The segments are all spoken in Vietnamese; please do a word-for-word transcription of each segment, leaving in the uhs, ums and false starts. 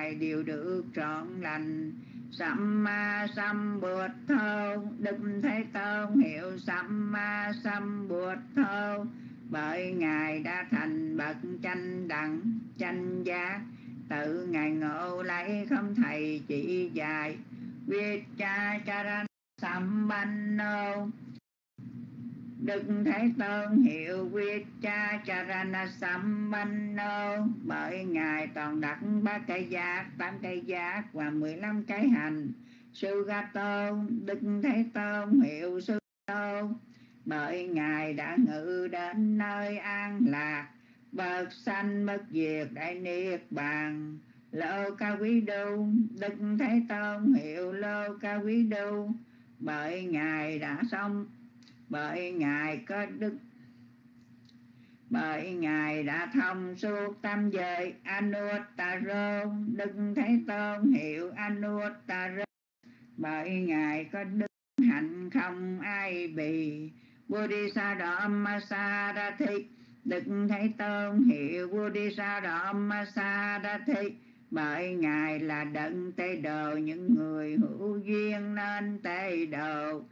ngài đều được trọn lành. Samma Sambuddho, Đức Thế Tôn hiệu Samma Sambuddho, bởi ngài đã thành bậc chánh đẳng chánh giác, tự ngài ngộ lấy không thầy chỉ dạy. Vichacharana Sampanno, Đức Thế Tôn hiệu Vichacharana Sampanno, bởi ngài toàn đắc ba cây giác, tám cây giác và mười lăm cái hành. Sugato, Đức Thế Tôn hiệu Sugato, bởi ngài đã ngự đến nơi an lạc, bậc sanh bất diệt đại niết bàn. Lô Ca Quý Đu, Đức Thế Tôn hiệu Lô Ca Quý Đu, bởi ngài đã xong, bởi ngài có đức, bởi ngài đã thông suốt tam giới. Anuttaro, Đức Thế Tôn hiệu Anuttaro, bởi ngài có đức hạnh không ai bì. Bodhisattva Sarati, Đức Thế Tôn hiệu Bodhisattva Sarati, bởi ngài là đấng tế độ những người hữu duyên nên tế độ.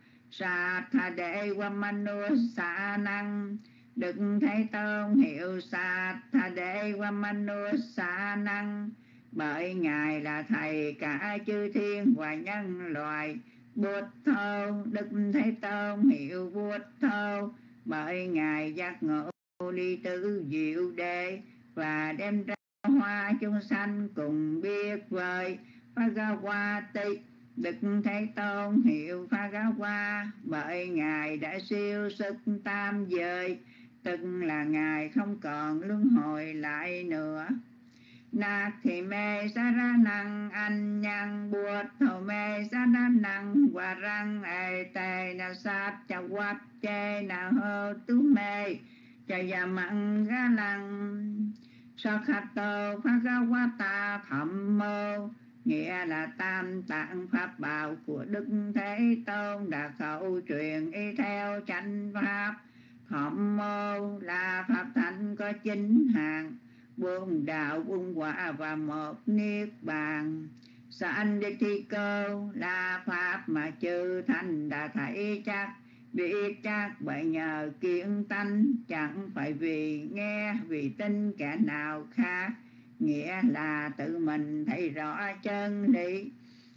Sattha Manu Sa Năng, Đức Thế Tôn hiệu Sattha Manu Sa Năng, bởi ngài là thầy cả chư thiên và nhân loại. Buddha, Đức Thế Tôn hiệu Buddha, bởi ngài giác ngộ ly tứ diệu đế và đem ra hoa chúng sanh cùng biết vời. Bhagavati, Đức Thế Tôn hiệu Bhagava, bởi ngài đã siêu sức tam giới, tức là ngài không còn luân hồi lại nữa. Nạc thì mê sa ra năng anh nhân buộc thầu mê sa ra năng và răng ê tê na sát cha quát chê na hô tú mê cha ya mặn ga lăng. Sa khát tô phá ga quá ta thẩm mô, nghĩa là tam tạng pháp bảo của Đức Thế Tôn đã khẩu truyền y theo chánh pháp. Thẩm mô là pháp thánh có chín hàng, bốn đạo bốn quả và một niết bàn. Sandithiko là pháp mà chư thanh đã thấy chắc, biết chắc bởi nhờ kiến tánh, chẳng phải vì nghe vì tin kẻ nào khác, nghĩa là tự mình thấy rõ chân lý.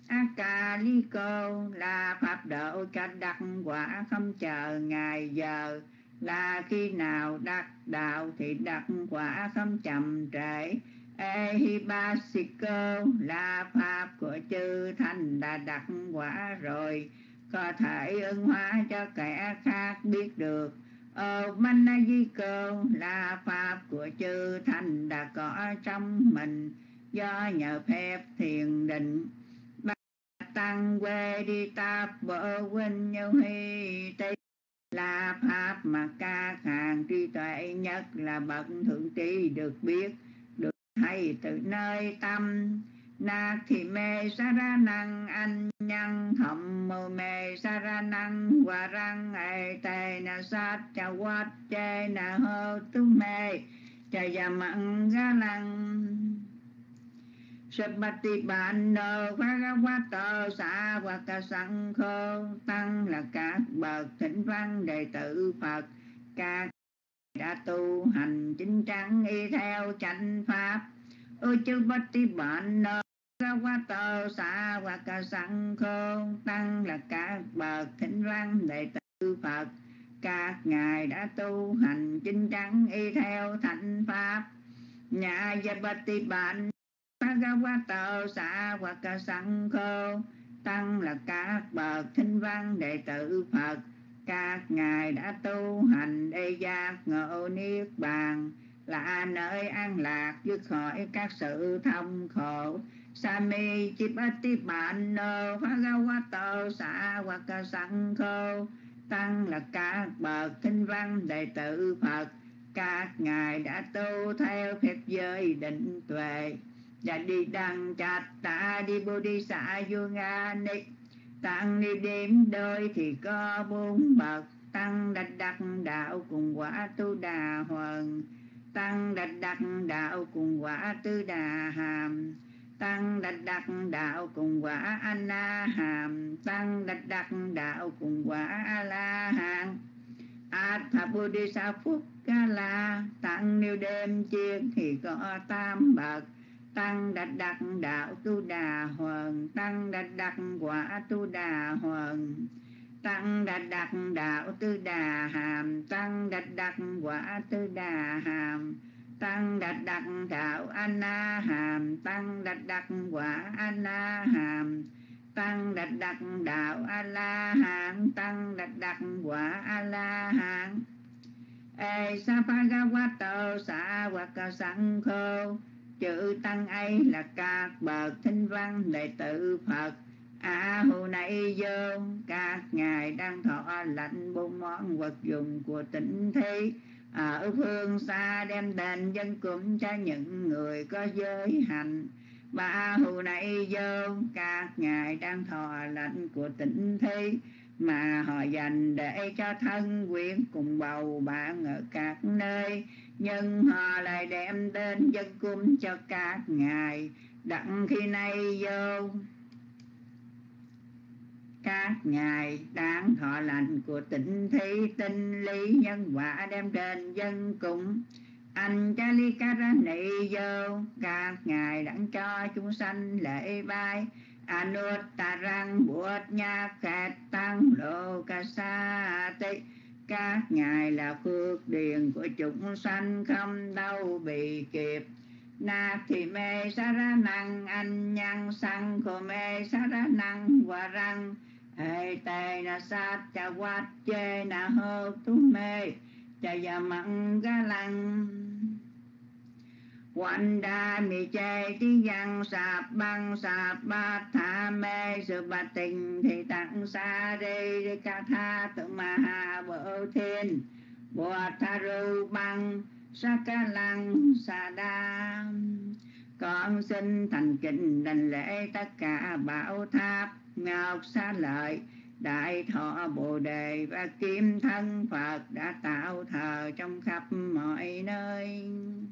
Akaliko là pháp độ cho đắc quả không chờ ngày giờ, là khi nào đắc đạo thì đắc quả không chậm trễ. Ehibasiko là pháp của chư thanh đã đắc quả rồi, có thể ứng hóa cho kẻ khác biết được. Omanajiko là pháp của chư thanh đã có trong mình, do nhờ phép thiền định. Tăng quê đi tạp bộ huynh nhau hy tí là pháp mà ca hàng trí tuệ nhất là bậc thượng trí được biết, được thấy từ nơi tâm. Nạc thì mê sa ra năng anh nhân thầm mô mê sa ra năng và răng ê tê na sát cha quát chê na hô tú mê cha ya mặn ga lăng. Sabati Bano Bhagavato Sa Vaka Sankho, tăng là các bậc thỉnh văn đệ tử Phật, các đã tu hành chính chắn y theo chánh pháp. Uchupati Bano Bhagavato Sa Vaka Sankho, tăng là các bậc thỉnh văn đệ tử Phật, các ngài đã tu hành chính chắn y theo thánh pháp. Nhà Yapati Bano Bhagavato Sa Vaka Sankho, tăng là các bậc thinh văn đệ tử Phật, các ngài đã tu hành để giác ngộ niết bàn, là nơi an lạc dứt khỏi các sự thông khổ. Sami Chipati Bano Bhagavato Sa Vaka Sankho, tăng là các bậc thinh văn đệ tử Phật, các ngài đã tu theo phép giới định tuệ. Và đi đăng chát ta đi bồ đi xạ vô nga ni, tăng đi đêm đôi thì có bốn bậc. Tăng đạch đắc đạo cùng quả tu đà hoàng, tăng đạch đắc đạo cùng quả tư đà hàm, tăng đắc đạo cùng quả A La Hàm, tăng đắc đắc đạo cùng quả A La Hán. Atha Bodhisa Phúc Ca La, tăng nêu đêm chiên thì có tam bậc. Tăng đắc đắc đạo Tu Đà Hoàn, tăng đắc đắc quả Tu Đà Hoàn. Tăng đắc đắc đạo Tư Đà Hàm, tăng đắc đắc quả Tư Đà Hàm. Tăng đắc đắc đạo A La Hàm, tăng đắc đắc quả A La Hàm. Tăng đắc đắc đạo A La Hán, tăng đắc đắc quả A La Hán. Ê sa pha ga wa tô sa hoặc ca sanh khô, chữ tăng ấy là các bậc thinh văn đệ tử Phật. À hồi nay vô các ngài đang thọ lãnh bốn món vật dụng của tịnh thí, ở phương xa đem đền dân cúng cho những người có giới hạnh. Ba hồi nay vô các ngài đang thọ lãnh của tịnh thí, mà họ dành để cho thân quyến cùng bầu bạn ở các nơi, nhưng họ lại đem đến dân cúng cho các ngài. Đặng khi nay vô các ngài đáng thọ lành của tịnh thí, tinh lý nhân quả đem đến dân cúng. Anh cha ly ca ra nị vô các ngài đặng cho chúng sanh lễ bái. Anuttaraং Bụt Nha Khẹt Tăng Lô Ca Sa Tị, các ngài là phước điền của chúng sanh không đâu bị kịp. Na thì mê sa ra năng anh nhân sang khô mê sa ra năng hòa răng. Ê tê na sát cha quát chê na hô tú mê cha ya mặn ga lăng. Quanh đa mi chê tí văn sạp băng sạp bát tha mê sự bát tình thì tặng xa đi đi ca tha tự ma ha bộ thiên bồ tha ru băng sa ca lăng sa đa. Con xin thành kính đảnh lễ tất cả bảo tháp ngọc xá lợi đại thọ bồ đề và kim thân Phật đã tạo thờ trong khắp mọi nơi.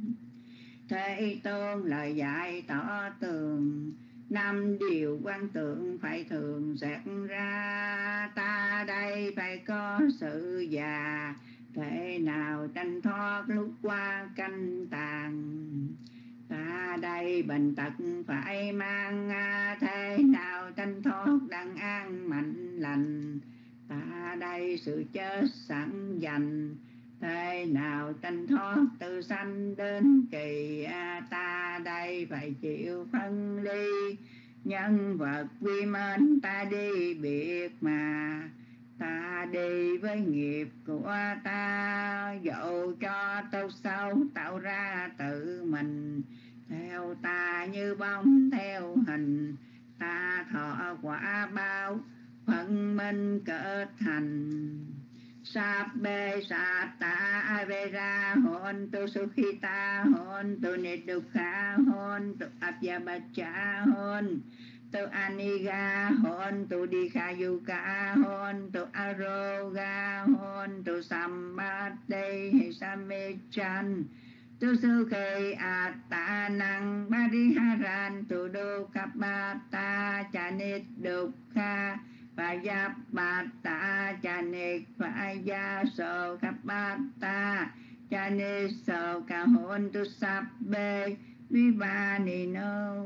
Thế Tôn lời dạy tỏ tường, năm điều quan tượng phải thường xét ra. Ta đây phải có sự già, thế nào tranh thoát lúc qua canh tàn. Ta đây bệnh tật phải mang, thế nào tranh thoát đặng an mạnh lành. Ta đây sự chết sẵn dành, thế nào tranh thoát từ sanh đến kỳ. Ta đây phải chịu phân ly, nhân vật quy mến ta đi biệt mà. Ta đi với nghiệp của ta, dẫu cho tốt xấu tạo ra tự mình. Theo ta như bóng theo hình, ta thọ quả báo phận minh kết thành. Sáp bê sát ta avera hôn tu sukhita hôn tu nidukha hôn tu abhyabhacha hôn tu aniga hôn tu dikayuka hôn tu aroga hôn tu samadhi samichan tu sukhi atta năng bariharan tu dukkhabata chanit dukkha và giáp bát ta cha ni và gia sô khắp bát ta cha ni sô ca hôn tu sắp bê vi ba ni nô.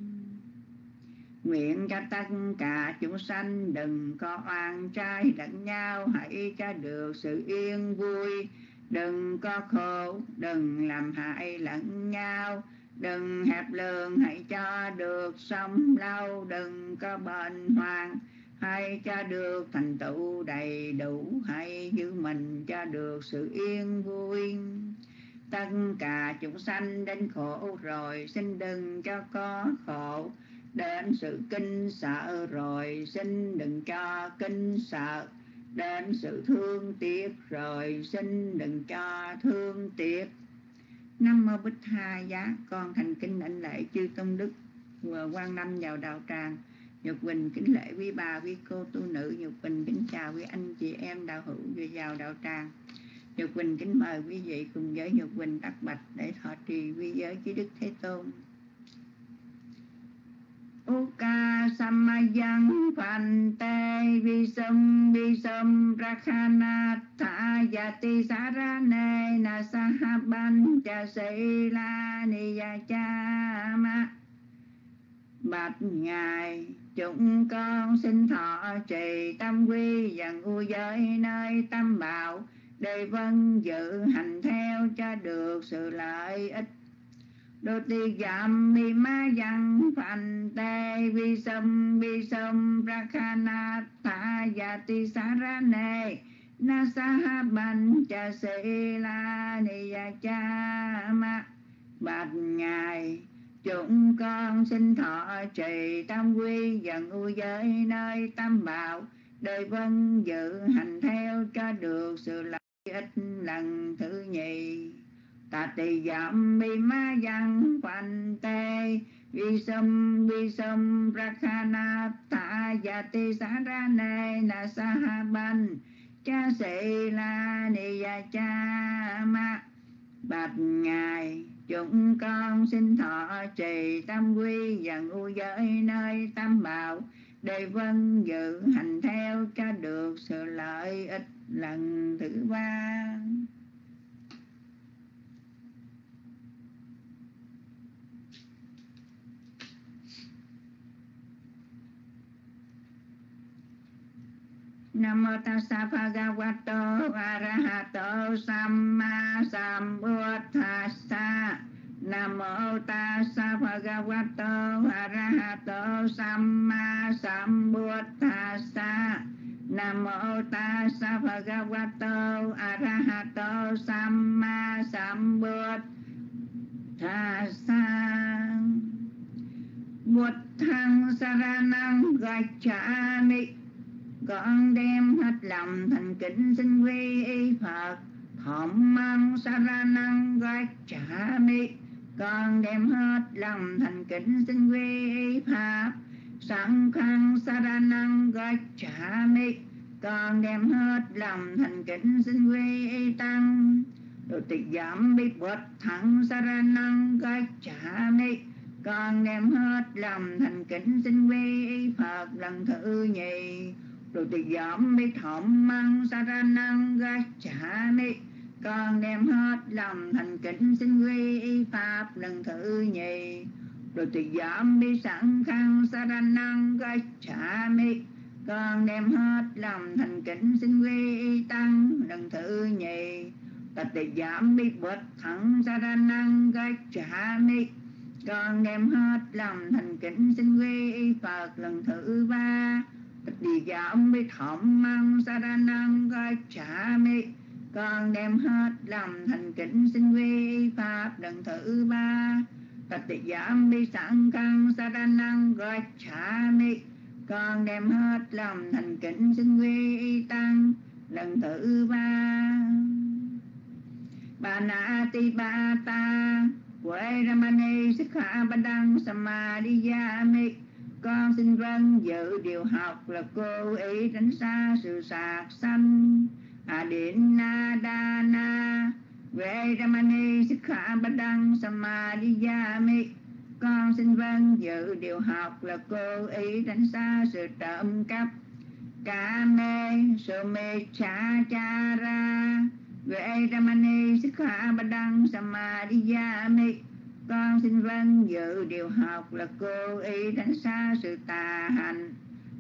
Nguyện cho tất cả chúng sanh đừng có oan trái lẫn nhau, hãy cho được sự yên vui. Đừng có khổ, đừng làm hại lẫn nhau. Đừng hẹp lương, hãy cho được sống lâu. Đừng có bệnh hoạn, hãy cho được thành tựu đầy đủ. Hãy giữ mình cho được sự yên vui. Tất cả chúng sanh đến khổ rồi, xin đừng cho có khổ. Đến sự kinh sợ rồi, xin đừng cho kinh sợ. Đến sự thương tiếc rồi, xin đừng cho thương tiếc. Nam mô Bích Tha Giá. Con thành kính đảnh lễ chư tôn đức vừa Quan Lâm vào đạo tràng. Nhật Quỳnh kính lễ quý bà, quý cô tu nữ. Nhật Quỳnh kính chào quý anh chị em đạo hữu vừa vào đạo tràng. Nhật Quỳnh kính mời quý vị cùng với Nhật Quỳnh đắc bạch để thọ trì quy giới chí Đức Thế Tôn. yang phàn tê vi sum vi sum rakhanatha yati sarane na sahaban cha sĩ la ni ya cha ma. Bạch ngài, chúng con xin thọ trì tâm quy dần u giới nơi tâm bảo, để vâng dự hành theo cho được sự lợi ích. Đô ti giảm mi ma yang phàn tê vi sum vi sum rakhanatha yati sarane na sahaban cha sĩ la ni ya cha ma. Bạch ngài, chúng con xin thọ trì tam quy dần u giới nơi tam bảo, để vâng dự hành theo cho được sự lợi ích lần thứ nhì. Tà tỳ giảm mi ma yang phàn tê vi sum vi sum rakhanatha yati sarane na sahaban cha sĩ la ni ya cha ma. Bạch ngài, chúng con xin thọ trì tam quy dần u giới nơi tam bảo, để vâng dự hành theo cho được sự lợi ích lần thứ ba. Nam mô tassa bhagavato arahato samma sambuddhassa. Nam mô tassa bhagavato arahato samma sambuddhassa. Nam mô tassa bhagavato arahato samma sambuddhassa. Buddhang saranang gacchami. Con đem hết lòng thành kính xin quy y Phật. Dhammang saranang gacchami. Con đem hết lòng thành kính xin quy y Pháp. Sanghang saranang gacchami. Con đem hết lòng thành kính xin quy y Tăng. Đồ tịch giảm bi Bụt thẳng saranang gacchami. Con đem hết lòng thành kính xin quy y Phật lần thứ nhì. Đồ tịch giảm bi Dhammang saranang gacchami. Con đem hết lòng thành kính xin quy y Pháp lần thứ nhì. Rồi tùy giảm bi Sanghang saranang gacchami. Con đem hết lòng thành kính xin quy y Tăng lần thứ nhì. Tật tùy giảm bi Bụt thẳng saranang gacchami. Con đem hết lòng thành kính xin quy y Phật lần thứ ba. Tật tùy giảm bi Dhammang saranang gacchami. Con đem hết lòng thành kính xin quy y Pháp lần thứ ba. Tật tỳ giảm bi Sanghang saranang gacchami. Con đem hết lòng thành kính xin quy y Tăng lần thứ ba. Bà na ti ba ta quê ramani sikha badang samadhiyami. Con xin vâng dự điều học là cô ý tránh xa sự sạc sanh. Adinadana Ve ramani sikha badang samadhiyami. Con xin vâng dự điều học là cô ý tránh xa sự trộm cắp. Kame somechachara Ve ramani sikha badang samadhiyami. Con xin vâng dự điều học là cô ý tránh xa sự tà hành.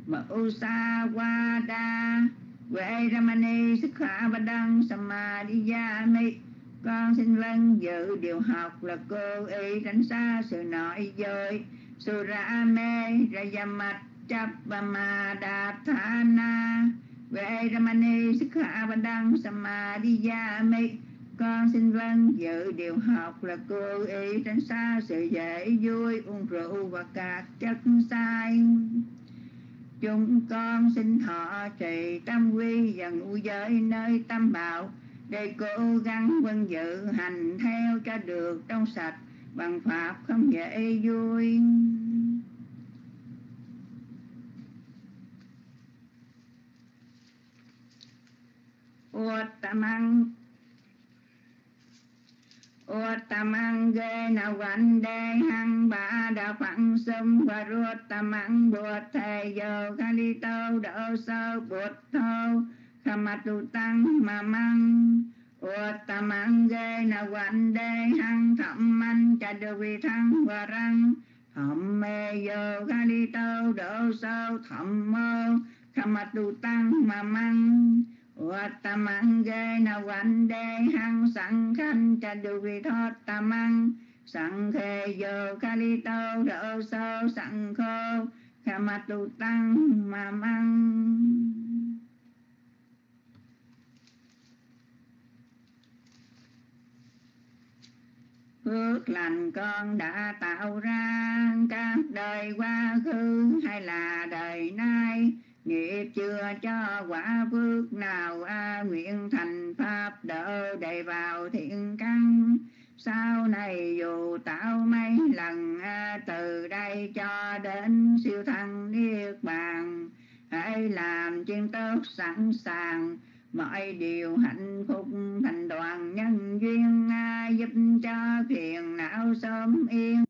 Musawada Ve ramani sikha badang samadhiyami. Con xin vâng dự điều học là cô ý tránh xa sự nội dối. Surame rayamachappamadatthana Ve ramani sikha badang samadhiyami. Con xin vâng dự điều học là cô ý tránh xa sự dễ vui, uống rượu và các chất sai. Chúng con xin thọ trì tam quy dần u giới nơi tam bảo, để cố gắng vâng dự hành theo cho được trong sạch bằng pháp không dễ vui. Uttamang Uttamang ge na vande hang ba da và phẳng sum và ruột tam măng bột thầy giờ kali tâu đỡ sơ bột thâu khama tu tăng mà măng uất tam măng ghê na quan đê hăng thẩm man cha đô vi thăng và răng thẩm mê giờ kali tâu đỡ sơ thẩm mơ khama tu tăng mà măng uất tam măng ghê na quan đê hăng sẵn khanh cha đô vi thoát tam măng sẵn khê giờ kali tâu đỡ sơ sẵn khô khama tu tăng mà măng. Phước lành con đã tạo ra các đời quá khứ hay là đời nay, nghiệp chưa cho quả phước nào a nguyện thành pháp đỡ đầy vào thiện căn. Sau này dù tạo mấy lần a, từ đây cho đến siêu thăng niết bàn, hãy làm chuyện tốt sẵn sàng, mọi điều hạnh phúc thành đoàn nhân duyên a, giúp cho phiền não sớm yên,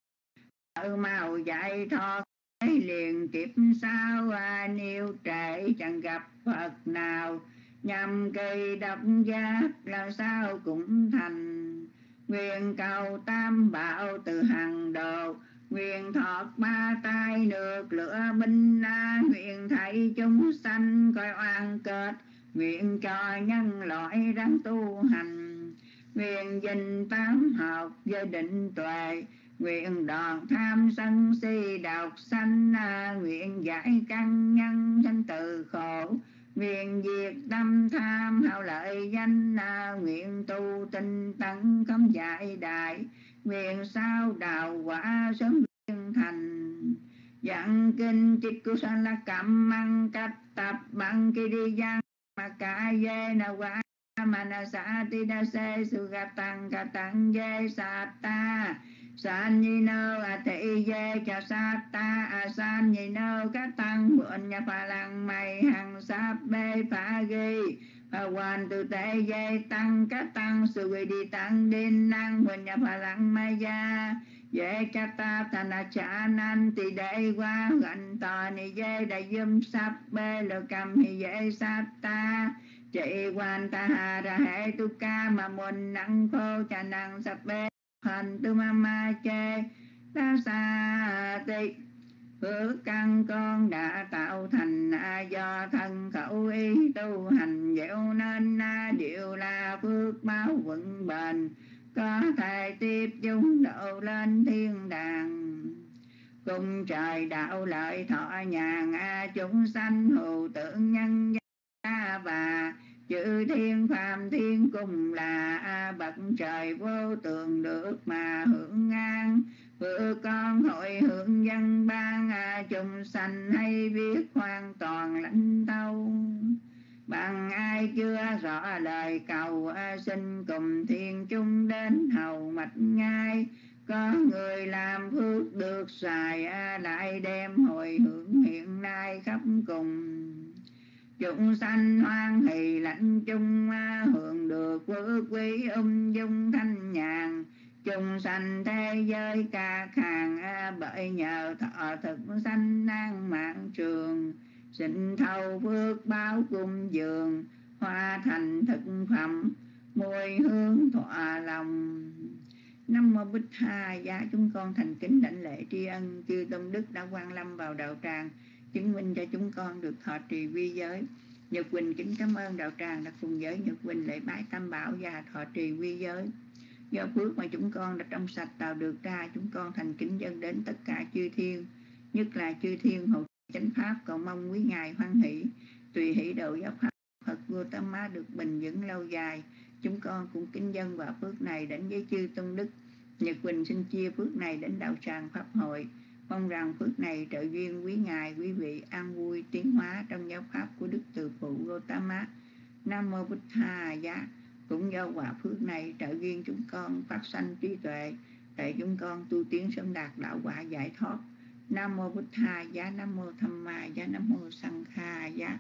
tự mau giải thoát liền kiếp sau à, nếu trễ chẳng gặp Phật nào nhằm cây độc giác là sao cũng thành. Nguyện cầu tam bảo từ hàng đầu, nguyện thoát ba tai nước lửa binh a, nguyện thấy chúng sanh coi oan kết, nguyện cho nhân loại ráng tu hành, nguyện dình tám học giới định tuệ, nguyện đoạn tham sân si độc sanh à, nguyện giải căn nhân sanh từ khổ, nguyện diệt tâm tham hao lợi danh à, nguyện tu tinh tấn không giải đại, nguyện sao đào quả sớm viên thành. Dặn kinh chích cu sa la cảm măng cách tập bằng kỳ đi giang mà cả dê na quả Manasati se sugatang katang ye sata san nhi nơ a thị ye cha sata a san nhi nơ katang buồn nhà pha lang mày hằng sáp bê phá ghi phá hoàn từ tế ye tăng katang su quy đi tăng đinh năng buồn nhà pha lang mày ya ye kata thana cha nan ti đệ qua gần tò ni ye đại dâm sáp bê lơ cầm hi ye sata chị quan ta hà ra hệ tu ca mà môn năng khô cha năng sắp bê hành tu ma ma chê ta sa tị. Phước căn con đã tạo thành a, do thân khẩu ý tu hành dẻo nên a, đều là phước báo vững bền, có thể tiếp chúng độ lên thiên đàng. Cùng trời đạo lợi thọ nhàn a, chúng sanh hữu tượng nhân gia và chữ thiên phàm thiên cùng là a, bậc trời vô tượng được mà hưởng an. Phước con hội hưởng dân ban a, chúng sanh hay biết hoàn toàn lãnh thấu. Bằng ai chưa rõ lời cầu a, xin cùng thiên chung đến hầu mạch ngay. Có người làm phước được xài a, lại đem hồi hưởng hiện nay khắp cùng. Chúng sanh hoan hỷ lãnh chung a, hưởng được phước quý ung dung thanh nhàn. Chúng sanh thế giới ca khàng a, bởi nhờ thọ thực sanh năng mạng trường. Xin thâu phước báo cung dường, hoa thành thực phẩm mùi hương thỏa lòng. Nam mô Bích Tha Giá. Chúng con thành kính đảnh lễ tri ân chư tôn đức đã quang lâm vào đạo tràng, chứng minh cho chúng con được thọ trì vi giới. Nhật Quỳnh kính cảm ơn đạo tràng đã cùng giới Nhật Quỳnh lễ bái tam bảo và thọ trì vi giới. Do phước mà chúng con đã trong sạch tạo được ra, chúng con thành kính dâng đến tất cả chư thiên, nhất là chư thiên hộ chánh pháp, cầu mong quý ngài hoan hỷ tùy hỷ độ giáo pháp Phật Gautama được bình vững lâu dài. Chúng con cũng kính dâng quả phước này đến với chư tôn đức. Nhật Quỳnh xin chia phước này đến đạo tràng pháp hội, mong rằng phước này trợ duyên quý ngài quý vị an vui tiến hóa trong giáo pháp của Đức Từ Phụ Gautama. Nam mô Bích Tha Giá. Cũng do quả phước này trợ duyên chúng con phát sanh trí tuệ, để chúng con tu tiến sớm đạt đạo quả giải thoát. Nam mô Bích Tha Giá. Nam mô Tham Ma Giá. Nam mô Sang Kha Giá.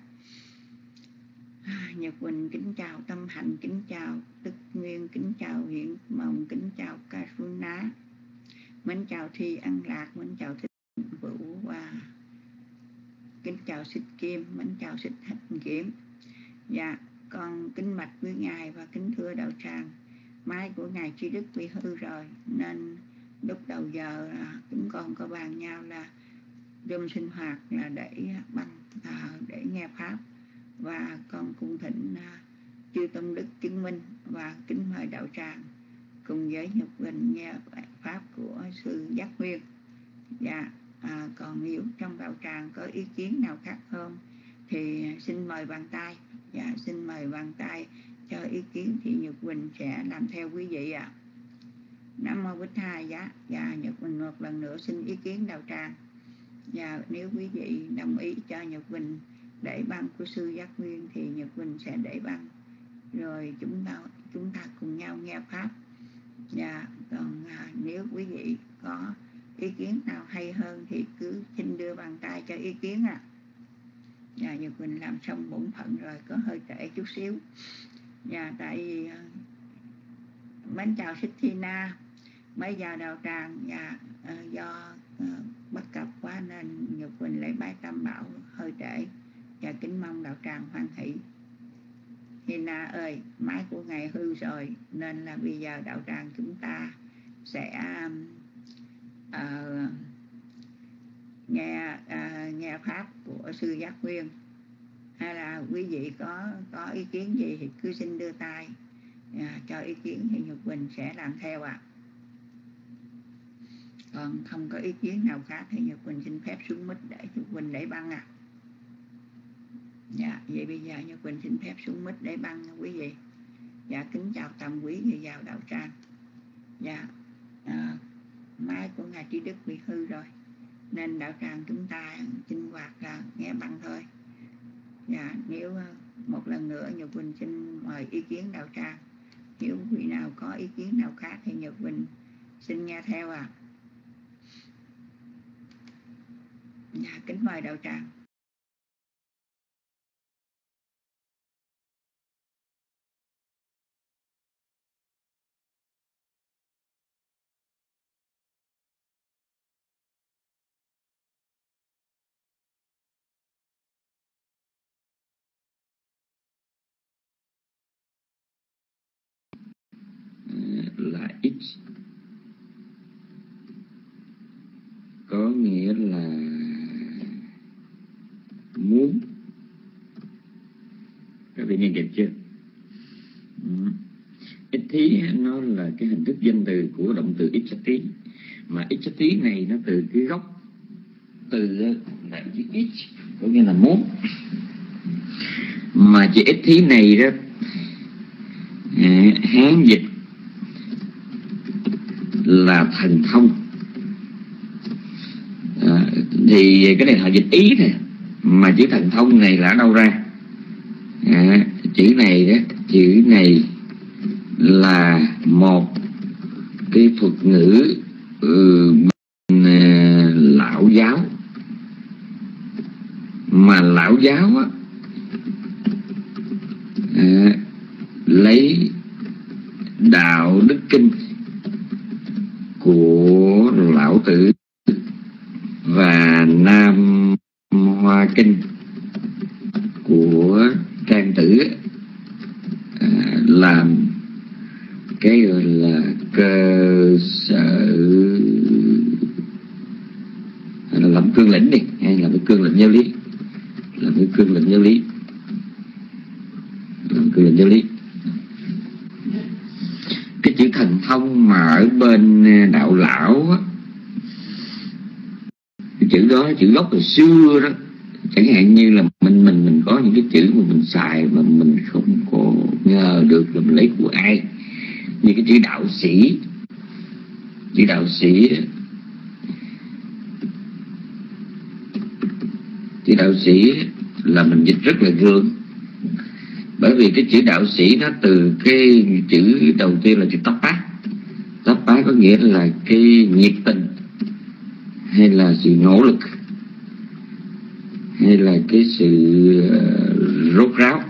Nhật Quỳnh kính chào Tâm Hạnh, kính chào Đức Nguyên, kính chào Hiện Mộng, kính chào Karuna. Mến chào Thi An Lạc, mến chào Thích Vũ và kính chào Xích Kim, mến chào Xích Hành Kiếm. Dạ, con kính bạch với ngài và kính thưa đạo tràng, máy của ngài Trí Đức bị hư rồi, nên lúc đầu giờ chúng con có bàn nhau là Zoom sinh hoạt là để bằng à, để nghe pháp, và con cung thỉnh à, chư Tông Đức chứng minh và kính mời đạo tràng cùng với Nhật Bình nghe pháp của sư Giác Nguyên. Dạ, à, còn nếu trong đạo tràng có ý kiến nào khác hơn thì xin mời bàn tay. Dạ, xin mời bàn tay cho ý kiến thì Nhật Bình sẽ làm theo quý vị ạ. À. Nam mô Bích Thầy. Dạ, dạ Nhật Bình một lần nữa xin ý kiến đạo tràng. Và nếu quý vị đồng ý cho Nhật Bình để băng của sư Giác Nguyên thì Nhật Bình sẽ để băng, rồi chúng ta chúng ta cùng nhau nghe pháp. Và còn à, nếu quý vị có ý kiến nào hay hơn thì cứ xin đưa bàn tay cho ý kiến ạ. À. Và Nhật Bình làm xong bổn phận rồi, có hơi trễ chút xíu. Và tại vì uh, mến chào Xích Thi Na, mới vào đạo tràng và uh, do uh, bất cập quá nên Nhật Bình lấy bái Tam Bảo hơi trễ, và kính mong đạo tràng hoan hỷ. Thi Na ơi, máy của ngài hư rồi nên là bây giờ đạo tràng chúng ta sẽ uh, nghe uh, nghe pháp của sư Giác Nguyên, hay là quý vị có có ý kiến gì thì cứ xin đưa tay uh, cho ý kiến thì Nhật Bình sẽ làm theo ạ. À. Còn không có ý kiến nào khác thì Nhật Bình xin phép xuống mic để Nhật Bình để băng ạ. À. Dạ, vậy bây giờ Nhật Bình xin phép xuống mic để băng quý vị. Dạ, kính chào tầm quý vị vào đạo tràng. Dạ, à, máy của ngài Trí Đức bị hư rồi nên đạo tràng chúng ta sinh hoạt là nghe băng thôi. Dạ, nếu một lần nữa Nhật Bình xin mời ý kiến đạo tràng. Nếu vị nào có ý kiến nào khác thì Nhật Bình xin nghe theo ạ. À. Dạ, kính mời đạo tràng. Là x có nghĩa là muốn. Các vị nghe kịp chưa? Ích thí nó là cái hình thức danh từ của động từ ích tí, mà ích tí này nó từ cái gốc từ là chữ x có nghĩa là muốn, mà chữ ích thí này đó Hán dịch là thần thông. À, thì cái này là dịch ý thôi, mà chữ thần thông này là ở đâu ra? À, chữ này đó, chữ này là một cái thuật ngữ ừ, lão giáo, mà lão giáo á, à, lấy đạo đức kinh của Lão Tử và Nam Hoa Kinh của Trang Tử à, làm cái gọi là cơ sở, hay là làm cương lĩnh đi, hay là cái cương lĩnh giáo lý, làm cái cương lĩnh giáo lý, làm cương lĩnh giáo lý. Cái chữ thần thông mà ở bên đạo lão á, cái chữ đó chữ gốc từ xưa đó, chẳng hạn như là mình mình mình có những cái chữ mà mình xài mà mình không có ngờ được là mình lấy của ai, như cái chữ đạo sĩ. Chữ đạo sĩ chữ đạo sĩ là mình dịch rất là gương, bởi vì cái chữ đạo sĩ nó từ cái chữ đầu tiên là chữ tóc bát. Tóc bát có nghĩa là cái nhiệt tình, hay là sự nỗ lực, hay là cái sự uh, rốt ráo.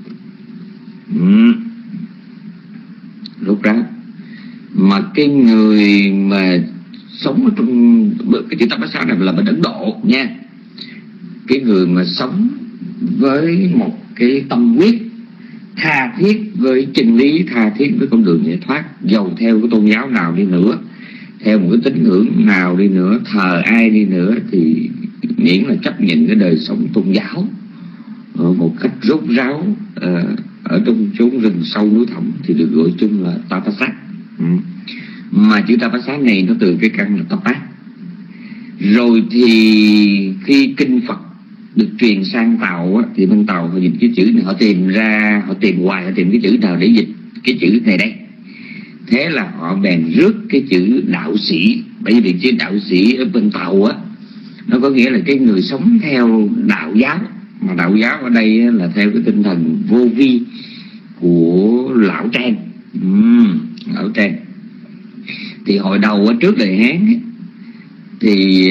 ừ. Rốt ráo. Mà cái người mà sống ở trong cái chữ Tapasa này là bên Ấn Độ nha. Cái người mà sống với một cái tâm huyết tha thiết với chân lý, tha thiết với con đường giải thoát, dầu theo cái tôn giáo nào đi nữa, theo một cái tín ngưỡng nào đi nữa, thờ ai đi nữa, thì miễn là chấp nhận cái đời sống tôn giáo một cách rốt ráo ở trong chốn rừng sâu núi thẳm thì được gọi chung là Tapasa. Ừ. Mà chữ Tapasa này nó từ cái căn là Tapas. Rồi thì khi kinh Phật được truyền sang Tàu á, thì bên Tàu họ dịch cái chữ này, họ tìm ra, họ tìm hoài, họ tìm cái chữ nào để dịch cái chữ này đây. Thế là họ bèn rước cái chữ đạo sĩ. Bởi vì chữ đạo sĩ ở bên Tàu á, nó có nghĩa là cái người sống theo đạo giáo. Mà đạo giáo ở đây là theo cái tinh thần vô vi của Lão Trang. uhm, Lão Trang thì hồi đầu ở trước đời Hán ấy, thì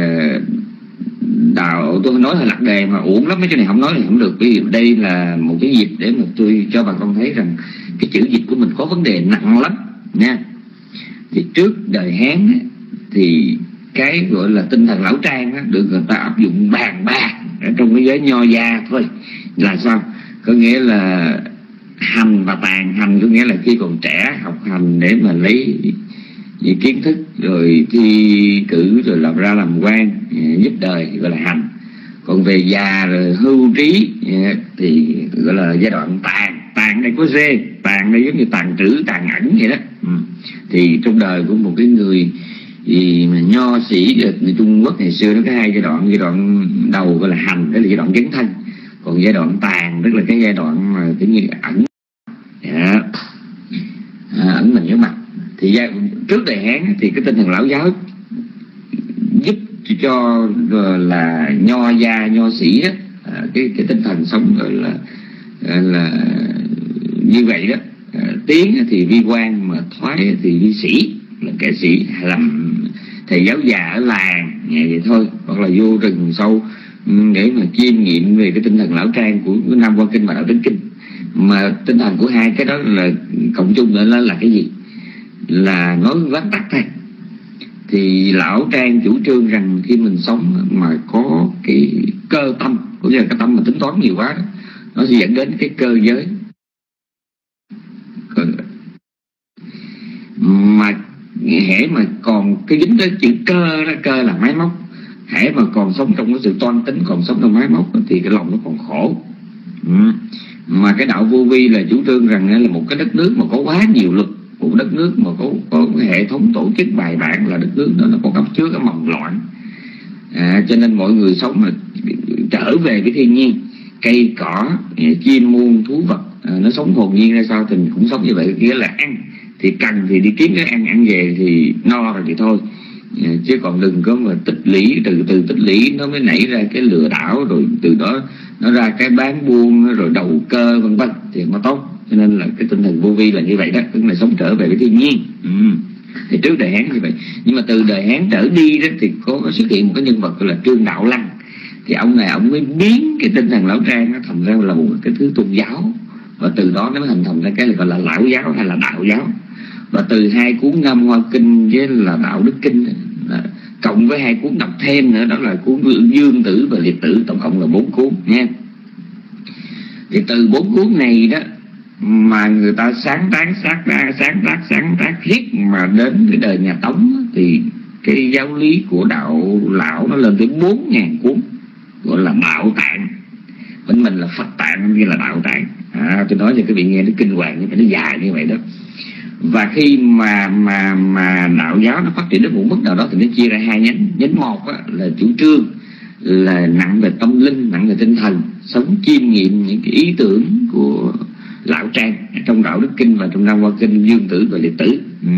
đạo, tôi nói hơi lạc đề mà uổng lắm, mấy cái này không nói thì không được. Bởi vì đây là một cái dịp để mà tôi cho bà con thấy rằng cái chữ dịch của mình có vấn đề nặng lắm nha. Thì trước đời Hán ấy, thì cái gọi là tinh thần Lão Trang á, được người ta áp dụng bàn bạc ở trong cái giới nho gia thôi. Là sao? Có nghĩa là hành và tàn. Hành có nghĩa là khi còn trẻ học hành để mà lấy kiến thức, rồi thi cử, rồi làm ra làm quan giúp đời, gọi là hành. Còn về già rồi hưu trí thì gọi là giai đoạn tàn. Tàn đây có dê, tàn đây giống như tàn trữ, tàn ẩn vậy đó. ừ. Thì trong đời của một cái người thì mà nho sĩ người Trung Quốc ngày xưa nó có hai giai đoạn. Giai đoạn đầu gọi là hành, đó là giai đoạn dấn thân. Còn giai đoạn tàn tức là cái giai đoạn mà kiểu như ẩn, yeah. à, ẩn mình nhớ mặt. Thì trước đời Hán thì cái tinh thần lão giáo giúp cho là nho gia, nho sĩ đó, cái cái tinh thần sống gọi là là như vậy đó. À, tiến thì vi quan, mà thoái thì vi sĩ, là kẻ sĩ làm thầy giáo già ở làng nhà vậy thôi, hoặc là vô rừng sâu để mà chiêm nghiệm về cái tinh thần Lão Trang của Nam Hoa Kinh và Đạo Đức Kinh. Mà tinh thần của hai cái đó là cộng chung nữa là, là cái gì? Là nói vắn tắt thôi. Thì Lão Trang chủ trương rằng khi mình sống mà có cái cơ tâm, cũng như là cái tâm mà tính toán nhiều quá đó, nó sẽ dẫn đến cái cơ giới. Mà hễ mà còn cái dính tới chữ cơ đó, cơ là máy móc, hễ mà còn sống trong cái sự toan tính, còn sống trong máy móc thì cái lòng nó còn khổ. ừ. Mà cái đạo vô vi là chủ trương rằng là một cái đất nước mà có quá nhiều luật, một đất nước mà có, có cái hệ thống tổ chức bài bản, là đất nước đó nó có cấp chứa cái mầm loạn. à, Cho nên mọi người sống mà trở về với thiên nhiên, cây cỏ, chim muôn, thú vật, à, nó sống hồn nhiên ra sao thì mình cũng sống như vậy. Nghĩa là ăn thì cần thì đi kiếm cái ăn, ăn về thì no rồi thì thôi. à, Chứ còn đừng có mà tích lũy, từ từ tích lũy nó mới nảy ra cái lừa đảo, rồi từ đó nó ra cái bán buôn, rồi đầu cơ vân vân thì nó tốt. Cho nên là cái tinh thần vô vi là như vậy đó, tức là sống trở về với thiên nhiên. ừ. Thì trước đời Hán như vậy, nhưng mà từ đời Hán trở đi đó thì có xuất hiện một cái nhân vật gọi là Trương Đạo Lăng. Thì ông này ông mới biến cái tinh thần Lão Trang nó thành ra là một cái thứ tôn giáo, và từ đó nó mới hình thành ra cái gọi là Lão giáo hay là Đạo giáo. Và từ hai cuốn Nam Hoa Kinh với là Đạo Đức Kinh là, cộng với hai cuốn đọc thêm nữa, đó là cuốn Dương Tử và Liệt Tử, tổng cộng là bốn cuốn nha. Thì từ bốn cuốn này đó mà người ta sáng tác sáng tác sáng tác sáng tác riết mà đến cái đời nhà Tống thì cái giáo lý của đạo lão nó lên tới bốn ngàn cuốn, gọi là Đạo Tạng. Bên mình là Phật Tạng, như là Đạo Tạng. à, Tôi nói cho các vị nghe nó kinh hoàng như vậy, nó dài như vậy đó. Và khi mà mà mà đạo giáo nó phát triển đến một mức nào đó thì nó chia ra hai nhánh. Nhánh một á, là chủ trương là nặng về tâm linh, nặng về tinh thần, sống chiêm nghiệm những cái ý tưởng của Lão Trang trong Đạo Đức Kinh và trong Nam Hoa Kinh, Dương Tử và Liệt Tử. ừ.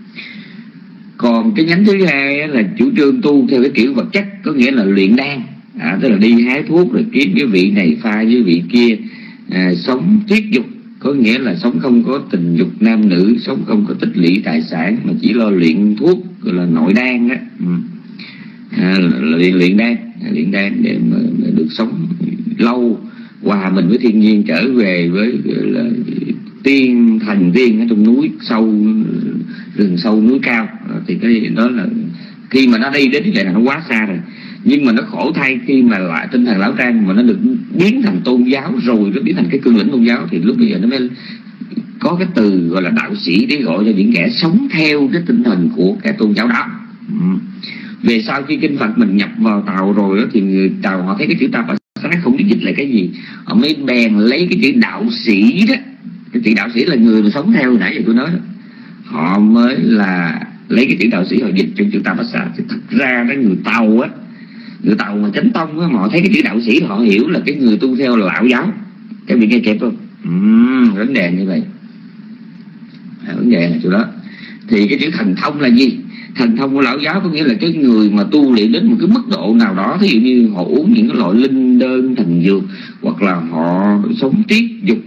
Còn cái nhánh thứ hai á, là chủ trương tu theo cái kiểu vật chất, có nghĩa là luyện đan, à, tức là đi hái thuốc rồi kiếm cái vị này pha với vị kia, à, sống thiết dục, có nghĩa là sống không có tình dục nam nữ, sống không có tích lũy tài sản, mà chỉ lo luyện thuốc, gọi là nội đan đó. ừ. à, là luyện, luyện đan luyện đan để mà, mà được sống lâu, hòa mình với thiên nhiên, trở về với gọi là tiên, thành tiên ở trong núi sâu, rừng sâu núi cao. à, thì cái đó là Khi mà nó đi đến vậy là nó quá xa rồi. Nhưng mà nó khổ thay khi mà lại tinh thần Lão Trang mà nó được biến thành tôn giáo rồi, nó biến thành cái cương lĩnh tôn giáo, thì lúc bây giờ nó mới có cái từ gọi là đạo sĩ để gọi cho những kẻ sống theo cái tinh thần của cái tôn giáo đó. Ừ. Về sau khi kinh Phật mình nhập vào Tàu rồi đó, thì người Tàu họ thấy cái chữ Tàu Bát không biết dịch là cái gì, họ mới bèn lấy cái chữ đạo sĩ đó. Cái chữ đạo sĩ là người mà sống theo, nãy giờ tôi nói đó. Họ mới là lấy cái chữ đạo sĩ họ dịch trong chữ Tàu Bát Xà. Thì thật ra đó, người Tàu á, người Tàu mà chánh tông á, mà họ thấy cái chữ đạo sĩ họ hiểu là cái người tu theo là lão giáo. Cái vị nghe kịp không? Ừ, vấn đề như vậy. À, vấn đề là chỗ đó. Thì cái chữ thần thông là gì? Thần thông của lão giáo có nghĩa là cái người mà tu luyện đến một cái mức độ nào đó, ví dụ như họ uống những cái loại linh đơn thần dược, hoặc là họ sống tiết dục,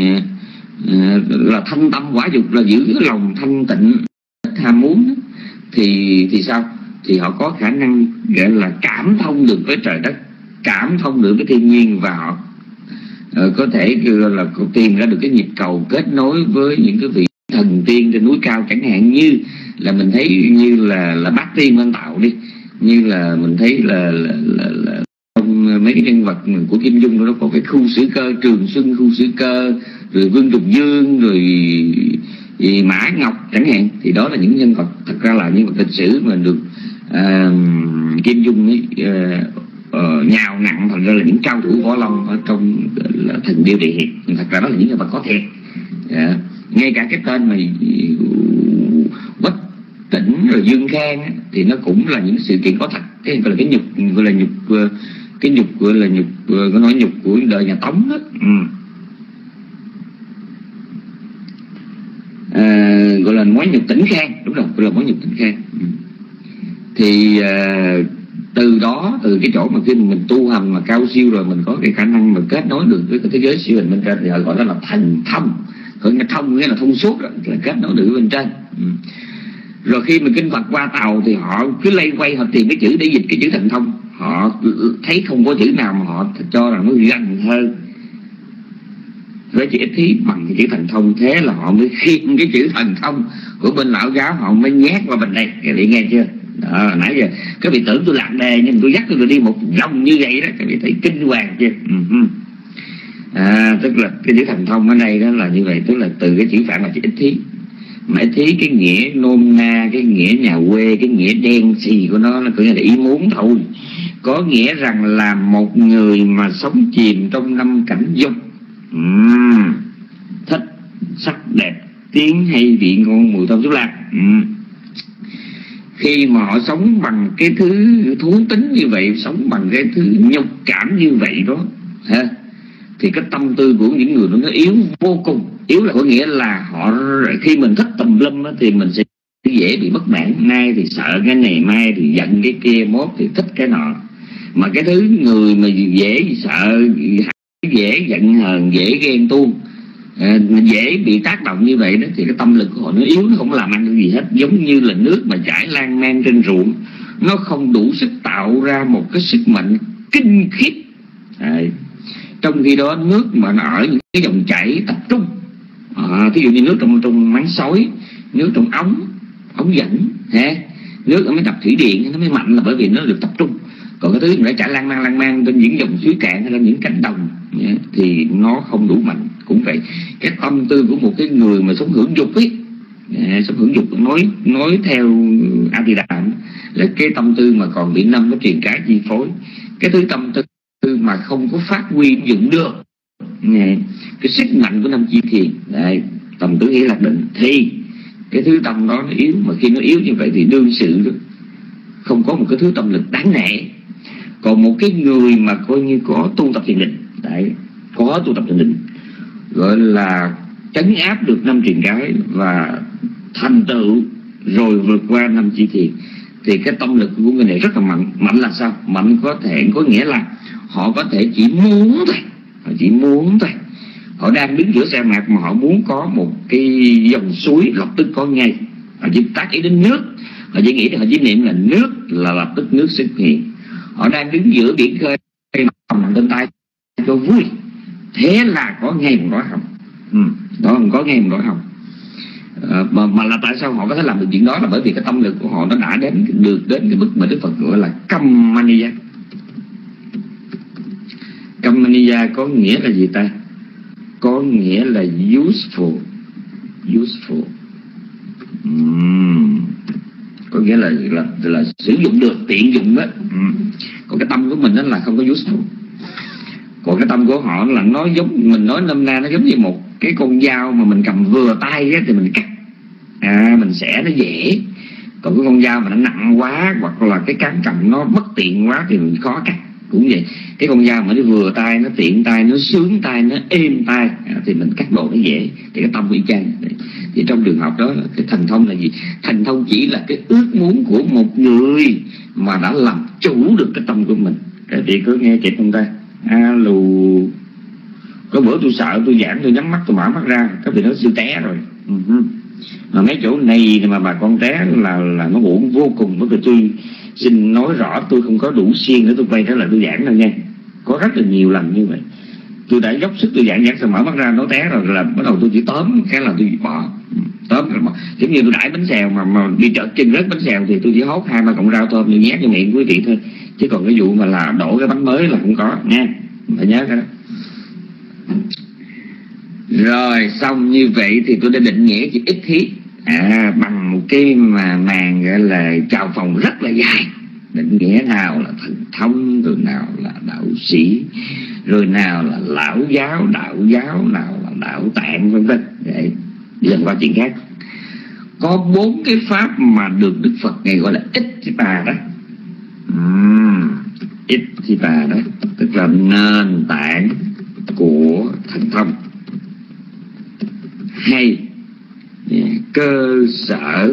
là thanh tâm quả dục, là giữ cái lòng thanh tịnh, ham muốn, thì thì sao? Thì họ có khả năng gọi là cảm thông được với trời đất, cảm thông được với thiên nhiên, và họ uh, có thể gọi là tìm ra được cái nhịp cầu kết nối với những cái vị thần tiên trên núi cao, chẳng hạn như là mình thấy như là là Bát Tiên Văn Tạo đi, như là mình thấy là là, là, là trong mấy cái nhân vật của Kim Dung nó có cái Khu Sử Cơ, Trường Xuân Khu Sử Cơ, rồi Vương Trục Dương, rồi thì Mã Ngọc chẳng hạn. Thì đó là những nhân vật thật ra là những vật lịch sử mà được uh, Kim Dung ấy, uh, uh, nhào nặng thành ra là những cao thủ võ lâm ở trong là Thần Điêu Địa Hiệp. Nhưng thật ra đó là những nhân vật có thiệt. Yeah. Ngay cả cái tên mà Quách Tỉnh rồi Dương Khang á, thì nó cũng là những sự kiện có thật. Cái gọi là cái nhục, gọi là nhục, cái nhục gọi là nhục, có nói nhục của đời nhà Tống đó. Ừ. À, gọi là mối nhục Tỉnh Khang, đúng rồi, gọi là mối nhục Tỉnh Khang. Ừ. Thì à, từ đó, từ cái chỗ mà khi mình tu hành mà cao siêu rồi, mình có cái khả năng mà kết nối được với cái thế giới siêu hình bên trên, thì họ gọi đó là thần thông. Còn thông nghĩa là thông suốt đó, là kết nối được với bên trên. Ừ. Rồi khi mà kinh Phật qua Tàu thì họ cứ lay quay, họ tìm cái chữ để dịch cái chữ thần thông. Họ thấy không có chữ nào mà họ cho rằng nó gần hơn với chữ Ít Thí bằng cái chữ thần thông. Thế là họ mới khiêng cái chữ thần thông của bên lão giáo, họ mới nhét vào bên đây. Các vị nghe chưa? Đó, nãy giờ các vị tưởng tôi lạc đề, nhưng tôi dắt tôi đi một vòng như vậy đó, các vị thấy kinh hoàng chưa? Uh-huh. À, tức là cái chữ thần thông ở đây đó là như vậy, tức là từ cái chữ phạn là chữ Ít Thí. Mà Ít Thí cái nghĩa nôm na, cái nghĩa nhà quê, cái nghĩa đen xì của nó là có nghĩa là ý muốn thôi. Có nghĩa rằng là một người mà sống chìm trong năm cảnh dục, uhm, thích sắc đẹp, tiếng hay vị ngon, mùi thơm thuốc lá. uhm. Khi mà họ sống bằng cái thứ thú tính như vậy, sống bằng cái thứ nhục cảm như vậy đó ha, thì cái tâm tư của những người đó nó yếu vô cùng. Yếu là có nghĩa là họ khi mình thích tùm lum thì mình sẽ dễ bị bất mãn. Nay thì sợ cái này, mai thì giận cái kia, mốt thì thích cái nọ. Mà cái thứ người mà dễ sợ, dễ giận hờn, dễ ghen tuông, à, dễ bị tác động như vậy đó, thì cái tâm lực của họ nó yếu, nó không làm ăn được gì hết. Giống như là nước mà chảy lan man trên ruộng, nó không đủ sức tạo ra một cái sức mạnh kinh khiếp. à, Trong khi đó nước mà nó ở những cái dòng chảy tập trung, à, ví dụ như nước trong trong máng xối, nước trong ống ống dẫn, ha, nước ở mấy đập thủy điện nó mới mạnh là bởi vì nó được tập trung. Còn cái thứ mà nó chảy lan man lan man trên những dòng suối cạn hay là những cánh đồng thì nó không đủ mạnh. Cũng vậy, cái tâm tư của một cái người mà sống hưởng dục ấy, à, sống hưởng dục nói nói theo A Di Đà là cái tâm tư mà còn bị năm cái truyền cái chi phối. Cái thứ tâm tư mà không có phát huy dụng được cái sức mạnh của năm chi thiền, đấy, tầm tứ ý lạc định, thì cái thứ tâm đó nó yếu. Mà khi nó yếu như vậy thì đương sự đó, không có một cái thứ tâm lực đáng nể. Còn một cái người mà coi như có tu tập thiền định, đấy, có tu tập thiền định, gọi là trấn áp được năm truyền cái và thành tựu rồi vượt qua năm chi thiền, thì cái tâm lực của người này rất là mạnh. Mạnh là sao? Mạnh có thể có nghĩa là họ có thể chỉ muốn thôi, họ chỉ muốn thôi. Họ đang đứng giữa sa mạc mà họ muốn có một cái dòng suối lập tức có ngay. Họ chỉ tác ý đến nước, họ chỉ nghĩ, họ chỉ niệm là nước là lập tức nước xuất hiện. Họ đang đứng giữa biển khơi mà tên tay cho vui, thế là có ngay một đóa hồng. Ừ, đó không có ngay một đóa hồng. à, mà, mà là tại sao họ có thể làm được chuyện đó, là bởi vì cái tâm lực của họ nó đã đến được đến cái mức mà Đức Phật gọi là Kammaniya. Kammaniya có nghĩa là gì ta? Có nghĩa là useful. Useful uhm. Có nghĩa là, là là sử dụng được, tiện dụng đó. uhm. Còn cái tâm của mình đó là không có useful. Còn cái tâm của họ là nó giống, mình nói nôm na nó giống như một cái con dao mà mình cầm vừa tay á, thì mình cắt à, mình xẻ nó dễ. Còn cái con dao mà nó nặng quá, hoặc là cái cán cầm nó bất tiện quá thì mình khó cắt. Cũng vậy, cái con dao mà nó vừa tay, nó tiện tay, nó sướng tay, nó êm tay à, thì mình cắt đồ nó dễ. Thì cái tâm y chang. Thì trong trường hợp đó, cái thần thông là gì? Thần thông chỉ là cái ước muốn của một người mà đã làm chủ được cái tâm của mình. Các vị có nghe kịp không ta? Alo. Có bữa tôi sợ, tôi giảng, tôi nhắm mắt, tôi mở mắt ra, các vị nói sư té rồi. uh-huh. Mà mấy chỗ này mà bà con té là là nó buồn vô cùng. Bởi vì tôi xin nói rõ, tôi không có đủ siêng để tôi quay trở lại tôi giảng đâu nha. Có rất là nhiều lần như vậy. Tôi đã dốc sức tôi giảng giảng xong mở mắt ra nó té rồi, là bắt đầu tôi chỉ tóm cái là tôi bỏ. Tóm rồi mà giống như tôi đãi bánh xèo mà mà đi chợ chân rớt bánh xèo thì tôi chỉ hốt hai ba cọng rau thơm như nhét vô miệng quý vị thôi. Chứ còn cái vụ mà là đổ cái bánh mới là không có nha. Phải nhớ cái đó. Rồi xong như vậy thì tôi đã định nghĩa chữ ích thí à, bằng một cái mà màn gọi là chào phòng rất là dài. Định nghĩa nào là thần thông, rồi nào là đạo sĩ, rồi nào là lão giáo, đạo giáo, nào là đạo tạng, vân vân. Vậy dần qua chuyện khác. Có bốn cái pháp mà được Đức Phật ngày gọi là Ithipā đó. uhm, Ithipā đó tức là nền tảng của thần thông, hay cơ sở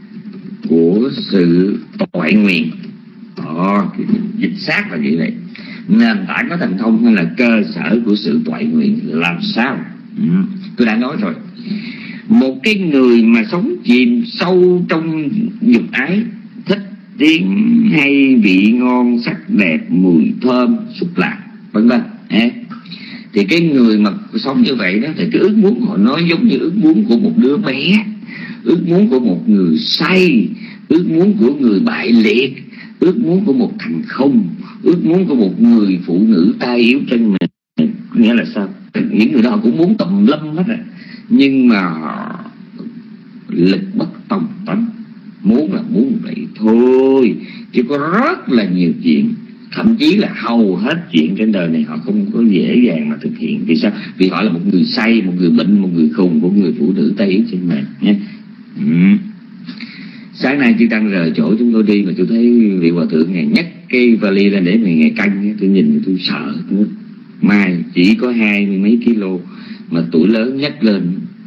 của sự toại nguyện. Ồ, dịch sát là như vậy. Nền tảng của thần thông hay là cơ sở của sự toại nguyện? Làm sao? ừ, Tôi đã nói rồi. Một cái người mà sống chìm sâu trong dục ái, thích tiếng hay, vị ngon, sắc đẹp, mùi thơm, xúc lạc, vân vân, thì cái người mà sống như vậy đó, thì cái ước muốn họ nói giống như ước muốn của một đứa bé, ước muốn của một người say, ước muốn của người bại liệt, ước muốn của một thằng không, ước muốn của một người phụ nữ tai yếu chân mềm. Nghĩa là sao? Những người đó cũng muốn tùm lum hết rồi, nhưng mà họ lực bất tòng tâm. Muốn là muốn vậy thôi, chứ có rất là nhiều chuyện, thậm chí là hầu hết chuyện trên đời này họ không có dễ dàng mà thực hiện. Vì sao? Vì họ là một người say, một người bệnh, một người khùng, một người phụ nữ tay yếu chân mềm nha. ừ. Sáng nay chư tăng rời chỗ chúng tôi đi mà tôi thấy vị hòa thượng ngày nhấc cái vali lên để mà ngày canh, tôi nhìn tôi sợ. Mai chỉ có hai mươi mấy kilo mà tuổi lớn nhấc lên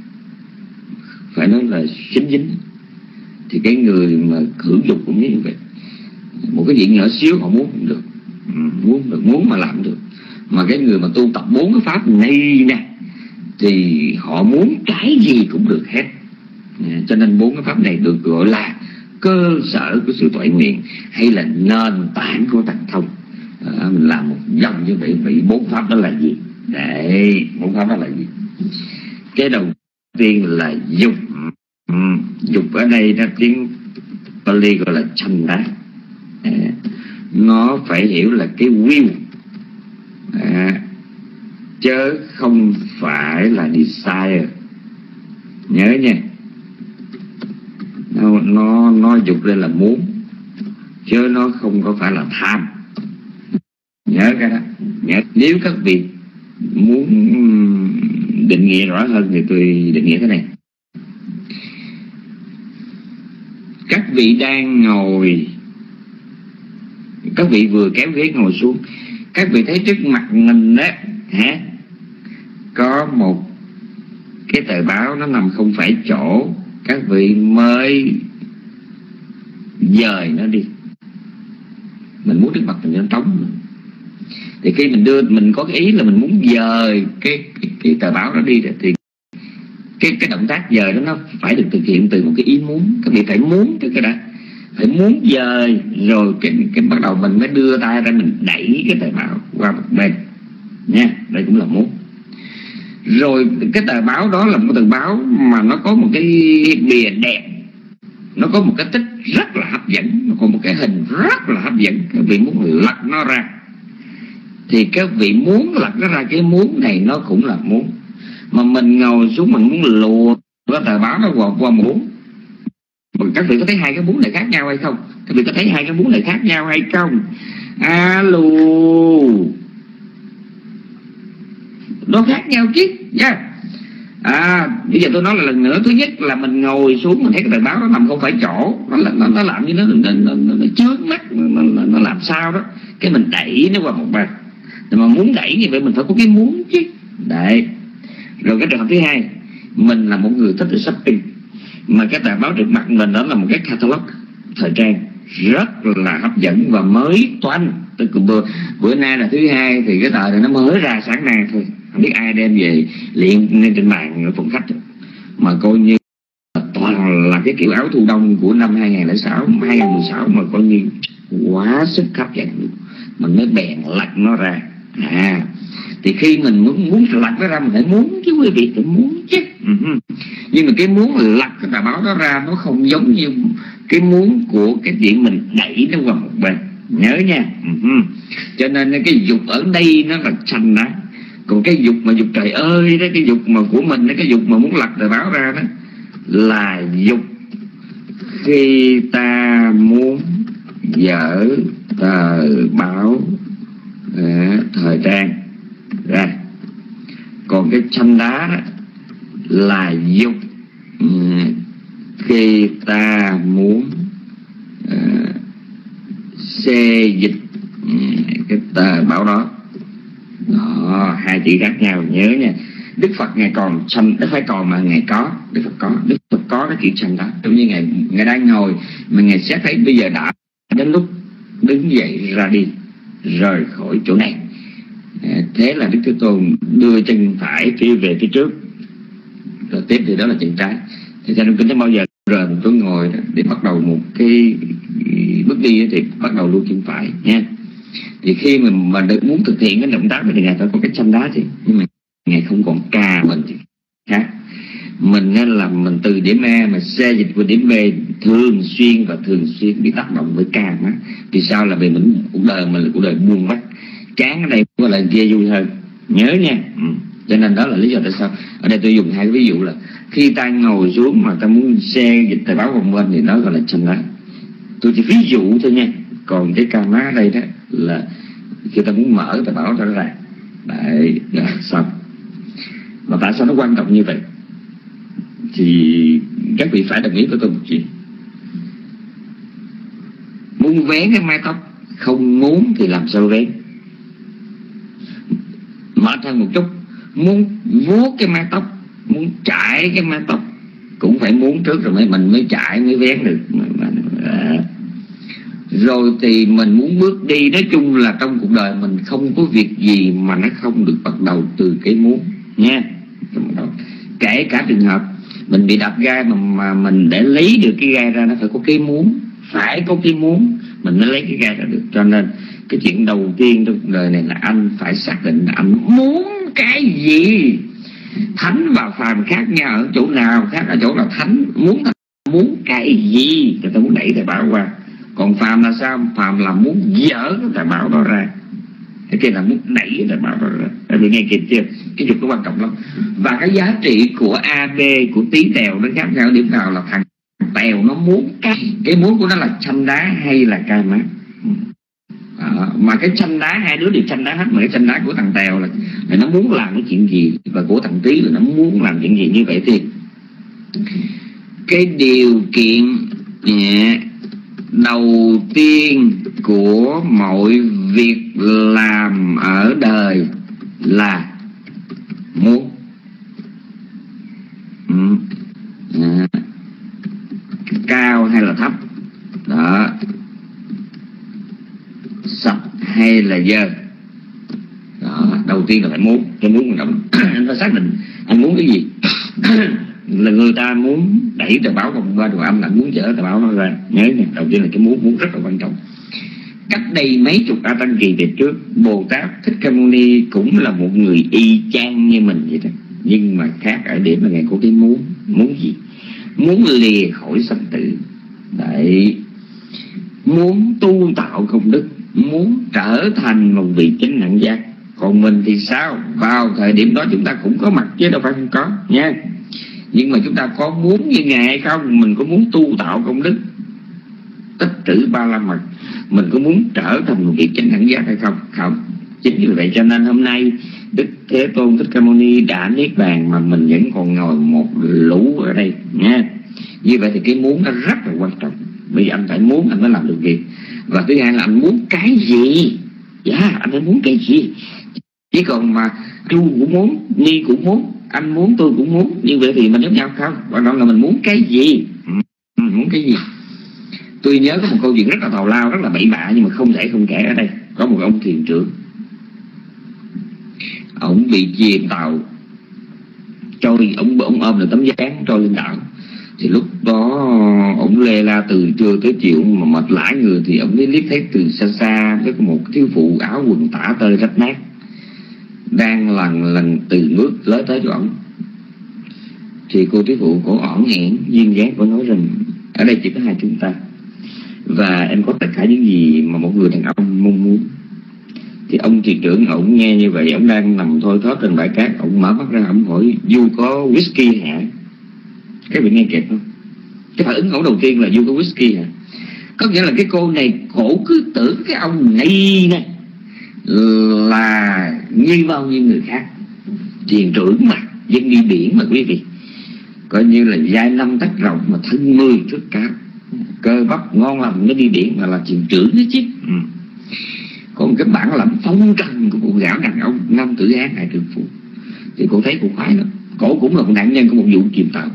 phải nói là dính dính. Thì cái người mà hưởng dục cũng như vậy, một cái chuyện nhỏ xíu họ muốn cũng được, muốn được, muốn mà làm được. Mà cái người mà tu tập bốn cái pháp này nè thì họ muốn cái gì cũng được hết. Cho nên bốn cái pháp này được gọi là cơ sở của sự toại nguyện, hay là nền tảng của thần thông. À, mình làm một dòng như vậy. Vậy bốn pháp đó là gì? Đấy, bốn pháp đó là gì? Cái đầu tiên là dục. ừ, Dục ở đây nó tiếng Pali gọi là chanda. à, Nó phải hiểu là cái will, à, chứ không phải là desire. Nhớ nha, nó, nó, nó dục lên là muốn, chứ nó không có phải là tham. Nhớ cái đó. Nhớ. Nếu các vị muốn định nghĩa rõ hơn thì tôi định nghĩa thế này. Các vị đang ngồi, các vị vừa kéo ghế ngồi xuống, các vị thấy trước mặt mình đó hả, có một cái tờ báo nó nằm không phải chỗ, các vị mới dời nó đi. Mình muốn trước mặt mình nó trống, thì khi mình đưa, mình có cái ý là mình muốn dời cái, cái, cái tờ báo đó đi, thì cái cái động tác dời đó nó phải được thực hiện từ một cái ý muốn. Các vị phải muốn trước cái đã, phải muốn dời rồi cái, cái bắt đầu mình mới đưa tay ra mình đẩy cái tờ báo qua một bên nha. Đây cũng là muốn. Rồi cái tờ báo đó là một tờ báo mà nó có một cái bìa đẹp, nó có một cái tích rất là hấp dẫn, nó có một cái hình rất là hấp dẫn. Các vị muốn lật nó ra thì các vị muốn lật nó ra, cái muốn này nó cũng là muốn. Mà mình ngồi xuống mình muốn lùa cái tờ báo nó qua, qua muốn. Các vị có thấy hai cái muốn này khác nhau hay không? Các vị có thấy hai cái muốn này khác nhau hay không? Alo, nó khác nhau chứ nha. Yeah. À, bây giờ tôi nói là lần nữa. Thứ nhất là mình ngồi xuống mình thấy cái tờ báo nó nằm không phải chỗ, nó nó, nó làm như nó nó, nó, nó, nó chướng mắt, nó, nó, nó làm sao đó, cái mình đẩy nó qua một bên. Mà muốn đẩy như vậy mình phải có cái muốn chứ. Đấy. Rồi cái trường hợp thứ hai, mình là một người thích shopping, mà cái tờ báo trước mặt mình đó là một cái catalog thời trang rất là hấp dẫn và mới toanh. Bữa, bữa nay là thứ hai thì cái tờ này nó mới ra sáng nay thôi, không biết ai đem về liền lên trên mạng ở phòng khách, mà coi như toàn là cái kiểu áo thu đông của năm hai nghìn lẻ sáu, hai nghìn mười sáu, mà coi như quá sức hấp dẫn. Mình mới bèn lật nó ra. À, thì khi mình muốn muốn lật nó ra mình phải muốn chứ quý vị, phải muốn chứ. Uh-huh. Nhưng mà cái muốn lật cái tờ báo đó ra nó không giống như cái muốn của cái chuyện mình đẩy nó qua một bên, nhớ nha. Uh-huh. Cho nên cái dục ở đây nó là sanh đó. Còn cái dục mà dục trời ơi đó, cái dục mà của mình đó, cái dục mà muốn lật tờ báo ra đó là dục khi ta muốn dở tờ báo à, thời trang ra. Còn cái chanh đá đó là dục um, khi ta muốn uh, xê dịch um, cái tờ báo đó. Đó, hai chữ khác nhau, nhớ nha. Đức Phật Ngài còn sanh, Đức phải còn mà Ngài có. Đức Phật có, Đức Phật có cái chuyện sanh đó. Giống như Ngài, Ngài đang ngồi mà Ngài xét thấy bây giờ đã đến lúc đứng dậy ra đi, rời khỏi chỗ này. Thế là Đức Thế Tôn đưa chân phải phía về phía trước, rồi tiếp thì đó là chân trái. Thì theo kinh tế bao giờ rồi tôi ngồi để bắt đầu một cái bước đi thì bắt đầu luôn chân phải nha. Thì khi mình mà được muốn thực hiện cái động tác này thì Ngài phải có cái chân đá chứ. Nhưng mà Ngài không còn ca mình thì khác. Mình nên là mình từ điểm A mà xe dịch qua điểm B thường xuyên và thường xuyên bị tác động với ca má. Vì sao? Là vì mình cuộc đời mình là cuộc đời buông bắt, chán ở đây có là kia vui hơn, nhớ nha. Ừ. Cho nên đó là lý do tại sao ở đây tôi dùng hai cái ví dụ là khi ta ngồi xuống mà ta muốn xe dịch tờ báo vòng bên thì đó gọi là chân đá. Tôi chỉ ví dụ thôi nha. Còn cái ca má ở đây đó là khi ta muốn mở tờ báo ra ra. Đấy, rồi xong. Mà tại sao nó quan trọng như vậy? Thì các vị phải đồng ý với tôi một chuyện. Muốn vén cái mái tóc, không muốn thì làm sao vén. Mở thêm một chút, muốn vuốt cái mái tóc, muốn chải cái mái tóc cũng phải muốn trước rồi mới mình mới chải mới vén được. À. Rồi thì mình muốn bước đi. Nói chung là trong cuộc đời mình không có việc gì mà nó không được bắt đầu từ cái muốn nha. Kể cả trường hợp mình bị đập gai mà, mà mình để lấy được cái gai ra nó phải có cái muốn, phải có cái muốn mình mới lấy cái gai ra được. Cho nên cái chuyện đầu tiên trong cuộc đời này là anh phải xác định là anh muốn cái gì. Thánh và phàm khác nhau ở chỗ nào? Khác ở chỗ là thánh muốn muốn cái gì người ta muốn đẩy tờ báo qua. Còn phàm là sao? Phàm là muốn dỡ cái tờ báo đó ra. Cái kia là muốn đẩy tờ báo đó ra. Các bạn nghe kịp chưa? Cái dục nó quan trọng lắm. Và cái giá trị của a bê, của tí tèo nó khác nhau điểm nào là thằng tèo nó muốn cái cái muốn của nó là chanh đá hay là cai mát. À, mà cái chanh đá hai đứa đều chanh đá hết, mà cái chanh đá của thằng tèo là, là nó muốn làm cái chuyện gì, và của thằng tí là nó muốn làm chuyện gì. Như vậy thì cái điều kiện yeah, đầu tiên của mọi việc làm ở đời là muốn. Ừ. À. Cao hay là thấp đó, sạch hay là dơ đó. Đầu tiên là phải muốn. Cái muốn là anh phải xác định anh muốn cái gì. Là người ta muốn đẩy tờ báo vòng qua, rồi anh là muốn chở tờ báo nó ra. Nhớ nha, đầu tiên là cái muốn. Muốn rất là quan trọng. Cách đây mấy chục A Tăng kỳ về trước, Bồ Tát Thích Ca Mâu Ni cũng là một người y chang như mình vậy đó. Nhưng mà khác ở điểm là Ngài có cái muốn. Muốn gì? Muốn lìa khỏi sanh tử. Đấy, muốn tu tạo công đức, muốn trở thành một vị chánh đẳng giác. Còn mình thì sao? Vào thời điểm đó chúng ta cũng có mặt chứ đâu phải không có nha. Nhưng mà chúng ta có muốn như Ngài hay không? Mình có muốn tu tạo công đức, tích trữ ba la mật, mình có muốn trở thành một vị chánh đẳng giác hay không? Không. Chính vì vậy cho nên hôm nay Đức Thế Tôn Thích Ca Mâu Ni đã niết bàn mà mình vẫn còn ngồi một lũ ở đây nha. Như vậy thì cái muốn nó rất là quan trọng. Bởi vì anh phải muốn anh mới làm được việc. Và thứ hai là anh muốn cái gì? Dạ, yeah, anh phải muốn cái gì? Chỉ còn mà Chu cũng muốn, Ni cũng muốn, anh muốn, tôi cũng muốn, như vậy thì mình giống nhau không? Quan trọng là mình muốn cái gì? Ừ, muốn cái gì? Tôi nhớ có một câu chuyện rất là tào lao, rất là bậy bạ, nhưng mà không thể không kể ở đây. Có một ông thuyền trưởng, ông bị chìm tàu trôi, ông ông ôm được tấm ván trôi lên đảo. Thì lúc đó ông lê la từ trưa tới chiều mà mệt lả người, thì ông mới liếc thấy từ xa xa có một thiếu phụ áo quần tả tơi rách nát đang lần lần từ nước lới tới cho ông. Thì cô thiếu phụ cổ ỏn ẻn duyên dáng, cổ nói rằng ở đây chỉ có hai chúng ta, và em có tất cả những gì mà một người đàn ông mong muốn. Thì ông thuyền trưởng ổng nghe như vậy, ổng đang nằm thôi thóp trên bãi cát, ổng mở mắt ra, ổng hỏi Du có whisky hả? Các vị nghe kịp không? Cái phản ứng ổng đầu tiên là Du có whisky hả? Có nghĩa là cái cô này cổ cứ tưởng cái ông này này là như bao nhiêu người khác. Thuyền trưởng mà, dân đi biển mà quý vị, coi như là vai năm tấc rộng mà thân mười thước cao, cơ bắp ngon lành mới đi biển, mà là thuyền trưởng đó chứ. Ừ. Có một cái bản lãnh phong trần của một gã đàn ông năm tử án Đại Trượng Phu. Thì cô thấy cô khoái lắm. Cổ cũng là một nạn nhân của một vụ chìm tàu.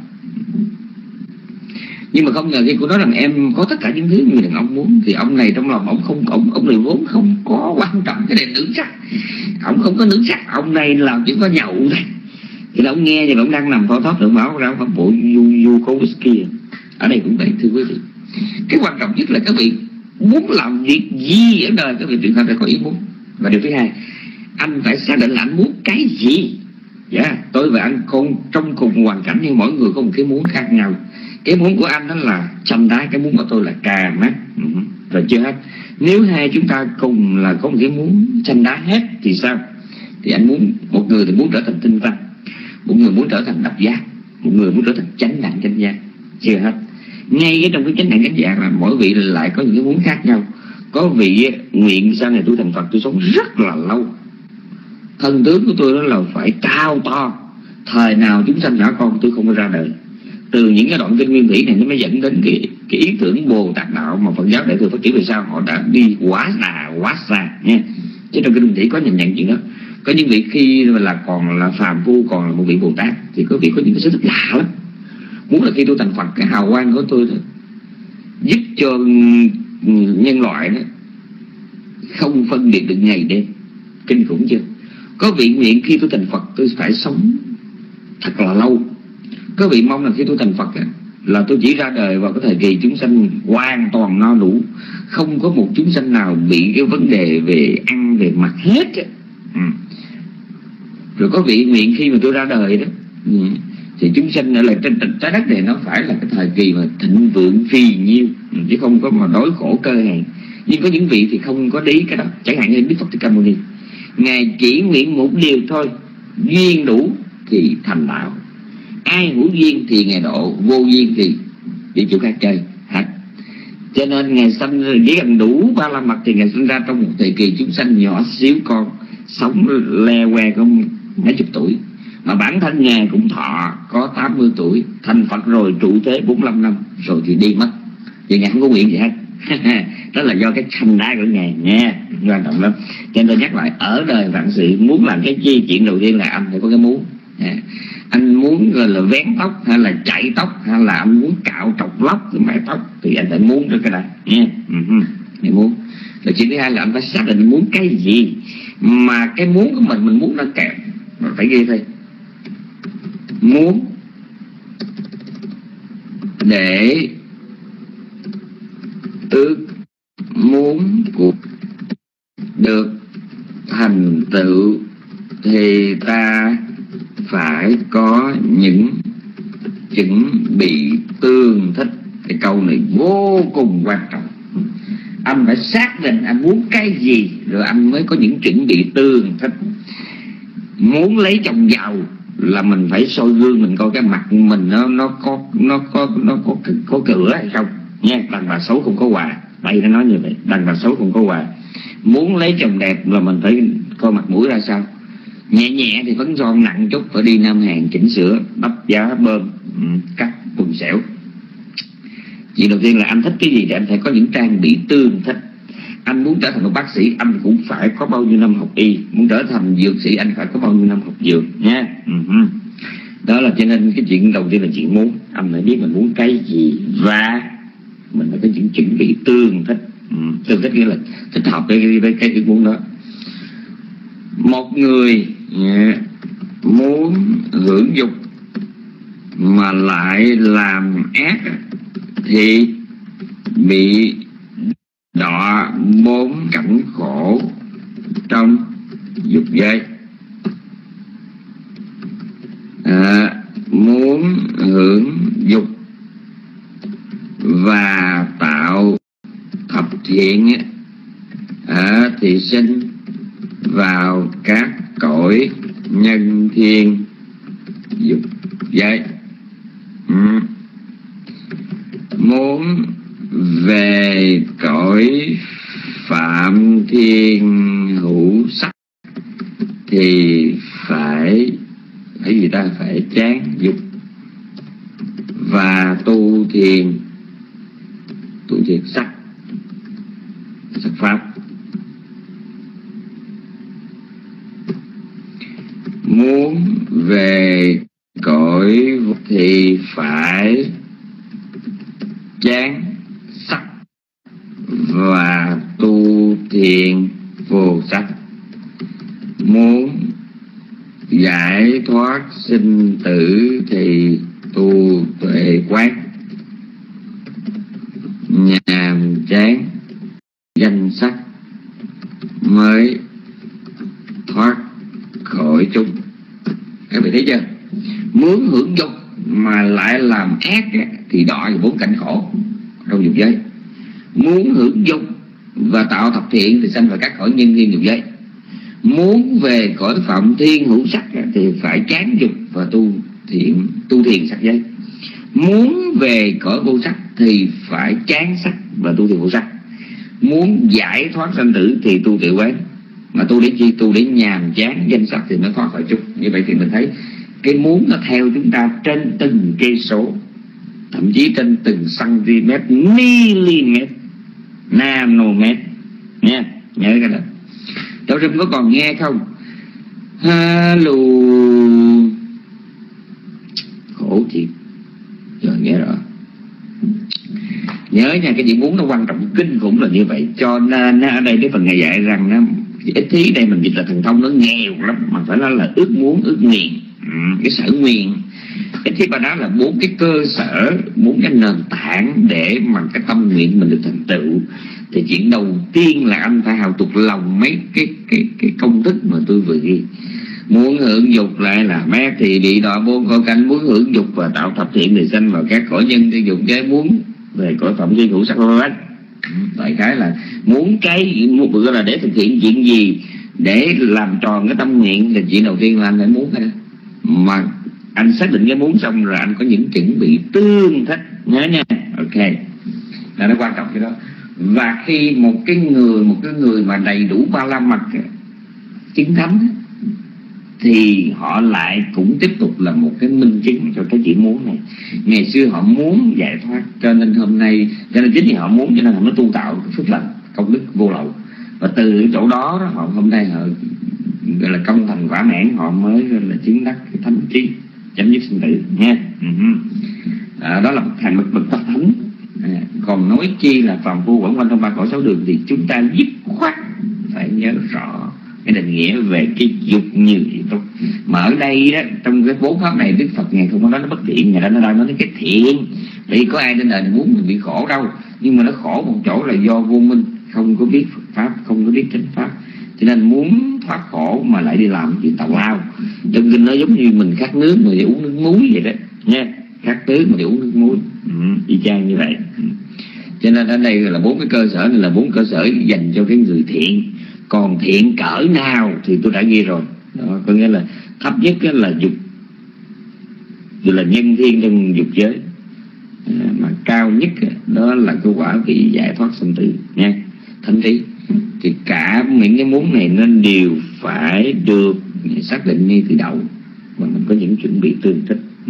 Nhưng mà không ngờ khi cô nói rằng em có tất cả những thứ người đàn ông muốn, thì ông này trong lòng ông không, ông ông này vốn không có quan trọng cái đèn nữ sắc, ông không có nữ sắc, ông này làm chỉ có nhậu thôi. Thì là ông nghe và ông đang nằm thoi thóp, được báo ra pháp bộ Du Du có whisky. Ở đây cũng vậy thưa quý vị. Cái quan trọng nhất là các vị muốn làm việc gì ở đời, các vị tuyệt phải có ý muốn. Và điều thứ hai, anh phải xác định là anh muốn cái gì. Dạ, yeah, tôi và anh con trong cùng hoàn cảnh nhưng mỗi người có một cái muốn khác nhau. Cái muốn của anh đó là chanh đá, cái muốn của tôi là cà mắt. Uh-huh. Rồi chưa hết. Nếu hai chúng ta cùng là có một cái muốn chanh đá hết thì sao? Thì anh muốn, một người thì muốn trở thành tinh văn, một người muốn trở thành độc giác, một người muốn trở thành chánh đẳng chánh giác. Chưa hết. Ngay cái trong cái chánh đẳng chánh giác là mỗi vị lại có những cái muốn khác nhau. Có vị nguyện sau này tôi thành Phật, tôi sống rất là lâu, thân tướng của tôi đó là phải cao to, thời nào chúng sanh nhỏ con tôi không có ra đời. Từ những cái đoạn kinh nguyên thủy này nó mới dẫn đến cái, cái ý tưởng Bồ Tát đạo mà Phật giáo Đại thừa phát triển về sau họ đã đi quá đà quá xa nha. Chứ trong kinh nguyên thủy có nhìn nhận chuyện đó. Có những vị khi là còn là phàm phu, còn là một vị Bồ Tát, thì có vị có những cái sở thích lạ lắm. Muốn là khi tôi thành Phật, cái hào quang của tôi đó, giúp cho nhân loại đó không phân biệt được ngày đêm. Kinh khủng chưa? Có vị nguyện khi tôi thành Phật tôi phải sống thật là lâu. Có vị mong là khi tôi thành Phật á, là tôi chỉ ra đời vào cái thời kỳ chúng sanh hoàn toàn no đủ, không có một chúng sanh nào bị cái vấn đề về ăn về mặt hết á. Ừ. Rồi có vị nguyện khi mà tôi ra đời đó, ừ, thì chúng sanh ở lại trên trái đất này nó phải là cái thời kỳ mà thịnh vượng phì nhiêu, ừ, chứ không có mà đói khổ cơ hèn. Nhưng có những vị thì không có lý cái đó. Chẳng hạn như Đức Phật Thích Ca Mâu Ni, Ngài chỉ nguyện một điều thôi, duyên đủ thì thành đạo. Ai hữu duyên thì Ngài độ, vô duyên thì đi chỗ khác chơi hả? Cho nên Ngài sanh chỉ cần đủ ba la mật thì Ngài sinh ra trong một thời kỳ chúng sanh nhỏ xíu con, sống le que có mấy chục tuổi, mà bản thân Ngài cũng thọ có tám mươi tuổi, thành Phật rồi trụ thế bốn mươi lăm năm rồi thì đi mất. Vì Ngài không có nguyện gì hết. Đó là do cái sanh đá của Ngài nha, quan trọng lắm. Cho nên tôi nhắc lại, ở đời vạn sự muốn làm cái chi, chuyện đầu tiên là anh phải có cái muốn. À, anh muốn là, là vén tóc hay là chạy tóc, hay là anh muốn cạo trọc lóc cái mái tóc, thì anh phải muốn cho cái này nha. Uh-huh. Mình muốn. Rồi chuyện thứ hai là anh phải xác định muốn cái gì, mà cái muốn của mình mình muốn nó kèm, mình phải ghi thôi. Muốn để ước muốn của được thành tựu thì ta phải có những chuẩn bị tương thích. Cái câu này vô cùng quan trọng. Anh phải xác định anh muốn cái gì, rồi anh mới có những chuẩn bị tương thích. Muốn lấy chồng giàu là mình phải soi gương mình coi cái mặt mình nó nó có nó có nó có có cửa hay không nha. Đàn bà xấu không có quà, đây nó nói như vậy, đàn bà xấu không có quà. Muốn lấy chồng đẹp là mình phải coi mặt mũi ra sao. Nhẹ nhẹ thì vẫn giòn, nặng chút phải đi Nam Hàn chỉnh sửa, đắp giá bơm, cắt quần xẻo. Chuyện đầu tiên là anh thích cái gì thì anh phải có những trang bị tương thích. Anh muốn trở thành một bác sĩ, anh cũng phải có bao nhiêu năm học y. Muốn trở thành dược sĩ, anh phải có bao nhiêu năm học dược nha. uh-huh. Đó là cho nên cái chuyện đầu tiên là chuyện muốn. Anh phải biết mình muốn cái gì và mình phải có những chuẩn bị tương thích. uh, Tương thích nghĩa là thích hợp với cái, cái, cái muốn đó. Một người yeah, muốn hưởng dục mà lại làm ác thì bị đọa bốn cảnh khổ trong dục giới. À, muốn hưởng dục và tạo thập thiện à, thì sinh vào các cõi nhân thiên dục giới. ừ. Muốn về cõi phạm thiên hữu sắc thì phải phải gì ta phải chán dục và tu thiền tu thiền sắc sắc pháp. Muốn về cõi thì phải chán sắc và tu thiền vô sắc. Muốn giải thoát sinh tử thì tu tuệ quán, nhàm chán danh sắc mới thoát khỏi chúng. Các bạn thấy chưa? Muốn hưởng dục mà lại làm ác thì đọa vào bốn cảnh khổ trong dục giới. Muốn hưởng dục và tạo thập thiện thì sanh vào các cõi nhân thiên dục giới. Muốn về cõi phạm thiên hữu sắc thì phải chán dục và tu thiện tu thiền sắc giới. Muốn về cõi vô sắc thì phải chán sắc và tu thiền vô sắc. Muốn giải thoát sanh tử thì tu tuệ quán. Mà tu để chi? Tu để nhàm chán danh sắc thì nó thoát khỏi chút. Như vậy thì mình thấy cái muốn nó theo chúng ta trên từng cây số, thậm chí trên từng cm, mm, nanomet nha. Nhớ cái đó. Cháu Trâm có còn nghe không? Hello. Khổ thiệt. Rồi nghe rõ. Nhớ nha, cái chuyện muốn nó quan trọng kinh khủng là như vậy. Cho nên ở đây cái phần ngày dạy rằng nó ít thí đây mình dịch là thần thông nó nghèo lắm, mà phải nói là ước muốn, ước nguyện, ừ, cái sở nguyện. Ít thí ba đó là bốn cái cơ sở, bốn cái nền tảng để mà cái tâm nguyện mình được thành tựu. Thì chuyện đầu tiên là anh phải hào tục lòng mấy cái cái cái công thức mà tôi vừa ghi. Muốn hưởng dục lại là mát thì bị đọa bốn cõi cảnh. Muốn hưởng dục và tạo thập thiện thì sanh vào các cõi nhân thiên dục giới. Muốn về cõi phạm thiên hữu sắc hết. Đại khái là muốn cái một bữa là để thực hiện chuyện gì, để làm tròn cái tâm nguyện thì chuyện đầu tiên là anh phải muốn cái đó. Mà anh xác định cái muốn xong rồi anh có những chuẩn bị tương thích. Nhớ nha. Ok, là nó quan trọng cái đó. Và khi một cái người một cái người mà đầy đủ ba la mật chứng thánh thì họ lại cũng tiếp tục là một cái minh chứng cho cái chuyện muốn này. Ngày xưa họ muốn giải thoát, cho nên hôm nay cho nên chính vì họ muốn cho nên họ mới tu tạo phước lành công đức vô lậu. Và từ chỗ đó, đó họ hôm nay họ gọi là công thành quả mãn, họ mới là chứng đắc cái thánh trí, chấm dứt sinh tử nha. uh-huh. à, Đó là một thành bậc bậc thánh. à, Còn nói chi là phàm phu quẩn quanh trong ba cõi sáu đường thì chúng ta dứt khoát phải nhớ rõ cái định nghĩa về cái dục như vậy thôi. Mà ở đây đó, trong cái bốn pháp này Đức Phật Ngài không có nói nó bất thiện, Ngài đã nói nói cái thiện. Vì có ai trên đời này muốn mình bị khổ đâu, nhưng mà nó khổ một chỗ là do vô minh, không có biết Phật pháp, không có biết chánh pháp. Cho nên muốn thoát khổ mà lại đi làm chuyện tào lao. Trong kinh nó giống như mình khát nước mà đi uống nước muối vậy đó nha, khát nước mà đi uống nước muối, ừ, y chang như vậy. Cho nên ở đây là bốn cái cơ sở này là bốn cơ sở dành cho cái người thiện. Còn thiện cỡ nào thì tôi đã ghi rồi đó, có nghĩa là thấp nhất là dục, là nhân thiên trong dục giới, à, mà cao nhất đó là cái quả vị giải thoát sanh tử nha, thánh trí. Thì cả những cái muốn này nên đều phải được xác định ngay từ đầu và mình có những chuẩn bị tương thích. Ừ.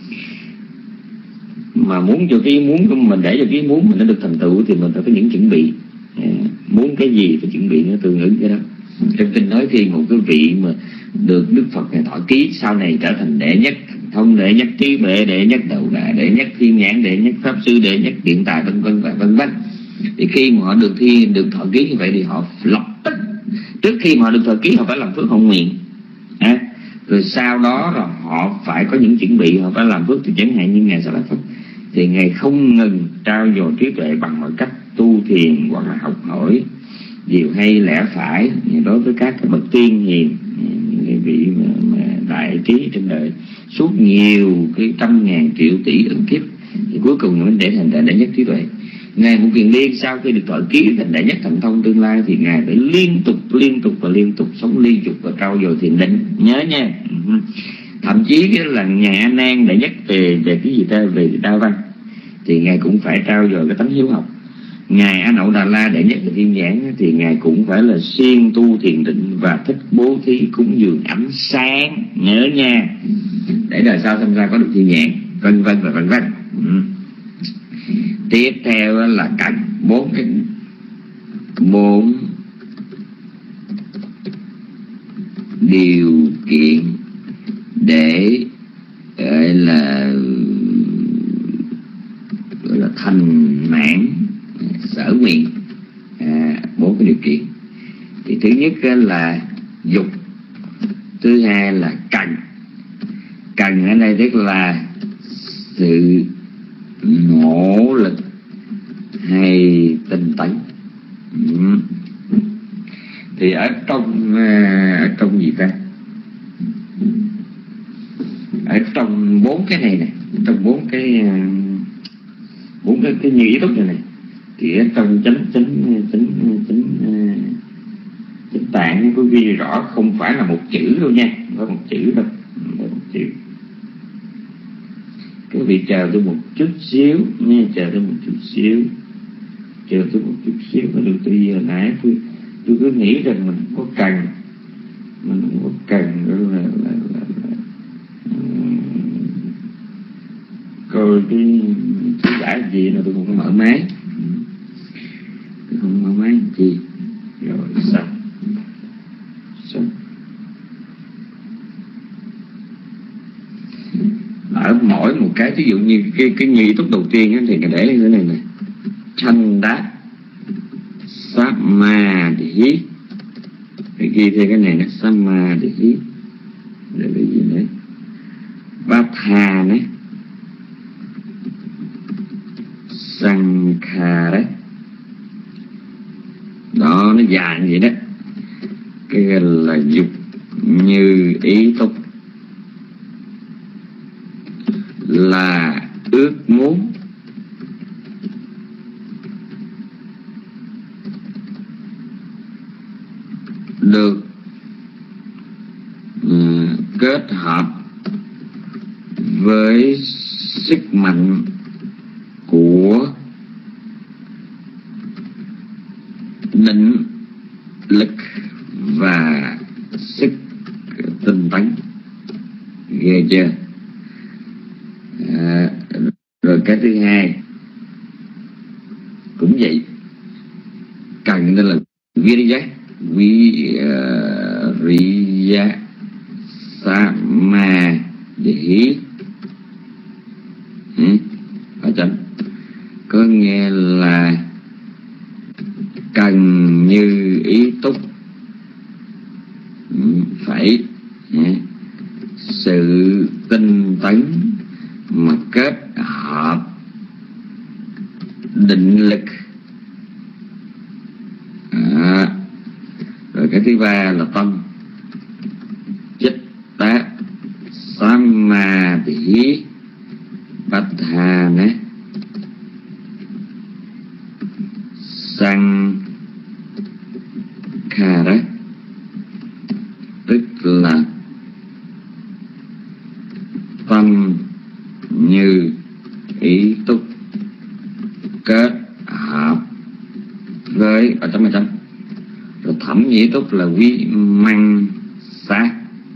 Mà muốn cho cái muốn của mình, để cho cái muốn mình nó được thành tựu thì mình phải có những chuẩn bị. À, muốn cái gì phải chuẩn bị nó tương ứng cái đó. Trong kinh nói khi một cái vị mà được Đức Phật này thọ ký, sau này trở thành đệ nhất thông, đệ nhất trí bệ, đệ nhất đầu đà, đệ nhất thiên nhãn, đệ nhất pháp sư, đệ nhất điện tài, vân vân và vân vân. Thì khi mà họ được thi được thọ ký như vậy thì họ lập tức, trước khi mà họ được thọ ký họ phải làm phước hộ nguyện, à, rồi sau đó là họ phải có những chuẩn bị, họ phải làm phước. Thì chẳng hạn như Ngài Sa La Phật thì Ngài không ngừng trao dồi trí tuệ bằng mọi cách, tu thiền hoặc là học hỏi điều hay lẽ phải đối với các cái bậc tiên hiền, những vị mà, mà đại trí trên đời suốt nhiều cái trăm ngàn triệu tỷ ức kiếp, thì cuối cùng mới để thành đệ nhất trí tuệ. Ngài Một Kiền Liên sau khi được thọ ký thành đệ nhất thần thông tương lai thì Ngài phải liên tục liên tục và liên tục sống liên tục và trau dồi thiền định, nhớ nha. Thậm chí cái là Ngài A Nan đệ nhất về về cái gì ta, về đa văn thì Ngài cũng phải trau dồi cái tánh hiếu học. Ngài A Nậu Đà La đệ nhất về thiên nhãn thì Ngài cũng phải là siêng tu thiền định và thích bố thí cúng dường ánh sáng, nhớ nha, để đời sau sinh ra có được thiên nhãn, vân vân và vân vân. Ừ. Tiếp theo là cần bốn cái bốn điều kiện để gọi là gọi là thành mãn sở nguyện. À, bốn cái điều kiện thì thứ nhất là dục, thứ hai là cần. Cần ở đây tức là sự nỗ lực hay tinh tấn. Ừ. Thì ở trong ở trong gì ta, ở trong bốn cái này này, trong bốn cái bốn cái cái như ý túc này này, thì ở trong chánh chánh chánh chánh chánh tạng có ghi rõ không phải là một chữ đâu nha, không phải một chữ đâu, không phải một chữ. Các vị chờ tôi một chút xíu nha, chờ tôi một chút xíu, chờ tôi một chút xíu. Mà từ giờ nãy tôi tôi cứ nghĩ rằng mình có cần, mình không có cần là, là, là, là, là um, coi cái cái giải gì là tôi không có mở máy, tôi không mở máy gì rồi sao sao ở mỗi một cái, ví dụ như cái cái nghi thức đầu tiên ấy, thì để lên cái này này, thanh đá samadhi, thì ghi theo cái này nó samadhi, rồi cái gì nữa, vata đấy, sankhara đó, nó dài vậy đó. Cái là dục như ý túc, là ước muốn, được uh, kết hợp với sức mạnh của định lực và sức tinh tấn, ghê chưa? À, rồi cái thứ hai cũng vậy, cần nên là viriya, viriya samadhi, ừ, ở trên có nghe là cần như ý túc, phải sự tinh tấn mà kết hợp định lực, à, rồi cái thứ ba là tâm chích tá samadhi patthana sankhara, tức là tâm như ý túc kết hợp với ở trong trong rồi thẩm nhĩ túc là vi măng sát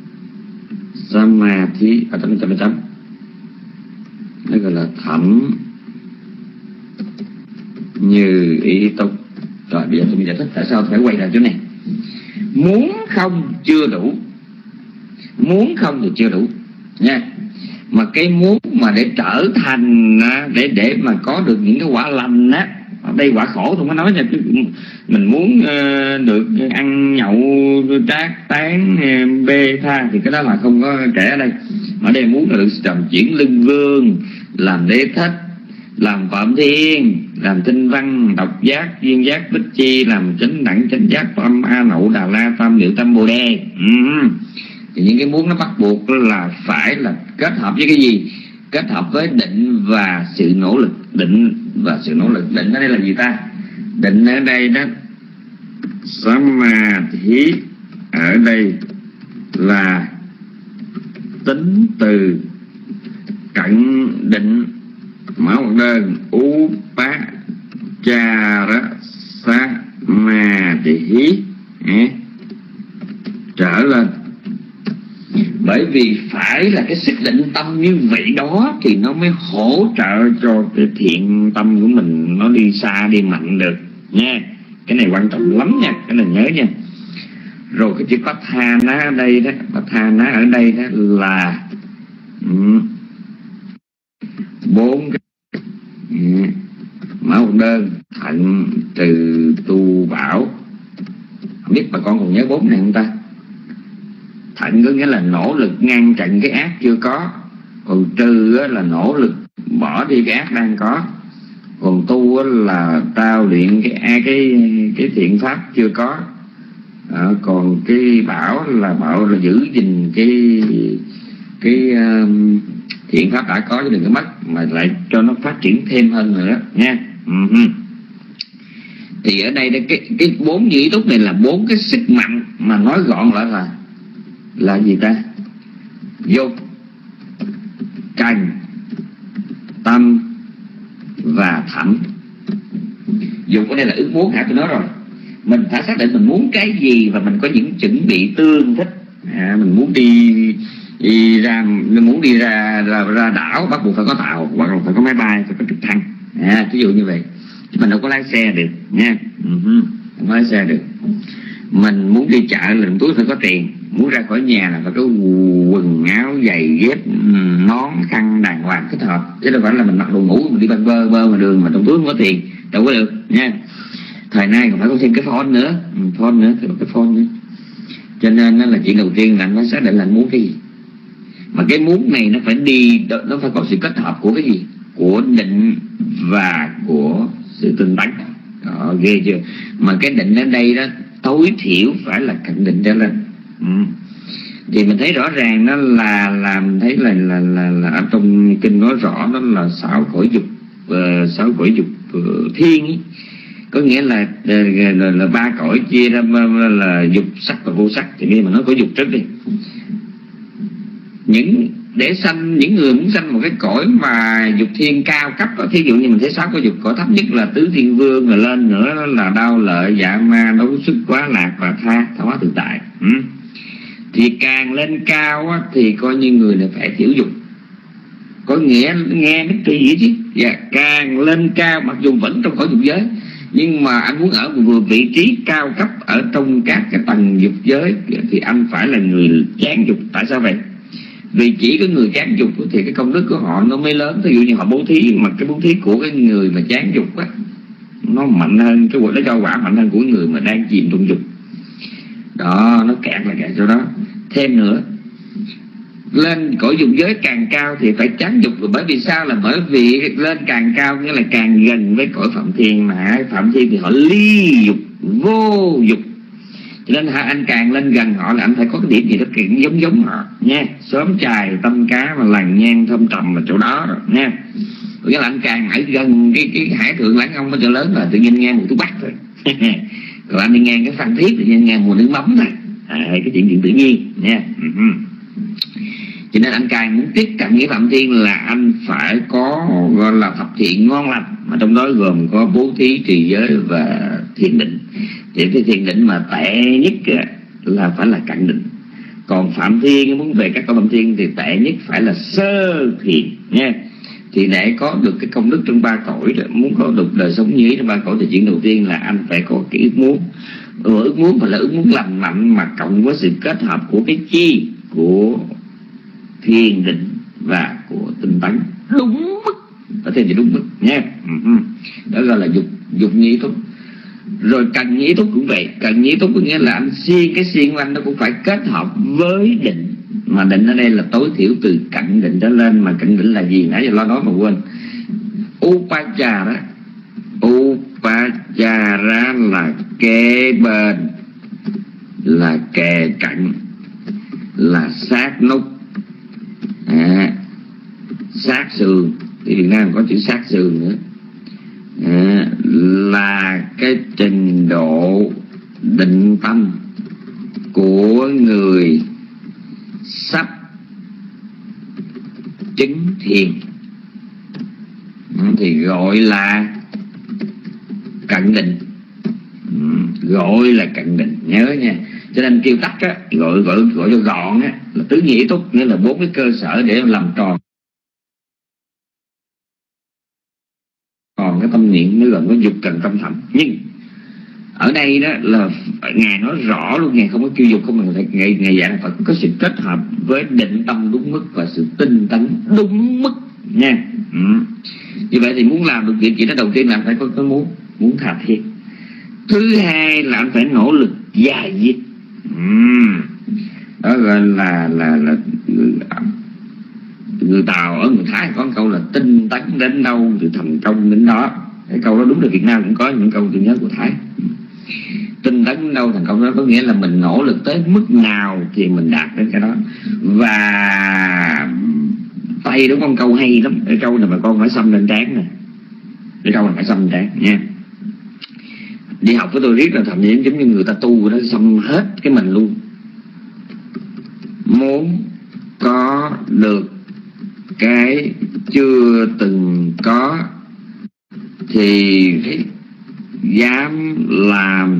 samadhi ở trong trong trong nó gọi là thẩm như ý túc. Rồi bây giờ tôi giải thích tại sao phải quay lại chỗ này. Muốn không chưa đủ, muốn không thì chưa đủ nha. Mà cái muốn mà để trở thành để để mà có được những cái quả lành á, ở đây quả khổ tôi mới nói nha. Mình muốn uh, được ăn nhậu trác tán bê tha thì cái đó là không có kể ở đây. Ở đây muốn là được trầm chuyển lưng vương, làm đế thích, làm phạm thiên, làm tinh văn, độc giác, duyên giác, bích chi, làm chánh đẳng, chánh giác, tâm a nậu, đà la, tam diệu, tam bồ đề. Ừ. Thì những cái muốn nó bắt buộc là phải là kết hợp với cái gì? Kết hợp với định và sự nỗ lực. Định và sự nỗ lực. Định ở đây là gì ta? Định ở đây đó, samadhi ở đây là tính từ cận định, mở một đơn upachara samadhi trở lên. Bởi vì phải là cái sức định tâm như vậy đó thì nó mới hỗ trợ cho cái thiện tâm của mình nó đi xa, đi mạnh được nha. Cái này quan trọng lắm nha, cái này nhớ nha. Rồi cái chữ patthana ở đây đó, patthana ở đây đó là um, bốn cái um, mở một đơn thận trừ tu bảo. Không biết bà con còn nhớ bốn này không ta? Thận có nghĩa là nỗ lực ngăn chặn cái ác chưa có, còn trừ là nỗ lực bỏ đi cái ác đang có, còn tu là tao luyện cái cái cái thiện pháp chưa có, à, còn cái bảo là bảo là giữ gìn cái cái um, thiện pháp đã có chứ đừng có mất, mà lại cho nó phát triển thêm hơn nữa nha. Uh-huh. Thì ở đây cái cái bốn nhĩ túc này là bốn cái sức mạnh mà nói gọn lại là là gì ta? Dục, cần, tâm và thẩm. Dục ở đây là ước muốn, hả? Tôi nói rồi, mình phải xác định mình muốn cái gì và mình có những chuẩn bị tương thích. À, mình muốn đi, đi ra, mình muốn đi ra ra, ra đảo bắt buộc phải có tàu hoặc là phải có máy bay, phải có trực thăng. À, ví dụ như vậy. Chứ mình đâu có lái xe được nha. Uh-huh. Không có lái xe được. Mình muốn đi chợ là túi phải có tiền, muốn ra khỏi nhà là phải có quần áo, giày, dép, nón, khăn đàng hoàng kết hợp, chứ đâu phải là mình mặc đồ ngủ mình đi bơ bơ bơ ngoài đường mà trong túi không có tiền, đâu có được nha. Thời nay còn phải có thêm cái phone nữa, phone nữa, phải có cái phone nữa. Cho nên đó là chuyện đầu tiên là anh phải xác định là anh muốn cái gì, mà cái muốn này nó phải đi, nó phải có sự kết hợp của cái gì, của định và của sự tinh tấn. Đó, ghê chưa? Mà cái định ở đây đó tối thiểu phải là cận định trở lên. Ừ. Thì mình thấy rõ ràng đó là làm thấy là là, là là ở trong kinh nói rõ đó là sáu cõi dục, uh, sáu cõi dục uh, thiên ý. Có nghĩa là, là, là, là ba cõi chia ra là dục, sắc và vô sắc. Thì bây giờ mình nói cõi dục trước đi. Những để sanh những người muốn sanh một cái cõi mà dục thiên cao cấp, thí dụ như mình thấy sáu cõi dục, cõi thấp nhất là tứ thiên vương, rồi lên nữa là đau lợi, dạ ma, đấu sức, quá lạc và tha tha hóa tự tại. Ừ. Thì càng lên cao á, thì coi như người này phải thiểu dục. Có nghĩa nghe nó kỳ vậy chứ. Dạ, càng lên cao mặc dù vẫn trong cõi dục giới, nhưng mà anh muốn ở một vị trí cao cấp ở trong các cái tầng dục giới thì anh phải là người chán dục. Tại sao vậy? Vì chỉ có người chán dục thì cái công đức của họ nó mới lớn. Ví dụ như họ bố thí, mà cái bố thí của cái người mà chán dục á, nó mạnh hơn, cái quả nó cho quả mạnh hơn của người mà đang chìm trong dục. Đó, nó kẹt là kẹt chỗ đó. Thêm nữa, lên cõi dục giới càng cao thì phải chán dục. Bởi vì sao? Là bởi vì lên càng cao nghĩa là càng gần với cõi phạm thiên, mà phạm thiên thì họ ly dục, vô dục. Cho nên anh càng lên gần họ là anh phải có cái điểm gì đó kiện giống giống họ nha. Sớm chài tâm cá mà làng nhang thâm trầm là chỗ đó rồi nha. Nghĩa là anh càng ở gần cái cái hải thượng lãng ông ở chỗ lớn là tự nhiên ngang một túi bắc rồi. Còn anh đi ngang cái Phan Thiết tự nhiên ngang mùa nước mắm thôi. À, cái chuyện chuyện tự nhiên nha. Uh-huh. Cho nên anh càng muốn tiếp cận với Phạm Thiên là anh phải có gọi là thập thiện ngon lành, mà trong đó gồm có bố thí, trì giới và thiền định. Thì cái thiền định mà tệ nhất là phải là cận định. Còn Phạm Thiên muốn về các cõi Phạm Thiên thì tệ nhất phải là sơ thiền nha. Thì để có được cái công đức trong ba cõi đó, muốn có được đời sống như ý trong ba cõi thì chuyện đầu tiên là anh phải có cái ước muốn. Ừ, ước muốn phải là ước muốn lành mạnh mà cộng với sự kết hợp của cái chi, của thiền định và của tinh tấn đúng mức, ở thêm thì đúng mức nha. Đó gọi là dục dục nhị túc. Rồi cần nhị túc cũng vậy. Cần nhị túc có nghĩa là anh siêng, cái siêng của anh nó cũng phải kết hợp với định. Mà định ở đây là tối thiểu từ cận định trở lên. Mà cận định là gì? Nãy giờ lo nói mà quên. Upachara. Upachara là kề bên, là kề cận, là sát nút, à, sát sườn. Thì Việt Nam có chữ sát sườn nữa. À, là cái trình độ định tâm của người sắp chứng thiền thì gọi là cận định. Gọi là cận định, nhớ nha. Cho nên kêu tắt á, gọi gọi gọi cho gọn á, là tứ nhị túc, nghĩa là bốn cái cơ sở để làm tròn còn cái tâm niệm, nó gần có dục cần tâm thầm. Nhưng ở đây đó là ngài nói rõ luôn, ngài không có kêu dục không, mà ngài ngài dạy phải có sự kết hợp với định tâm đúng mức và sự tinh tấn đúng mức nha. Ừ. Như vậy thì muốn làm được việc gì đó, đầu tiên là phải có cái muốn muốn tha thiết. Thứ hai là anh phải nỗ lực dài diệt. Ừ. Đó gọi là là là người Tàu ở người Thái có một câu là tinh tấn đến đâu thì thành công đến đó. Cái câu đó đúng là Việt Nam cũng có những câu tôi nhớ của Thái. Tinh tấn đến đâu thành công đó có nghĩa là mình nỗ lực tới mức nào thì mình đạt đến cái đó. Và Tây đúng không, câu hay lắm. Cái câu này mà con phải xăm lên trán nè. Cái câu này phải xăm lên trán nha. Đi học với tôi riết là thậm chí giống như người ta tu nó xăm hết cái mình luôn. Muốn có được cái chưa từng có thì phải dám làm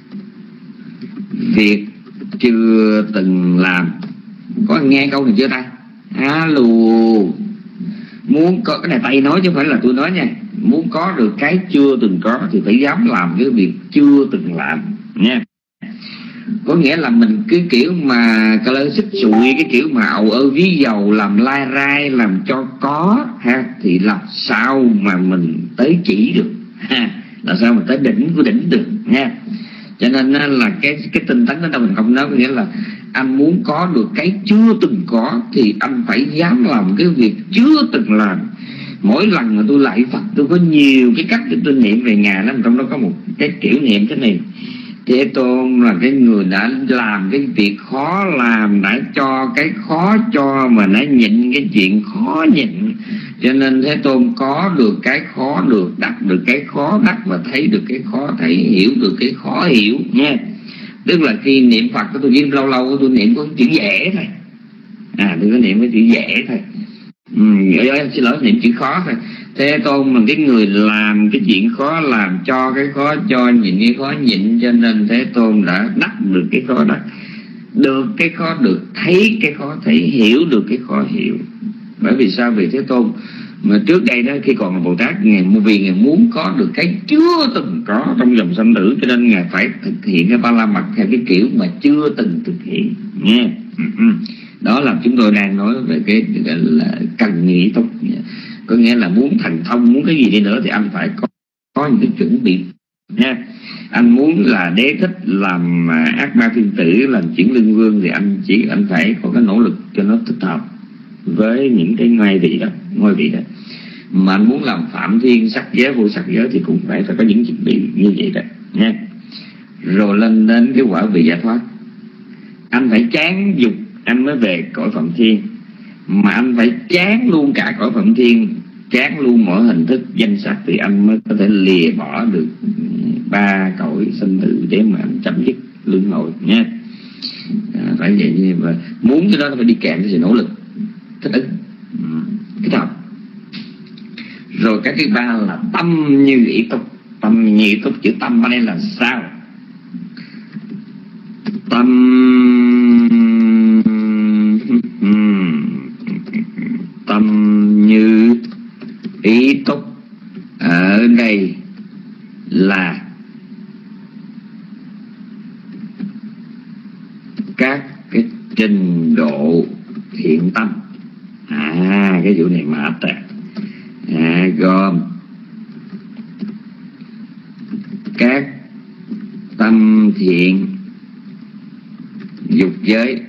việc chưa từng làm. Có nghe câu này chưa ta? Alo. Muốn có, cái này Tây nói chứ không phải là tôi nói nha. Muốn có được cái chưa từng có thì phải dám làm cái việc chưa từng làm nha. Có nghĩa là mình cái kiểu mà cà lơ xích sụi, cái kiểu mà ầu ơ ví dầu, làm lai rai, làm cho có ha, thì làm sao mà mình tới chỉ được ha, là sao mà tới đỉnh của đỉnh được nha. Cho nên là cái cái tinh tấn đó mình không nói, có nghĩa là anh muốn có được cái chưa từng có thì anh phải dám làm cái việc chưa từng làm. Mỗi lần mà tôi lại Phật tôi có nhiều cái cách để tôi niệm về Ngài lắm. Trong đó có một cái kiểu niệm thế này: Thế Tôn là cái người đã làm cái việc khó làm, đã cho cái khó cho, mà đã nhịn cái chuyện khó nhịn. Cho nên Thế Tôn có được cái khó được, đắc được cái khó đắc, và thấy được cái khó thấy, hiểu được cái khó hiểu nha. Tức là khi niệm Phật tôi chỉ lâu lâu tôi niệm có chữ dễ thôi. À tôi có niệm cái chữ dễ thôi. Ừ, xin lỗi, niệm chữ khó thôi. Thế Tôn là cái người làm cái chuyện khó làm, cho cái khó cho, nhịn cái khó nhịn. Cho nên Thế Tôn đã đắc được cái khó đắc, được cái khó được, thấy cái khó thấy, hiểu được cái khó hiểu. Bởi vì sao? Vì Thế Tôn mà trước đây đó, khi còn là Bồ Tát, Ngài vì Ngài muốn có được cái chưa từng có trong dòng sanh tử, cho nên Ngài phải thực hiện cái ba la mật theo cái kiểu mà chưa từng thực hiện nha. Đó là chúng tôi đang nói về cái gọi là cần nghĩ túc. Có nghĩa là muốn thành thông, muốn cái gì đi nữa thì anh phải có, có những cái chuẩn bị nha. Anh muốn là đế thích, làm ác ma thiên tử, làm chuyển lưng vương thì anh chỉ anh phải có cái nỗ lực cho nó thích hợp với những cái ngôi vị đó, ngôi vị đó. Mà anh muốn làm phạm thiên sắc giới, vô sắc giới thì cũng phải phải có những chuẩn bị như vậy đó nha. rồi lên đến cái quả vị giải thoát. Anh phải chán dục anh mới về cõi Phạm Thiên, mà anh phải chán luôn cả cõi Phạm Thiên, chán luôn mọi hình thức danh sắc, thì anh mới có thể lìa bỏ được ba cõi sinh tử để mà anh chấm dứt luân hồi nha. À, phải vậy như vậy. Muốn cái đó nó phải đi kèm với sự nỗ lực, thích ứng, cái thật. Rồi cái thứ ba là tâm như ý túc. Tâm như ý túc, chữ tâm ở đây là sao? Tâm tâm như ý túc ở đây là các cái trình độ thiện tâm. À, cái vụ này mệt à. À, gồm các tâm thiện dục giới,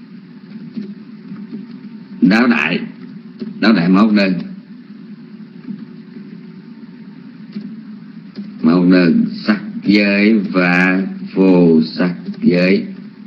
đáo đại, đáo đại mẫu đơn, mẫu đơn sắc giới và vô sắc giới.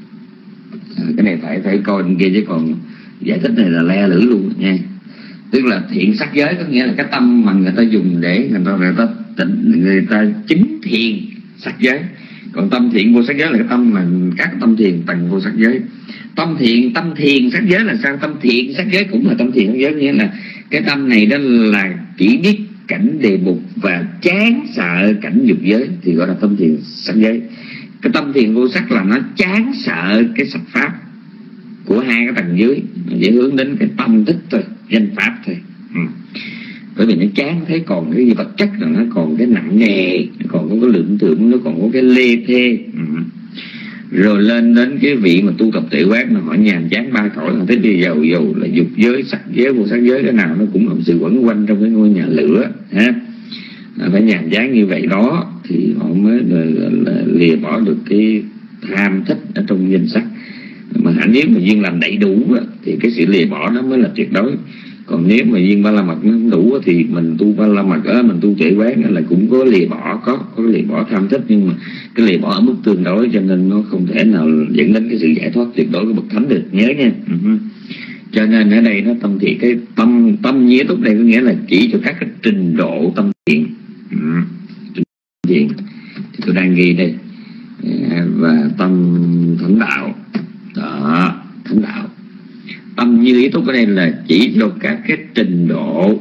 À, cái này phải phải coi bên kia, chứ còn giải thích này là le lưỡi luôn nha. Tức là thiện sắc giới có nghĩa là cái tâm mà người ta dùng để người ta người ta tịnh, người ta chứng thiền sắc giới. Còn tâm thiện vô sắc giới là cái tâm mà các tâm thiền tầng vô sắc giới. Tâm thiện, tâm thiền sắc giới là sao? Tâm thiện sắc giới cũng là tâm thiện sắc giới, nghĩa là cái tâm này đó là chỉ biết cảnh đề mục và chán sợ cảnh dục giới thì gọi là tâm thiền sắc giới. Cái tâm thiền vô sắc là nó chán sợ cái sắc pháp của hai cái tầng dưới, chỉ hướng đến cái tâm thích thôi, danh pháp thôi. Ừ. Bởi vì nó chán thấy còn cái gì vật chất là nó còn cái nặng nề, nó còn có cái lượng tượng, nó còn có cái lê thê. Ừ. Rồi lên đến cái vị mà tu tập tuệ quán, mà họ nhàm chán ba cõi, họ thích đi dầu dầu là dục giới, sắc giới, vô sắc giới, cái nào nó cũng là sự quẩn quanh trong cái ngôi nhà lửa ha. Phải nhàm chán như vậy đó thì họ mới là, là, là lìa bỏ được cái tham thích ở trong danh sắc. Mà hẳn nếu mà duyên làm đầy đủ thì cái sự lìa bỏ nó mới là tuyệt đối. Còn nếu mà duyên ba la mật nó không đủ thì mình tu ba la mật á, mình tu tuệ quán là cũng có lìa bỏ, có có lìa bỏ tham thích, nhưng mà cái lìa bỏ ở mức tương đối, cho nên nó không thể nào dẫn đến cái sự giải thoát tuyệt đối của bậc thánh được, nhớ nha. Uh-huh. Cho nên ở đây nó tâm thiện, cái tâm tâm nhiế túc đây có nghĩa là chỉ cho các cái trình độ tâm thiện. Uh-huh. Thiện thì tôi đang ghi đây. À, và tâm thánh đạo đó, thánh đạo. Tâm như ý túc ở đây là chỉ cho các cái trình độ,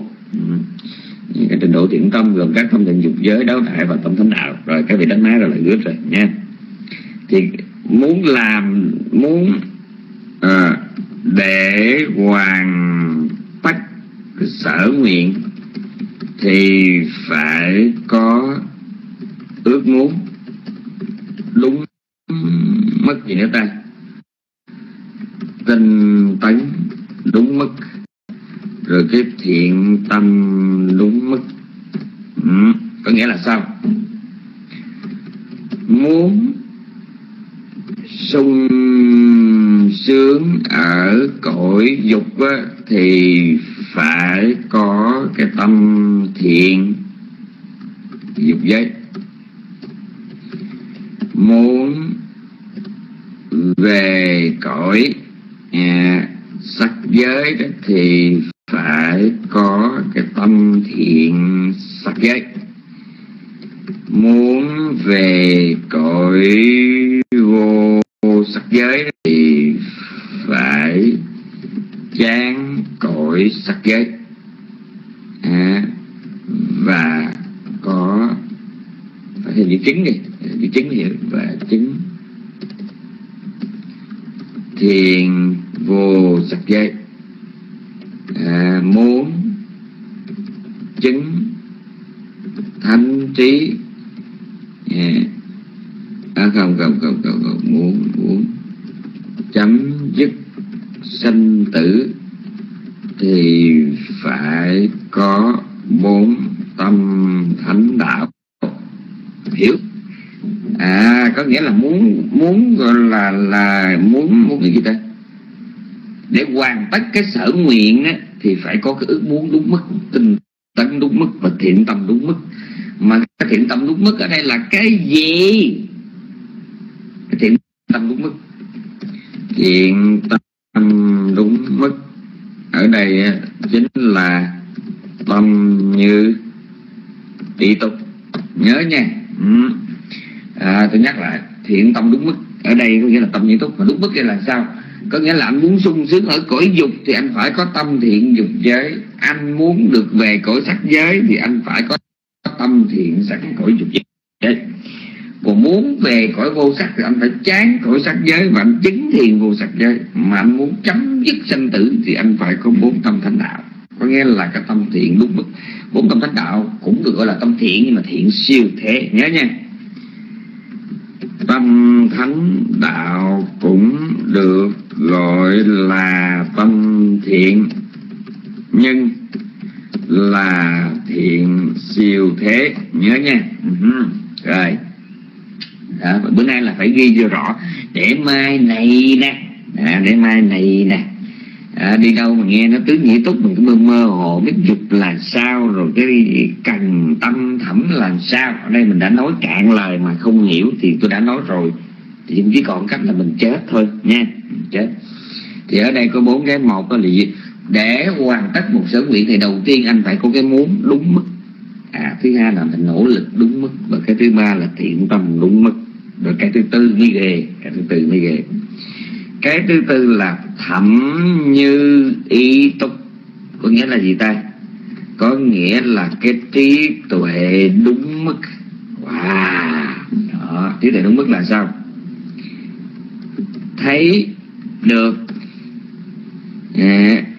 cái trình độ thiện tâm, gồm các tâm thiện dục giới, đáo đại và tâm thánh đạo. Rồi các vị đánh máy rồi là gớt rồi nha. Thì muốn làm, muốn à, để hoàn tất sở nguyện thì phải có ước muốn đúng mức gì nữa ta? Tinh tấn đúng mức, rồi cái thiện tâm đúng mức. Ừ. Có nghĩa là sao? Muốn sung sướng ở cõi dục á, thì phải có cái tâm thiện dục giới. Muốn về cõi à, sắc giới đó thì phải có cái tâm thiện sắc giới. Muốn về cõi vô sắc giới thì phải chán cõi sắc giới à, và có phải thêm chữ chứng đi, chữ chứng hiểu và chứng thiền vô sắc giới. À, muốn chứng thánh trí à, à không, không không không không muốn muốn chấm dứt sanh tử thì phải có bốn tâm thánh đạo. Hiểu? À, có nghĩa là muốn muốn gọi là là muốn muốn cái gì ta? Để hoàn tất cái sở nguyện á, thì phải có cái ước muốn đúng mức, tinh tấn đúng mức và thiện tâm đúng mức. Mà cái thiện tâm đúng mức ở đây là cái gì? thiện tâm đúng mức. Thiện tâm đúng mức ở đây chính là tâm như ý túc. Nhớ nha. ừ. à, tôi nhắc lại, thiện tâm đúng mức ở đây có nghĩa là tâm như túc. Mà đúng mức đây là sao? Có nghĩa là anh muốn sung sướng ở cõi dục thì anh phải có tâm thiện dục giới. Anh muốn được về cõi sắc giới thì anh phải có tâm thiện sắc cõi dục giới. Còn muốn về cõi vô sắc thì anh phải chán cõi sắc giới và anh chứng thiền vô sắc giới. Mà anh muốn chấm dứt sanh tử thì anh phải có bốn tâm thánh đạo. Có nghĩa là cái tâm thiện đúng mức. Bốn tâm thánh đạo cũng được gọi là tâm thiện, nhưng mà thiện siêu thế. Nhớ nha. Tâm thánh đạo cũng được gọi là tâm thiện, nhưng là thiện siêu thế. Nhớ nha. uh-huh. Rồi đó, bữa nay là phải ghi cho rõ để mai này nè, à, để mai này nè à, đi đâu mà nghe nó tứ nhĩ túc mình cứ mơ mơ hồ biết dục là sao, rồi cái cần tâm thẩm là sao. Ở đây mình đã nói cạn lời mà không hiểu thì tôi đã nói rồi, thì chỉ còn cách là mình chết thôi nha. Chết thì ở đây có bốn cái. Một là gì? Để hoàn tất một sở nguyện thì đầu tiên anh phải có cái muốn đúng mức. À, thứ hai là mình nỗ lực đúng mức, và cái thứ ba là thiện tâm đúng mức, rồi cái thứ tư mới ghê, cái thứ tư mới ghê. Cái thứ tư là thẩm như ý túc. Có nghĩa là gì ta? Có nghĩa là cái trí tuệ đúng mức. Wow. Đó, trí tuệ đúng mức là sao? Thấy được à,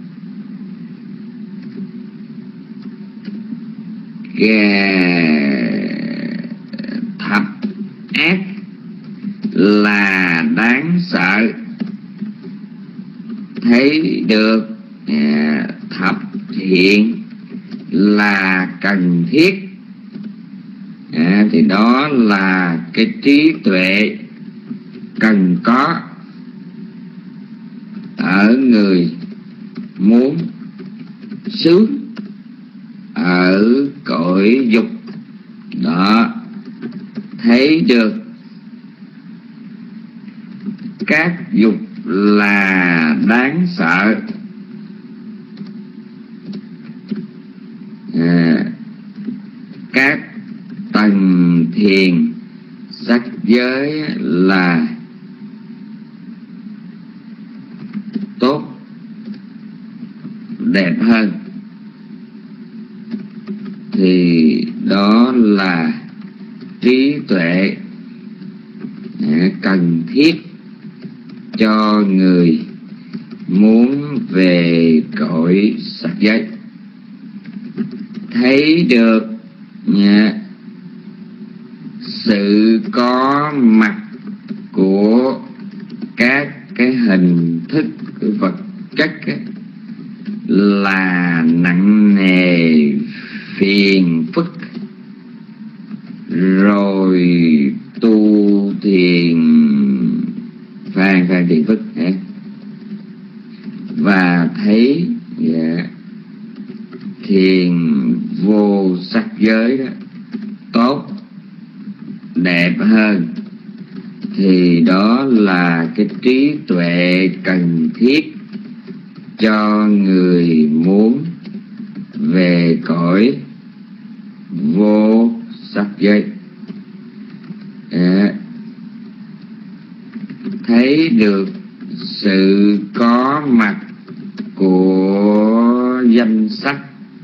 thập ác là đáng sợ, thấy được à, thập thiện là cần thiết. à, thì đó là cái trí tuệ cần có ở người muốn sướng ở cõi dục. Đó, thấy được các dục là đáng sợ, à, các tầng thiền sắc giới là tốt đẹp hơn, thì đó là trí tuệ cần thiết cho người muốn về cõi sắc giới. Thấy được nha, sự có mặt của các cái hình thức vật chất ấy, là nặng nề phiền phức, rồi tu thiền phan phan thiền phức hả? Và thấy yeah, thiền vô sắc giới đó tốt đẹp hơn, thì đó là cái trí tuệ cần thiết cho người muốn về cõi vô sắc giới. à, thấy được sự có mặt của danh sắc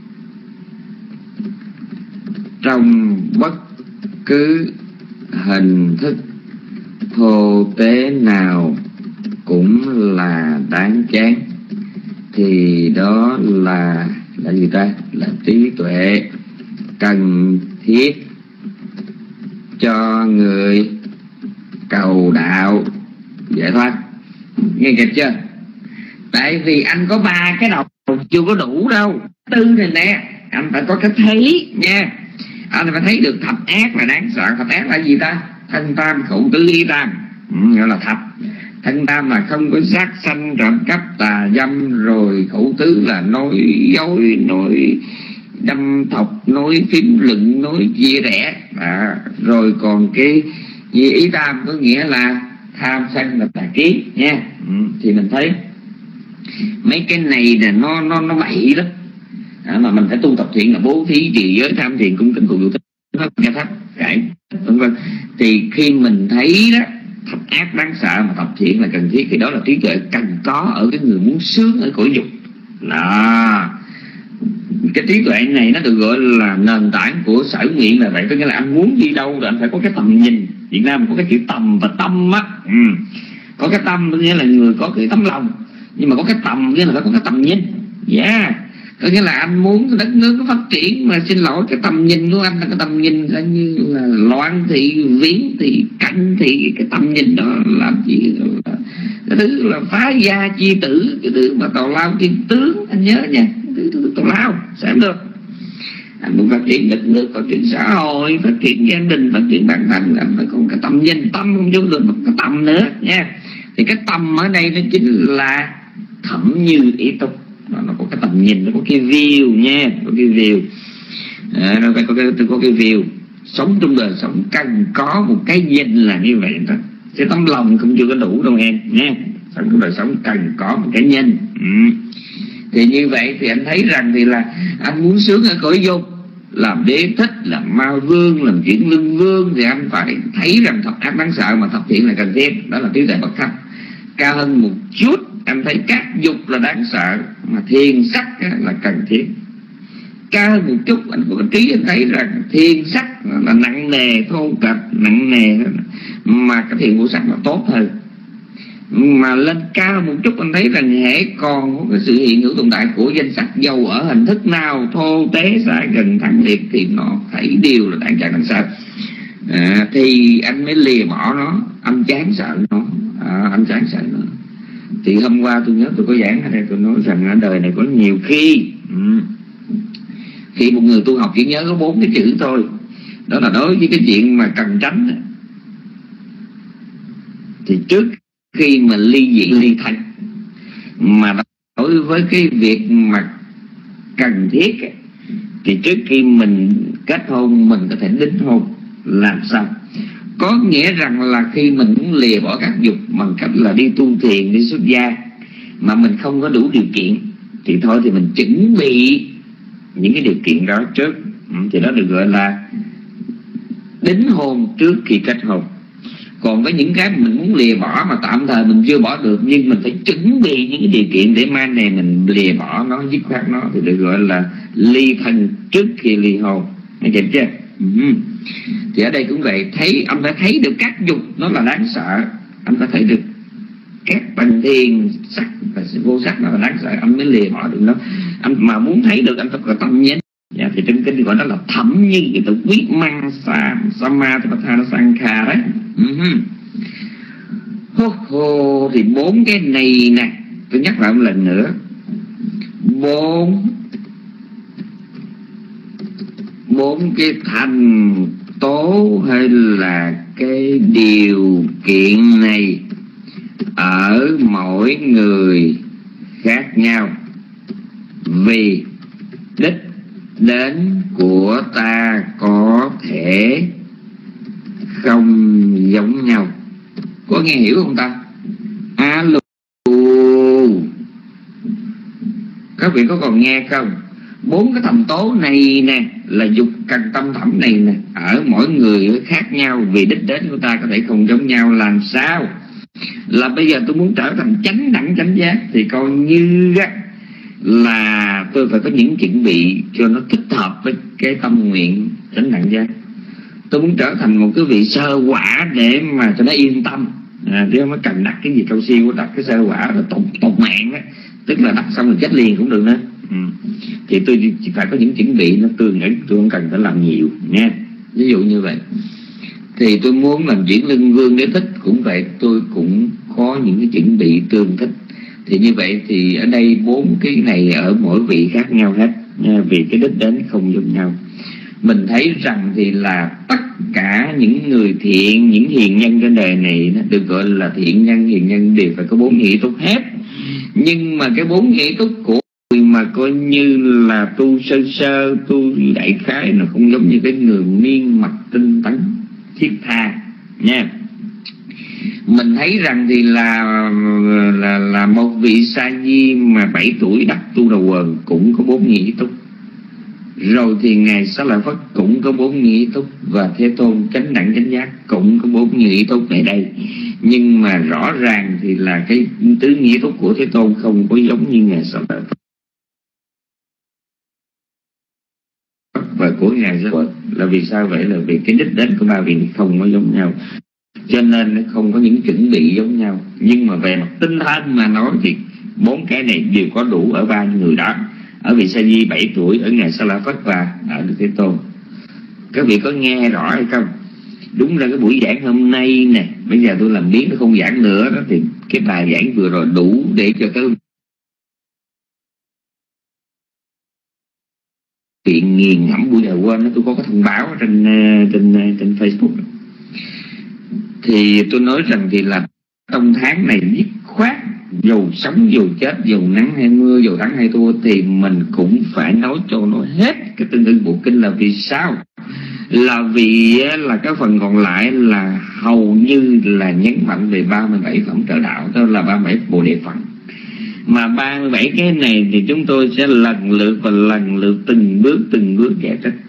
trong bất cứ hình thức thô tế nào cũng là đáng chán, thì đó là là gì ta? Là trí tuệ cần thiết cho người cầu đạo giải thoát. Nghe kịp chưa? Tại vì anh có ba cái đầu chưa có đủ đâu. Tư này nè, anh phải có cái thấy nha. Anh phải thấy được thập ác là đáng sợ. Thập ác là gì ta? Thân tam khẩu tứ ý tam, ừ, gọi là thập. Thân tam là không có sát sanh trộm cắp tà dâm, rồi khẩu tứ là nói dối, nói đâm thọc, nói phím luận, nói chia rẽ. à, rồi còn cái Vì ý tam có nghĩa là tham sân và tà kiến nha. Ừ, thì mình thấy mấy cái này là nó nó nó bậy lắm. À, mà mình phải tu tập thiện là bố thí trì giới tham thiền cung kính phụng vụ nghe pháp cải vân vân. Thì khi mình thấy đó thập ác đáng sợ mà tập thiện là cần thiết, thì đó là trí tuệ cần có ở cái người muốn sướng ở cõi dục. Đó, cái trí tuệ này nó được gọi là nền tảng của sở nguyện là vậy. Có nghĩa là anh muốn đi đâu rồi anh phải có cái tầm nhìn. Việt Nam có cái chữ tầm và tâm á. Ừ. Có cái tâm có nghĩa là người có cái tấm lòng, nhưng mà có cái tầm nghĩa là phải có cái tầm nhìn. Yeah. Có nghĩa là anh muốn đất nước nó phát triển, mà xin lỗi cái tầm nhìn của anh là cái tầm nhìn là như là loạn thị, viễn thị, cận thị. Cái tầm nhìn đó làm gì là cái thứ là phá gia chi tử, cái thứ mà tào lao thiên tướng, anh nhớ nha, cái thứ tào lao xem được. Anh muốn phát triển đất nước, phát triển xã hội, phát triển gia đình, phát triển bản thân, anh phải có cái tầm nhìn. Tâm không vô được, cái tầm nữa nha. Thì cái tầm ở đây nó chính là thẩm như ý túc. Nó, nó có cái tầm nhìn, nó có cái view nha, có cái view. À, nó phải có cái, có cái view. Sống trong đời sống cần có một cái nhìn là như vậy đó. Cái tấm lòng cũng chưa có đủ đâu em nha. Sống trong đời sống cần có một cái nhìn. Ừ. Thì như vậy thì anh thấy rằng thì là anh muốn sướng ở cõi dục, làm đế thích, làm ma vương, làm chuyển lưng vương, thì anh phải thấy rằng thập ác đáng sợ mà thập thiện là cần thiết. Đó là trí tuệ bậc thấp. Cao hơn một chút, anh thấy các dục là đáng sợ mà thiền sắc là cần thiết. Cao hơn một chút, anh có trí anh thấy rằng thiền sắc là nặng nề, thô kệch, nặng nề, mà cái thiền vô sắc là tốt hơn. Mà lên cao một chút anh thấy rằng hễ còn có cái sự hiện hữu tồn tại của danh sắc, dầu ở hình thức nào, thô tế sai gần thẳng liệt, thì nó thấy điều là đáng chán đáng sợ. À, thì anh mới lìa bỏ nó, anh chán sợ nó. À, anh chán sợ nó. Thì hôm qua tôi nhớ tôi có giảng ở đây, tôi nói rằng ở đời này có nhiều khi ừ, khi một người tu học chỉ nhớ có bốn cái chữ thôi. Đó là đối với cái chuyện mà cần tránh, thì trước khi mà ly dị ly thân, mà đối với cái việc mà cần thiết, thì trước khi mình kết hôn mình có thể đính hôn. Làm sao? Có nghĩa rằng là khi mình muốn lìa bỏ các dục bằng cách là đi tu thiền, đi xuất gia, mà mình không có đủ điều kiện, thì thôi thì mình chuẩn bị những cái điều kiện đó trước. Thì đó được gọi là đính hôn trước khi kết hôn. Còn với những cái mình muốn lìa bỏ mà tạm thời mình chưa bỏ được, nhưng mình phải chuẩn bị những cái điều kiện để mai này mình lìa bỏ nó, dứt khoát nó, thì được gọi là ly thân trước khi ly hôn. Nghe chưa chưa? Ừ. Thì ở đây cũng vậy, thấy anh phải thấy được các dục nó là đáng sợ, anh phải thấy được các tầng thiền sắc và vô sắc nó là đáng sợ, anh mới lìa bỏ được nó. Anh mà muốn thấy được anh phải có tâm nhìn. Dạ, thì trong kinh gọi đó là thẩm như cái tự quyết mang sa sama thì tha nó sang kha đấy. Uh-huh. Hô, hô, thì bốn cái này nè, tôi nhắc lại một lần nữa, bốn bốn cái thành tố hay là cái điều kiện này ở mỗi người khác nhau, vì đích đến của ta có thể không giống nhau. Có nghe hiểu không ta? Alo, các vị có còn nghe không? Bốn cái thành tố này nè là dục cần tâm thẩm này nè, ở mỗi người khác nhau, vì đích đến của ta có thể không giống nhau. Làm sao? Là bây giờ tôi muốn trở thành chánh đẳng chánh giác, thì coi như á là tôi phải có những chuẩn bị cho nó thích hợp với cái tâm nguyện chánh đẳng giác. Tôi muốn trở thành một cái vị sơ quả để mà cho nó yên tâm, à, chứ không có cần đặt cái gì cao siêu, đặt cái sơ quả là tột, tột mạng á, tức là đặt xong rồi chết liền cũng được nữa. Ừ. Thì tôi chỉ phải có những chuẩn bị nó tương ứng, tôi không cần phải làm nhiều nha. Ví dụ như vậy. Thì tôi muốn làm chuyển lưng vương đế thích cũng vậy, tôi cũng có những cái chuẩn bị tương thích. Thì như vậy thì ở đây bốn cái này ở mỗi vị khác nhau hết nha, vì cái đích đến không giống nhau. Mình thấy rằng thì là tất cả những người thiện, những hiền nhân trên đời này được gọi là thiện nhân, hiền nhân đều phải có bốn nghĩa túc hết. Nhưng mà cái bốn nghĩa túc của người mà coi như là tu sơ sơ, tu đại khái, nó không giống như cái người miên mật tinh tấn thiết tha. nha. Mình thấy rằng thì là là là một vị sa di mà bảy tuổi đắc tu đầu quần cũng có bốn nhị túc, rồi thì ngài Xá Lợi Phất cũng có bốn nhị túc, và Thế Tôn chánh đẳng chánh giác cũng có bốn nhị túc này đây. Nhưng mà rõ ràng thì là cái tứ nhị túc của Thế Tôn không có giống như ngài Xá Lợi Phất và của ngài Xá Lợi Phất. Là vì sao vậy? Là vì cái đích đến của ba vị không có giống nhau, cho nên nó không có những chuẩn bị giống nhau. Nhưng mà về mặt tinh thần mà nói thì bốn cái này đều có đủ ở ba người đó, ở vị Sa Di bảy tuổi, ở ngài Xá Lợi Phất và ở Đức Thế Tôn. Các vị có nghe rõ hay không? Đúng là cái buổi giảng hôm nay nè, bây giờ tôi làm biến nó không giảng nữa đó, thì cái bài giảng vừa rồi đủ để cho các vị nghiền ngẫm buổi đầu quên đó. Tôi có cái thông báo trên trên trên Facebook đó. Thì tôi nói rằng thì là trong tháng này dứt khoát, dù sống dù chết, dù nắng hay mưa, dù thắng hay thua, thì mình cũng phải nói cho nó hết cái tương ưng bộ kinh. Là vì sao? Là vì là cái phần còn lại là hầu như là nhấn mạnh về ba mươi bảy phẩm trợ đạo, đó là ba mươi bảy bồ đề phần. Mà ba mươi bảy cái này thì chúng tôi sẽ lần lượt và lần lượt từng bước từng bước giải thích,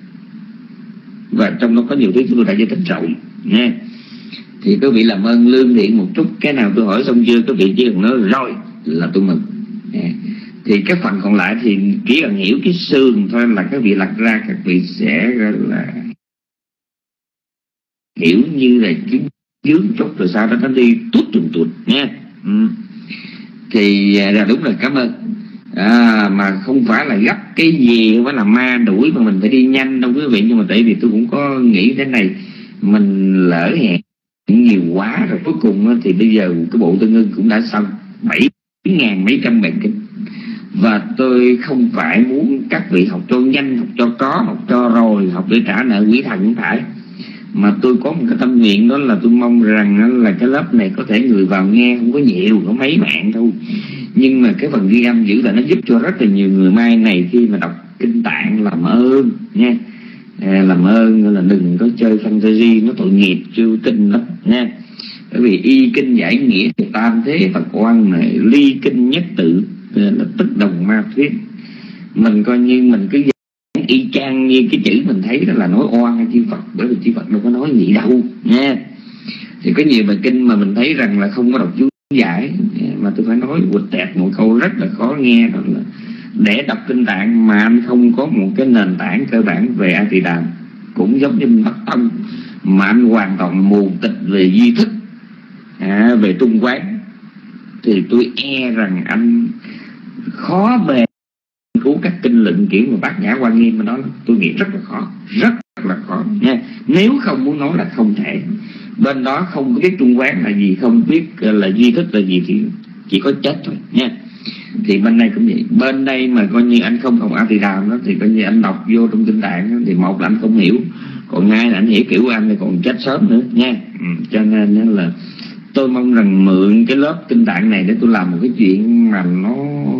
và trong đó có nhiều thứ chúng tôi đã giải thích rộng nha. Thì quý vị làm ơn lương thiện một chút, cái nào tôi hỏi xong chưa quý vị chỉ cần nói rồi là tôi mừng. Thì cái phần còn lại thì chỉ cần hiểu cái xương thôi là các vị lật ra, các vị sẽ là hiểu như là cái dướng chút rồi sau đó nó đi tuốt tuột tuột nha. Ừ. Thì là đúng rồi, cảm ơn. À, mà không phải là gấp cái gì phải là ma đuổi mà mình phải đi nhanh đâu quý vị. Nhưng mà tại vì tôi cũng có nghĩ thế này, mình lỡ hẹn nhiều quá rồi, cuối cùng thì bây giờ cái bộ tương ưng cũng đã xong bảy ngàn mấy trăm bài kinh, và tôi không phải muốn các vị học cho nhanh, học cho có, học cho rồi, học để trả nợ quỷ thần, không phải. Mà tôi có một cái tâm nguyện, đó là tôi mong rằng là cái lớp này có thể người vào nghe không có nhiều, có mấy mạng thôi, nhưng mà cái phần ghi âm giữ là nó giúp cho rất là nhiều người mai này khi mà đọc kinh tạng làm ơn nha. À, làm ơn là đừng có chơi fantasy, nó tội nghiệp chưa kinh lắm nha. Bởi vì y kinh giải nghĩa tam thế Phật oan này, ly kinh nhất tự là tức đồng ma thuyết. Mình coi như mình cứ giảng y chang như cái chữ mình thấy đó là nói oan hay chư Phật, bởi vì chư Phật đâu có nói gì đâu nha. Thì có nhiều bài kinh mà mình thấy rằng là không có đọc chú giải, mà tôi phải nói quịch tẹt một câu rất là khó nghe, đó là để đọc kinh tạng mà anh không có một cái nền tảng cơ bản về A Tỳ Đàm, cũng giống như Bắc Tông, mà anh hoàn toàn mù tịch về duy thức, à, về trung quán, thì tôi e rằng anh khó về cứu các kinh luận kiểu mà Bát Nhã Quan Nghiêm mà đó, tôi nghĩ rất là khó, rất là khó nha. Nếu không muốn nói là không thể. Bên đó không có biết trung quán là gì, không biết là duy thức là gì, thì chỉ có chết thôi nha. Thì bên đây cũng vậy, bên đây mà coi như anh không học A Tỳ Đàm đó, thì coi như anh đọc vô trong kinh tạng đó, thì một là anh không hiểu, còn hai là anh hiểu kiểu anh thì còn chết sớm nữa nha. Ừ, cho nên là tôi mong rằng mượn cái lớp kinh tạng này để tôi làm một cái chuyện mà nó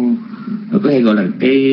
có thể gọi là cái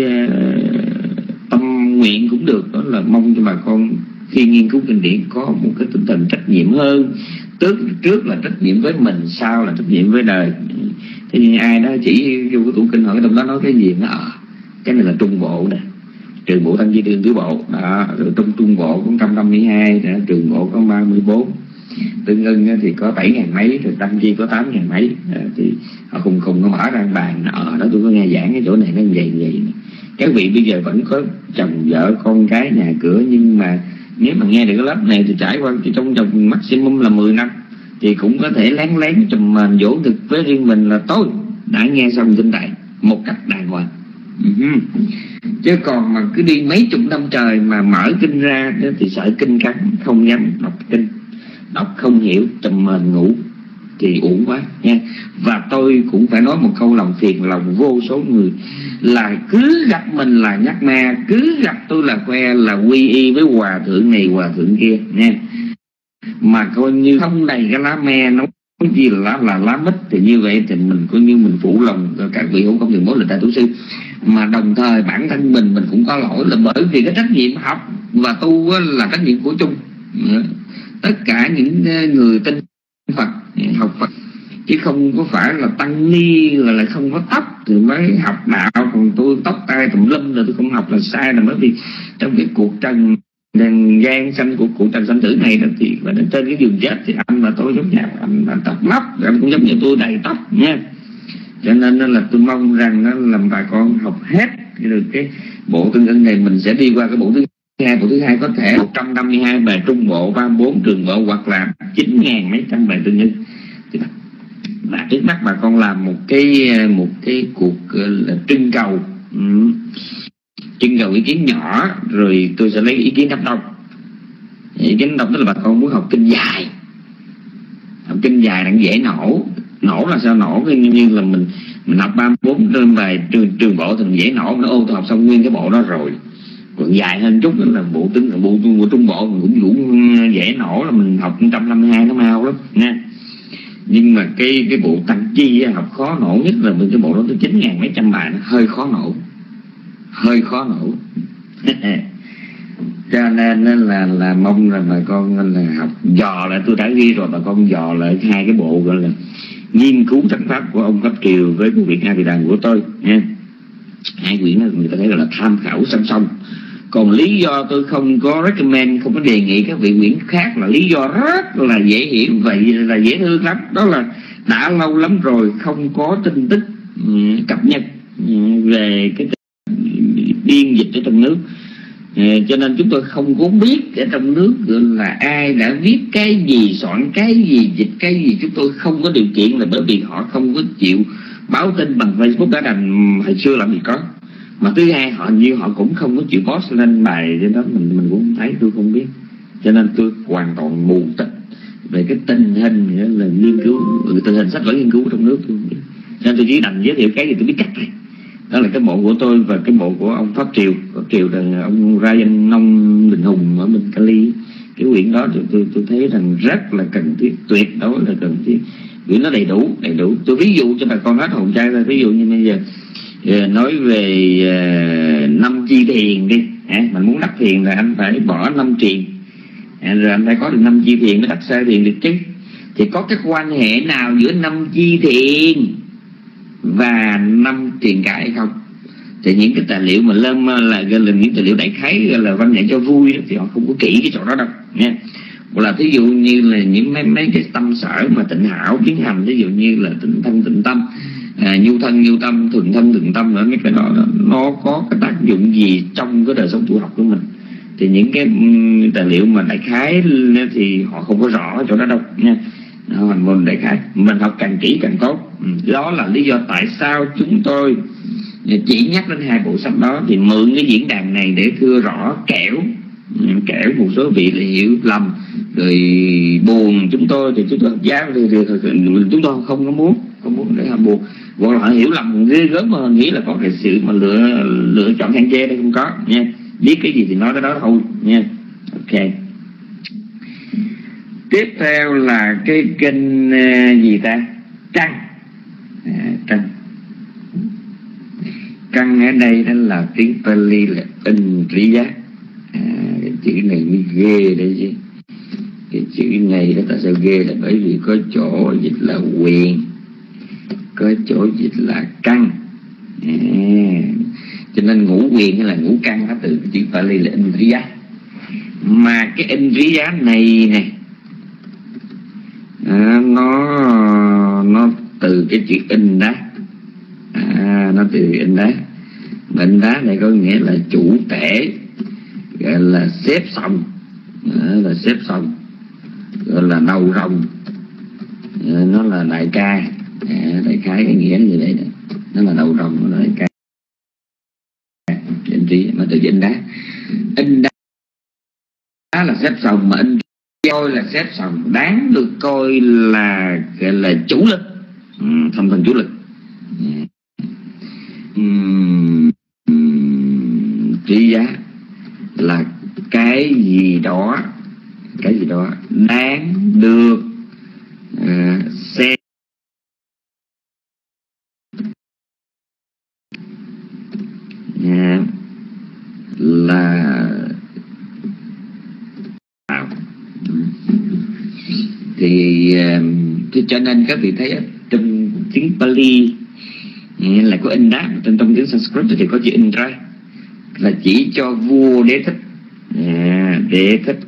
uh, tâm nguyện cũng được, đó là mong cho bà con khi nghiên cứu kinh điển có một cái tinh thần trách nhiệm hơn. Trước, trước là trách nhiệm với mình, sau là trách nhiệm với đời. Thế nhưng ai đó chỉ vô cái tủ kinh hỏi trong đó nói cái gì, nó à, cái này là trung bộ nè, trường bộ tăng chi trường tứ bộ đó, rồi trong trung bộ có một trăm năm mươi hai, đó, trường bộ có ba mươi bốn, tương ưng thì có bảy ngàn mấy, rồi tăng chi có tám ngàn mấy. Đó, thì họ cùng cùng có mở ra bàn ở đó, tôi có nghe giảng cái chỗ này nó vậy vậy. Các vị bây giờ vẫn có chồng vợ con cái nhà cửa, nhưng mà nếu mà nghe được cái lớp này thì trải qua thì trong vòng maximum là mười năm thì cũng có thể lén lén chùm mền dỗ thực với riêng mình là tôi đã nghe xong kinh tạng một cách đàng hoàng. Uh-huh. Chứ còn mà cứ đi mấy chục năm trời mà mở kinh ra thì sợ kinh cắn, không dám đọc kinh, đọc không hiểu chùm mền ngủ thì uổng quá nha. Và tôi cũng phải nói một câu lòng phiền lòng vô số người là cứ gặp mình là nhắc ma, cứ gặp tôi là khoe là quy y với hòa thượng này hòa thượng kia nha. Mà coi như không đầy cái lá me nó gì là lá, là lá mít, thì như vậy thì mình coi như mình phụ lòng các vị hữu công đường bố lịch đại tổ sư. Mà đồng thời bản thân mình mình cũng có lỗi, là bởi vì cái trách nhiệm học và tu là trách nhiệm của chung. tất cả những người tin Phật, học Phật, chứ không có phải là tăng ni là lại không có tóc thì mới học đạo, còn tôi tóc tai tùm lum là tôi không học là sai. Là bởi vì trong cái cuộc trần gian sanh của cuộc trần sanh tử này đó, thì trên cái giường chết thì anh và tôi giống nhau, anh, anh tóc lóc, anh cũng giống như tôi đầy tóc nha. Cho nên là tôi mong rằng đó là bà con học hết được cái bộ tương ưng này, mình sẽ đi qua cái bộ thứ hai. Bộ thứ hai có thể một trăm năm mươi hai bài trung bộ, ba mươi bốn trường bộ, hoặc là chín ngàn mấy trăm bài tương ưng. Và trước mắt bà con làm một cái một cái cuộc là trưng cầu, ừ. trưng cầu ý kiến nhỏ, rồi tôi sẽ lấy ý kiến đám đông. Ý kiến đám đông tức là bà con muốn học kinh dài, học kinh dài là dễ nổ. Nổ là sao nổ? Như, như là mình mình học ba mươi bốn trên bài trường, trường bộ thì mình dễ nổ, nó ô tôi học xong nguyên cái bộ đó rồi. Còn dài hơn chút nữa là bộ tính bộ, bộ, bộ trung bộ cũng cũng dễ nổ, là mình học một trăm năm mươi hai nó mau lắm nha. Nhưng mà cái cái bộ tăng chi học khó nổ nhất là cái bộ đó tới chín ngàn mấy trăm bài, nó hơi khó nổ, hơi khó nổ. Cho nên là là mong là bà con là học dò lại, tôi đã ghi rồi, bà con dò lại hai cái bộ gọi là nghiên cứu thánh pháp của ông Pháp Triều với cái quyển A Thì Đàm của tôi nha. Hai quyển đó người ta thấy là tham khảo song song. Còn lý do tôi không có recommend, không có đề nghị các vị quyển khác là lý do rất là dễ hiểu, vậy là dễ thương lắm. Đó là đã lâu lắm rồi không có tin tức um, cập nhật um, về cái biên dịch ở trong nước. À, cho nên chúng tôi không có biết ở trong nước là ai đã viết cái gì, soạn cái gì, dịch cái gì. Chúng tôi không có điều kiện là bởi vì họ không có chịu báo tin bằng Facebook đã đành hồi xưa làm gì có. Mà thứ hai họ như họ cũng không có chịu post lên bài, cho đó mình mình cũng không thấy, tôi không biết. Cho nên tôi hoàn toàn mù tịch về cái tình hình là nghiên cứu, tình hình sách vở nghiên cứu trong nước tôi không biết. Cho nên tôi chỉ đành giới thiệu cái gì tôi biết cách này. Đó là cái bộ của tôi và cái bộ của ông Pháp Triều. Pháp Triều là ông Ryan Nông Đình Hùng ở bên Cali. Cái quyển đó tôi, tôi, tôi thấy rằng rất là cần thiết, tuyệt đối là cần thiết. Quyển nó đầy đủ, đầy đủ. Tôi ví dụ cho bà con hết hồn trai thôi. Ví dụ như bây giờ nói về uh, năm chi thiền đi. À, mình muốn đắc thiền là anh phải bỏ năm triền. À, rồi anh phải có được năm chi thiền mới đắc sai thiền được chứ. Thì có cái quan hệ nào giữa năm chi thiền và năm triền cả hay không? Thì những cái tài liệu mà lên là, là, là những tài liệu đại khái là văn nghệ cho vui đó, thì họ không có kỹ cái chỗ đó đâu nha. Hoặc là thí dụ như là những mấy, mấy cái tâm sở mà tịnh hảo biến hành, ví dụ như là tịnh thân tịnh tâm, à, nhu thân nhu tâm, thuần thân thuần tâm nữa, mấy cái đó, đó nó có cái tác dụng gì trong cái đời sống tu học của mình. Thì những cái um, tài liệu mà đại khái thì họ không có rõ chỗ đó đâu nha. Mình môn đại khái mình học càng kỹ càng tốt. Đó là lý do tại sao chúng tôi chỉ nhắc đến hai bộ sách đó, thì mượn cái diễn đàn này để thưa rõ kẻo kẻo một số vị là hiểu lầm rồi buồn chúng tôi. Thì chúng tôi giáo thì, thì, thì, chúng tôi không có muốn không muốn để họ buồn, hoặc là họ hiểu lầm ghê gớm mà nghĩ là có cái sự mà lựa lựa chọn khen chê đây, không có nha. Biết cái gì thì nói cái đó thôi nha. Ok, tiếp theo là cái kinh uh, gì ta, căn. à, căn căn ở đây đó là tiếng Pali là Indriya. à, cái chữ này mới ghê đấy chứ. Cái chữ này đó tại sao ghê là bởi vì có chỗ dịch là quyền, có chỗ dịch là căn. à, cho nên ngũ quyền hay là ngũ căn nó từ cái chữ Pali là Indriya. Mà cái Indriya này này À, nó nó từ cái chữ in đá. à, nó từ in đá. In đá này có nghĩa là chủ tể, gọi là xếp xong, à, là xếp xong, gọi là đầu rồng, à, nó là đại ca. à, đại khái cái nghĩa như vậy này. Nó là đầu rồng, nó là đại ca. Mà từ in đá. In đá là xếp xong, mà in coi là xếp xong, đáng được coi là gọi là chủ lực, ừ, thông thần chủ lực. uhm, uhm, trị giá là cái gì đó, cái gì đó đáng được uh, xem uh, là Thì uh, cho nên các vị thấy trong tiếng Pali là có Indra, trong trong tiếng Sanskrit thì có chữ Indra, là chỉ cho vua Đế Thích. à, Đế Thích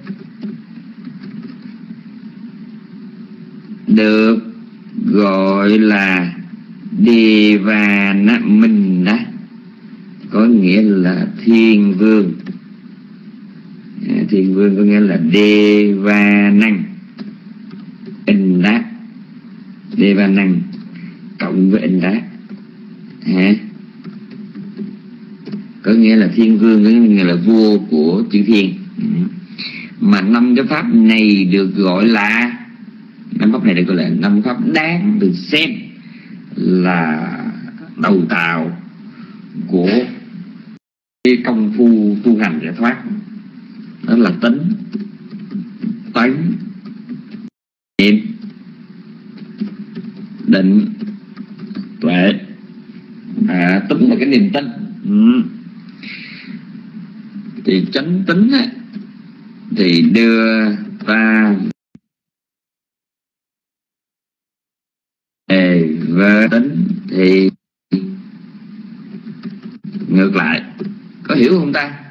được gọi là Devana Minna, có nghĩa là thiên vương. à, Thiên vương có nghĩa là Devanang Indra, Devanang cộng với Indra, à, có nghĩa là thiên vương, có nghĩa là vua của chư thiên. Mà năm cái pháp này được gọi là năm pháp này được gọi là năm pháp đáng được xem là đầu tàu của cái công phu tu hành giải thoát. Đó là tính, tánh, niệm, định, tuệ. à, Tính là cái niềm tin. ừ. Thì chánh tính á, thì đưa ta về với tính thì ngược lại. Có hiểu không ta?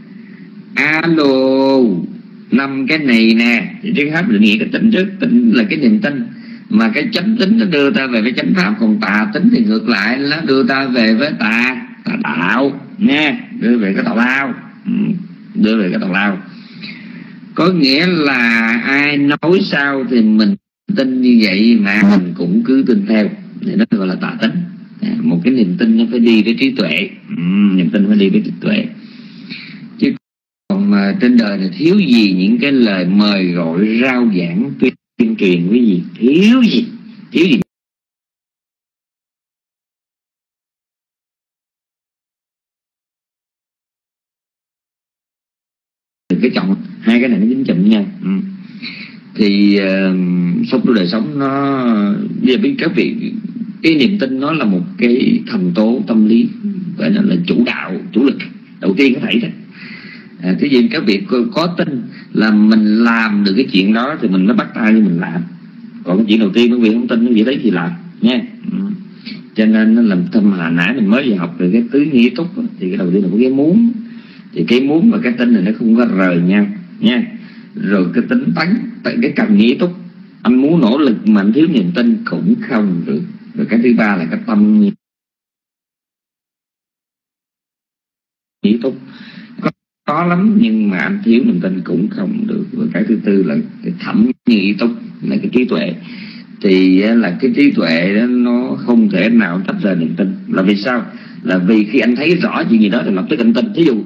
Alo, năm cái này nè thì trước hết định nghĩa cái tính trước. Tính là cái niềm tin, mà cái chánh tính nó đưa ta về với chánh pháp, còn tà tính thì ngược lại, nó đưa ta về với tà tà đạo nha, đưa về cái tào lao. Đưa về cái tào lao có nghĩa là ai nói sao thì mình tin như vậy, mà mình cũng cứ tin theo, thì đó gọi là tà tính. à, Một cái niềm tin nó phải đi với trí tuệ. ừ, Niềm tin phải đi với trí tuệ. Chứ còn mà trên đời này thiếu gì những cái lời mời gọi, rao giảng, tuyên truyền, cái gì thiếu gì thiếu gì cái chọn hai cái này nó dính chậm với nhau. ừ. Thì uh, sống trong đời sống nó bây giờ biết các vị, cái niềm tin nó là một cái thành tố tâm lý, gọi là, là chủ đạo, chủ lực đầu tiên có thể đó. à, Thế vì các vị có, có tin là mình làm được cái chuyện đó thì mình mới bắt tay như mình làm. Còn cái chuyện đầu tiên các vị không tin, cái gì đấy thì làm nha. ừ. Cho nên nó làm thâm hà nãy mình mới vừa học về cái tứ nghĩa túc đó, thì cái đầu tiên là có cái muốn. Thì cái muốn và cái tin này nó không có rời nhau nha. Rồi cái tính tánh, tại cái cần nghĩa túc, anh muốn nỗ lực mà anh thiếu niềm tin cũng không được. Rồi cái thứ ba là cái tâm nghĩa túc, có, có lắm nhưng mà anh thiếu niềm tin cũng không được. Rồi cái thứ tư là cái thẩm nghĩa túc, là cái trí tuệ. Thì là cái trí tuệ đó nó không thể nào tách rời niềm tin. Là vì sao? Là vì khi anh thấy rõ chuyện gì đó thì lập tức anh tin. Thí dụ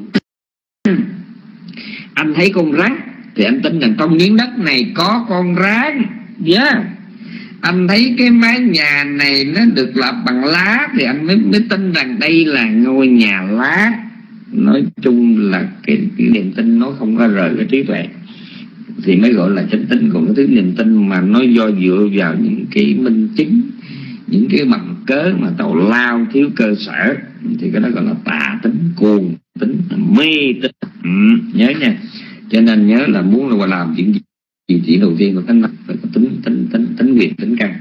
anh thấy con rắn thì anh tin rằng trong miếng đất này có con rắn. Yeah. Anh thấy cái mái nhà này nó được lập bằng lá thì anh mới, mới tin rằng đây là ngôi nhà lá. Nói chung là cái, cái niềm tin nó không có rời cái trí tuệ thì mới gọi là chánh tính. Còn cái thứ niềm tin mà nó do dựa vào những cái minh chứng, những cái bằng cớ mà tào lao, thiếu cơ sở, thì cái đó gọi là tà tính, cuồng tính, mê tính. ừ, Nhớ nha. Cho nên nhớ là muốn là làm chuyện gì, chuyện đầu tiên là tính phải có tính tính tính tính quyền, tính căn.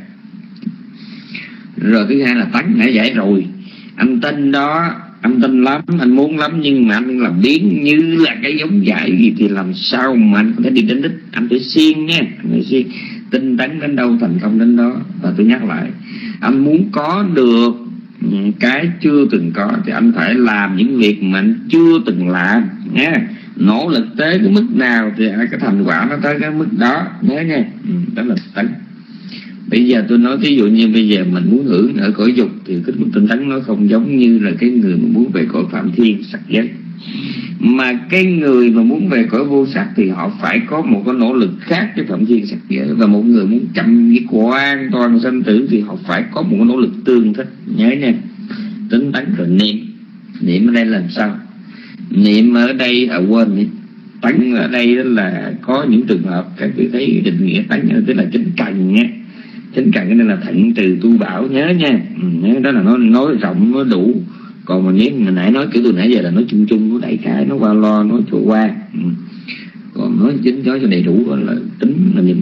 Rồi thứ hai là tánh, nãy giải rồi. Anh tin đó, anh tin lắm, anh muốn lắm, nhưng mà anh làm biến như là cái giống giải gì thì làm sao mà anh có thể đi đến đích. Anh phải siêng nha, anh phải siêng. Tinh tấn đến đâu thành công đến đó. Và tôi nhắc lại, anh muốn có được cái chưa từng có thì anh phải làm những việc mà anh chưa từng làm nha. Nỗ lực tới cái mức nào thì cái thành quả nó tới cái mức đó, nhớ nha. ừ, Đó là tấn. Bây giờ tôi nói ví dụ như bây giờ mình muốn hưởng ở cõi dục thì cái mức tinh tấn nó không giống như là cái người mà muốn về cõi phạm thiên sắc giới. Mà cái người mà muốn về cõi vô sắc thì họ phải có một cái nỗ lực khác với phạm thiên sắc giới. Và một người muốn chậm với hoàn toàn sanh tử thì họ phải có một cái nỗ lực tương thích. Nhớ nha. Tinh tấn rồi niệm. Niệm ở đây làm sao? Niệm ở đây à quên đi. Tấn ở đây là có những trường hợp các vị thấy định nghĩa tấn tức là chánh cần nha. Chánh cần cái này là thận trừ tu bảo, nhớ nha. ừ, nhớ đó là nó nói rộng, nó đủ. Còn mà nếu mình nãy nói kiểu tôi nãy giờ là nói chung chung, nó đại khái, nó qua lo, nó cho qua. ừ. Còn nói chính cho cho đầy đủ là tính là niềm tin.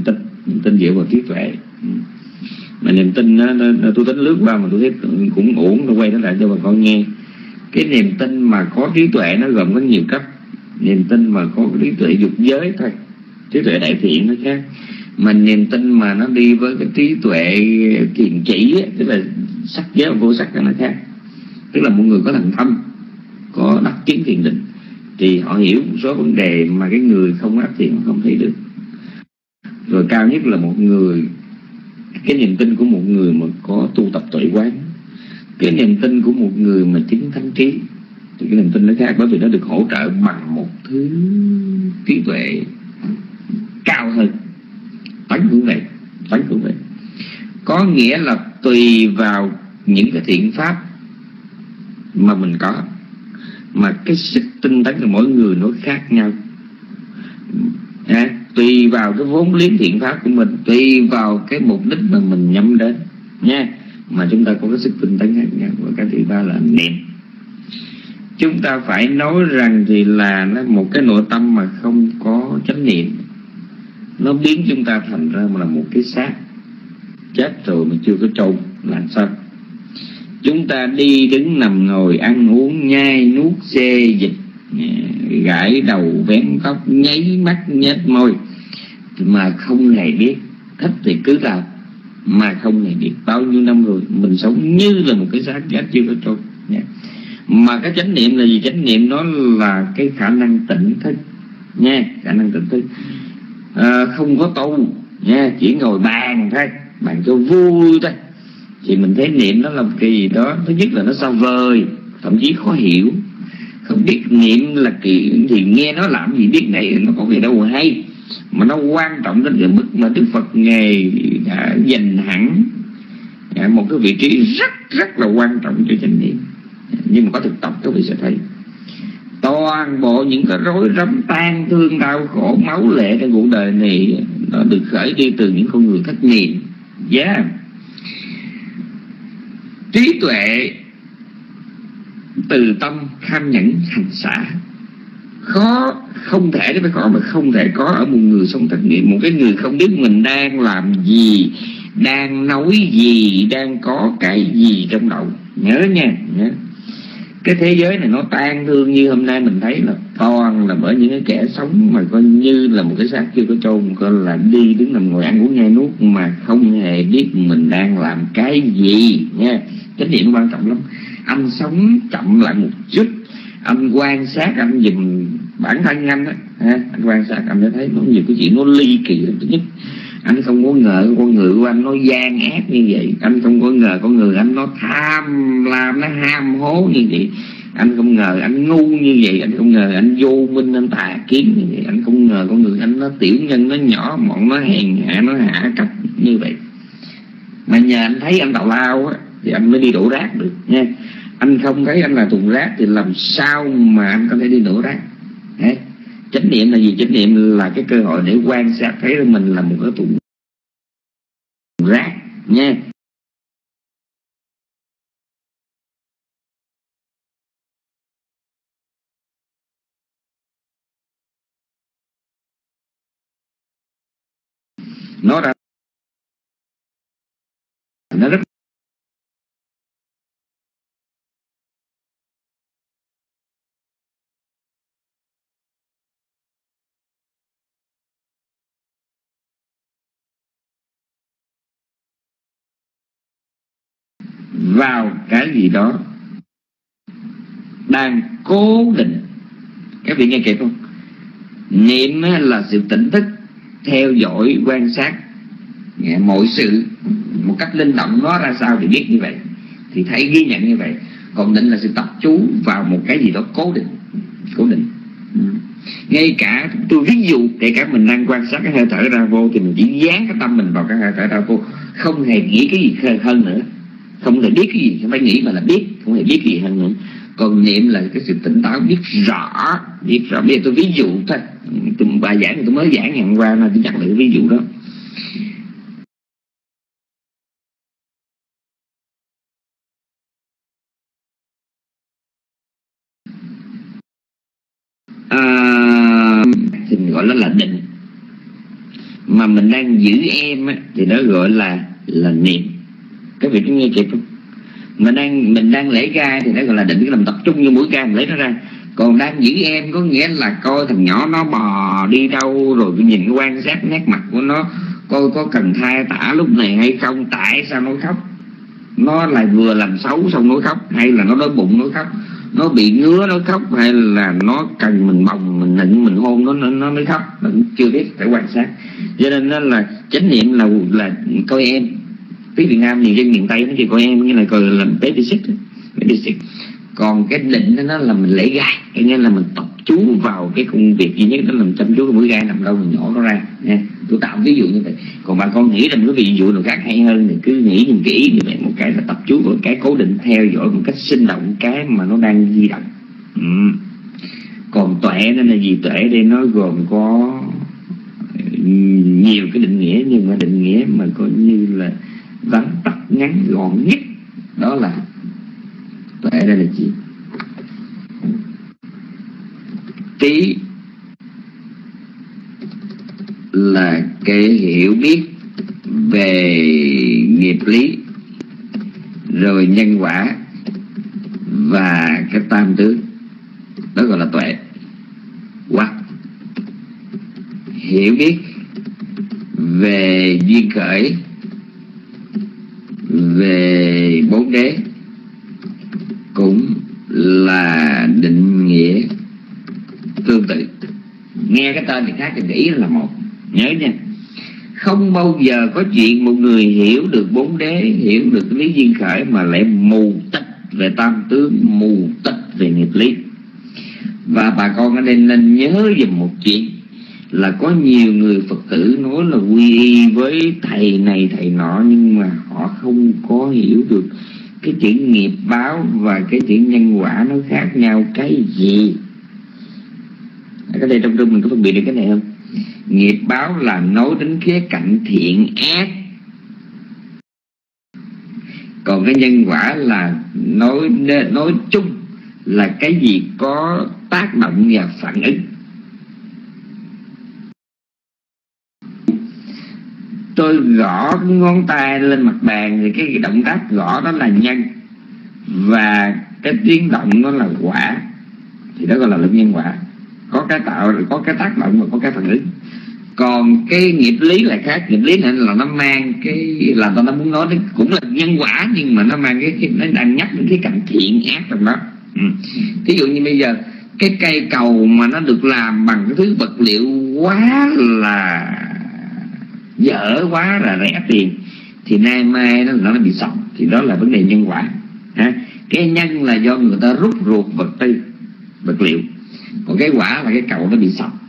Niềm tin dựa vào trí tuệ. Mà niềm tin đó, nó, nó, tôi tính lướt qua mà tôi thấy cũng ổn, tôi quay nó lại cho bà con nghe. Cái niềm tin mà có trí tuệ nó gồm có nhiều cấp. Niềm tin mà có trí tuệ dục giới thôi, trí tuệ đại thiện nó khác. Mà niềm tin mà nó đi với cái trí tuệ thiền chỉ ấy, tức là sắc giới và vô sắc nó khác. Tức là một người có thần thông, có đắc chứng thiền định, thì họ hiểu một số vấn đề mà cái người không áp thiền không thấy được. Rồi cao nhất là một người, cái niềm tin của một người mà có tu tập tuệ quán, cái niềm tin của một người mà chứng thánh trí, thì cái niềm tin nó khác, bởi vì nó được hỗ trợ bằng một thứ trí tuệ cao hơn, tánh hướng về, tánh hướng về. Có nghĩa là tùy vào những cái thiện pháp mà mình có, mà cái sức tinh tấn của mỗi người nó khác nhau. À, tùy vào cái vốn liếng thiện pháp của mình, tùy vào cái mục đích mà mình nhắm đến nha, mà chúng ta có cái sức tinh tấn khác nhau. Và cái thứ ba là niệm. Chúng ta phải nói rằng thì là nó một cái nội tâm mà không có chánh niệm, nó biến chúng ta thành ra là một cái xác chết rồi mà chưa có chôn là sao? Chúng ta đi đứng nằm ngồi ăn uống nhai nuốt xê dịch, gãi đầu vén tóc nháy mắt nhếch môi mà không hề biết. Thích thì cứ làm mà không hề biết. Bao nhiêu năm rồi mình sống như là một cái xác chết chưa có chôn. Mà cái chánh niệm là gì? Chánh niệm nó là cái khả năng tỉnh thức nha, khả năng tỉnh thức. À, không có tu nha, chỉ ngồi bàn thôi, bàn cho vui thôi, thì mình thấy niệm nó là một cái gì đó, thứ nhất là nó xa vời, thậm chí khó hiểu. Không biết niệm là kỳ thì nghe nó làm gì biết này, nó có gì đâu hay. Mà nó quan trọng đến cái mức mà Đức Phật Ngài đã dành hẳn một cái vị trí rất rất là quan trọng cho chánh niệm. Nhưng mà có thực tập các vị sẽ thấy toàn bộ những cái rối rắm tan thương đau khổ máu lệ trong cuộc đời này nó được khởi đi từ những con người thất niệm. Yeah. Trí tuệ từ tâm tham nhẫn hành xả, khó, không thể đấy, phải khó mà không thể có ở một người sống thất niệm. Một cái người không biết mình đang làm gì, đang nói gì, đang có cái gì trong đầu. Nhớ nha, nhớ. Cái thế giới này nó tan thương như hôm nay mình thấy là toàn là bởi những cái kẻ sống mà coi như là một cái xác chưa có chôn, coi là đi đứng nằm ngồi ăn uống nhai nuốt mà không hề biết mình đang làm cái gì nha. Chánh niệm quan trọng lắm. Anh sống chậm lại một chút, anh quan sát, anh dùm bản thân anh đó, ha? Anh quan sát anh sẽ thấy nó nhiều cái chuyện nó ly kỳ lắm. Thứ nhất, anh không có ngờ con người của anh nó gian ác như vậy. Anh không có ngờ con người anh nó tham lam, nó ham hố như vậy. Anh không ngờ anh ngu như vậy. Anh không ngờ anh vô minh, anh tà kiến như vậy. Anh không ngờ con người anh nó tiểu nhân, nó nhỏ mọn, nó hèn hạ, nó hạ cấp như vậy. Mà nhà anh thấy anh tào lao á thì anh mới đi đổ rác được nha. Anh không thấy anh là thùng rác thì làm sao mà anh có thể đi đổ rác. Đấy. Chánh niệm là gì? Chánh niệm là cái cơ hội để quan sát thấy rằng mình là một cái thùng rác nha. Nó ra nó rất vào cái gì đó đang cố định. Các vị nghe kịp không? Niệm là sự tỉnh thức, theo dõi, quan sát mọi sự một cách linh động, nó ra sao thì biết như vậy, thì thấy ghi nhận như vậy. Còn định là sự tập chú vào một cái gì đó cố định. Cố định. Ừ. Ngay cả tôi ví dụ, kể cả mình đang quan sát cái hơi thở ra vô thì mình chỉ dán cái tâm mình vào cái hơi thở ra vô, không hề nghĩ cái gì hơn nữa, không hề biết cái gì, không phải nghĩ mà là biết, không hề biết cái gì hơn nữa. Còn niệm là cái sự tỉnh táo, biết rõ, biết rõ. Bây giờ tôi ví dụ thôi, tôi bài giảng thì tôi mới giảng ngày hôm qua nên tôi nhắc lại cái ví dụ đó. À, thì gọi nó là định. mà mình đang giữ em á, thì nó gọi là là niệm. Các vị có nghe kịp không? Mình đang mình đang lễ gai thì nó gọi là định, cái làm tập trung như mũi gai mình lấy nó ra. Còn đang giữ em có nghĩa là coi thằng nhỏ nó bò đi đâu, rồi nhìn quan sát nét mặt của nó, coi có cần thay tả lúc này hay không, tại sao nó khóc, nó là vừa làm xấu xong nó khóc, hay là nó đói bụng nó khóc, nó bị ngứa nó khóc, hay là nó cần mình bồng mình nịnh mình hôn nó nó mới khóc, nó cũng chưa biết, phải quan sát. Cho nên nó là chánh niệm là là coi em. Tiếng Việt Nam nhiều dân miền Tây nó chỉ coi em như là coi là babysit, babysit. Còn cái định đó nó là mình lễ gai, cho nên là mình tập chú vào cái công việc duy nhất đó là mình chăm chú cái mũi gai nằm đâu mình nhổ nó ra nha. Tôi tạo ví dụ như vậy. Còn bà con nghĩ rằng cái ví dụ nào khác hay hơn thì cứ nghĩ những cái ý như vậy. Một cái là tập chú vào cái cố định, theo dõi một cách sinh động cái mà nó đang di động. Ừ. Còn tuệ nên là gì? Tuệ đây nó gồm có nhiều cái định nghĩa, nhưng mà định nghĩa mà coi như là vắn tắt ngắn gọn nhất đó là tuệ đây là gì? Trí là cái hiểu biết về nghiệp lý, rồi nhân quả và cái tam tướng, đó gọi là tuệ. Hoặc hiểu biết về duyên khởi, về bốn đế, cũng là định nghĩa tương tự. Nghe cái tên thì khác thì ý là một. Nhớ nha, không bao giờ có chuyện một người hiểu được bốn đế, hiểu được lý duyên khởi mà lại mù tịch về tam tướng, mù tịch về nghiệp lý. Và bà con ở đây nên nhớ dùm một chuyện là có nhiều người Phật tử nói là quy y với thầy này thầy nọ, nhưng mà họ không có hiểu được cái chữ nghiệp báo và cái chữ nhân quả nó khác nhau cái gì. Ở đây trong trung mình có phân biệt được cái này không? Nghiệp báo là nói đến khía cạnh thiện ác, còn cái nhân quả là nói nói chung là cái gì có tác động và phản ứng. Tôi gõ ngón tay lên mặt bàn thì cái động tác gõ đó là nhân, và cái tiếng động nó là quả, thì đó gọi là lực nhân quả. Có cái tạo, có cái tác động và có cái phản ứng. Còn cái nghiệp lý là khác. Nghiệp lý này là nó mang cái, là tao nó muốn nói đến cũng là nhân quả, nhưng mà nó mang cái, cái nó đang nhắc đến cái cạnh thiện ác trong đó. Ừ. Thí dụ như bây giờ cái cây cầu mà nó được làm bằng cái thứ vật liệu quá là dở, quá là rẻ tiền, thì nay mai nó nó bị sọc, thì đó là vấn đề nhân quả. Ha? Cái nhân là do người ta rút ruột vật tư, vật liệu. Còn cái quả là cái cầu nó bị sọc.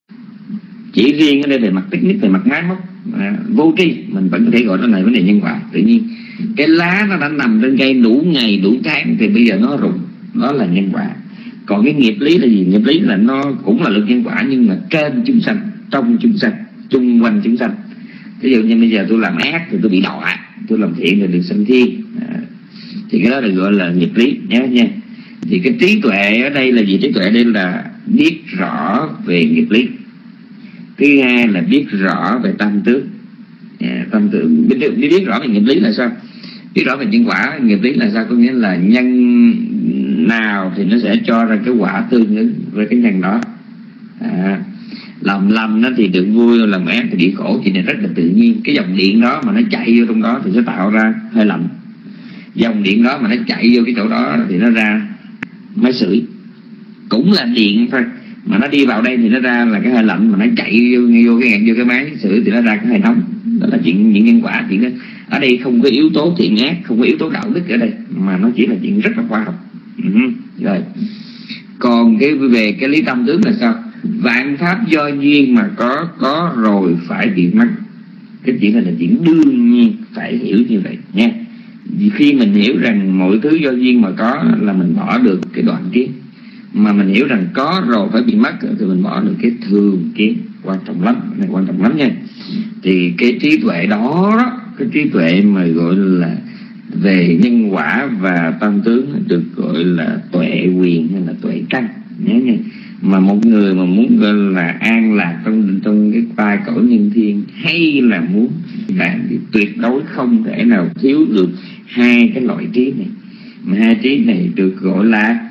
Chỉ riêng ở đây về mặt technique, về mặt máy móc à, vô tri, mình vẫn có thể gọi đó là vấn đề nhân quả. Tự nhiên cái lá nó đã nằm trên cây đủ ngày đủ tháng thì bây giờ nó rụng, đó là nhân quả. Còn cái nghiệp lý là gì? Nghiệp lý là nó cũng là lực nhân quả, nhưng mà trên chúng sanh, trong chúng sanh, chung quanh chúng sanh. Ví dụ như bây giờ tôi làm ác thì tôi bị đọa, tôi làm thiện thì được sanh thiên à, thì cái đó được gọi là nghiệp lý, nhớ nha. Thì cái trí tuệ ở đây là gì? Trí tuệ ở đây là biết rõ về nghiệp lý. Thứ hai là biết rõ về tam tướng. À, tam tướng biết, biết, biết rõ về nghiệp lý là sao? Biết rõ về nhân quả. Nghiệp lý là sao? Có nghĩa là nhân nào thì nó sẽ cho ra cái quả tương ứng với cái nhân đó. À, làm lầm nó thì được vui, làm ác thì bị khổ. Chuyện này rất là tự nhiên. Cái dòng điện đó mà nó chạy vô trong đó thì sẽ tạo ra hơi lạnh. Dòng điện đó mà nó chạy vô cái chỗ đó thì nó ra máy sưởi, cũng là điện thôi, mà nó đi vào đây thì nó ra là cái hơi lạnh, mà nó chạy vô, vô cái vô cái máy sưởi thì nó ra cái hơi nóng. Đó là chuyện những nhân quả. Chuyện đó ở đây không có yếu tố thiện ác, không có yếu tố đạo đức ở đây, mà nó chỉ là chuyện rất là khoa học. Uh-huh. Rồi còn cái về cái lý tâm tướng là sao? Vạn pháp do duyên mà có, có rồi phải bị mất. Cái chuyện này là chuyện đương nhiên phải hiểu như vậy nha. Vì khi mình hiểu rằng mọi thứ do duyên mà có là mình bỏ được cái đoạn kiến, mà mình hiểu rằng có rồi phải bị mất thì mình bỏ được cái thường kiến. Quan trọng lắm, này quan trọng lắm nha. Thì cái trí tuệ đó, cái trí tuệ mà gọi là về nhân quả và tam tướng được gọi là tuệ quyền hay là tuệ căn nhé nha. Mà một người mà muốn gọi là an lạc trong trong cái tai cõi nhân thiên, hay là muốn là tuyệt đối không thể nào thiếu được hai cái loại trí này. Mà hai trí này được gọi là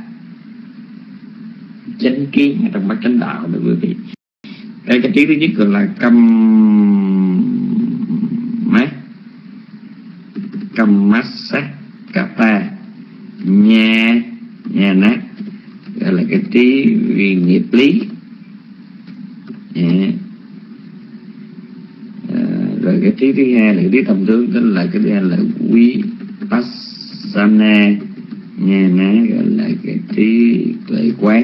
chánh kiến trong bát chánh đạo đó quý vị. Đây, cái trí thứ nhất gọi là căm mát căm mát sát kata nha nha nát, gọi là cái trí nghiệp lý. Yeah. À, rồi cái trí thứ hai là cái trí thông tướng, tức là cái thứ hai là quý pasana nha ná, gọi là cái trí tuệ quán,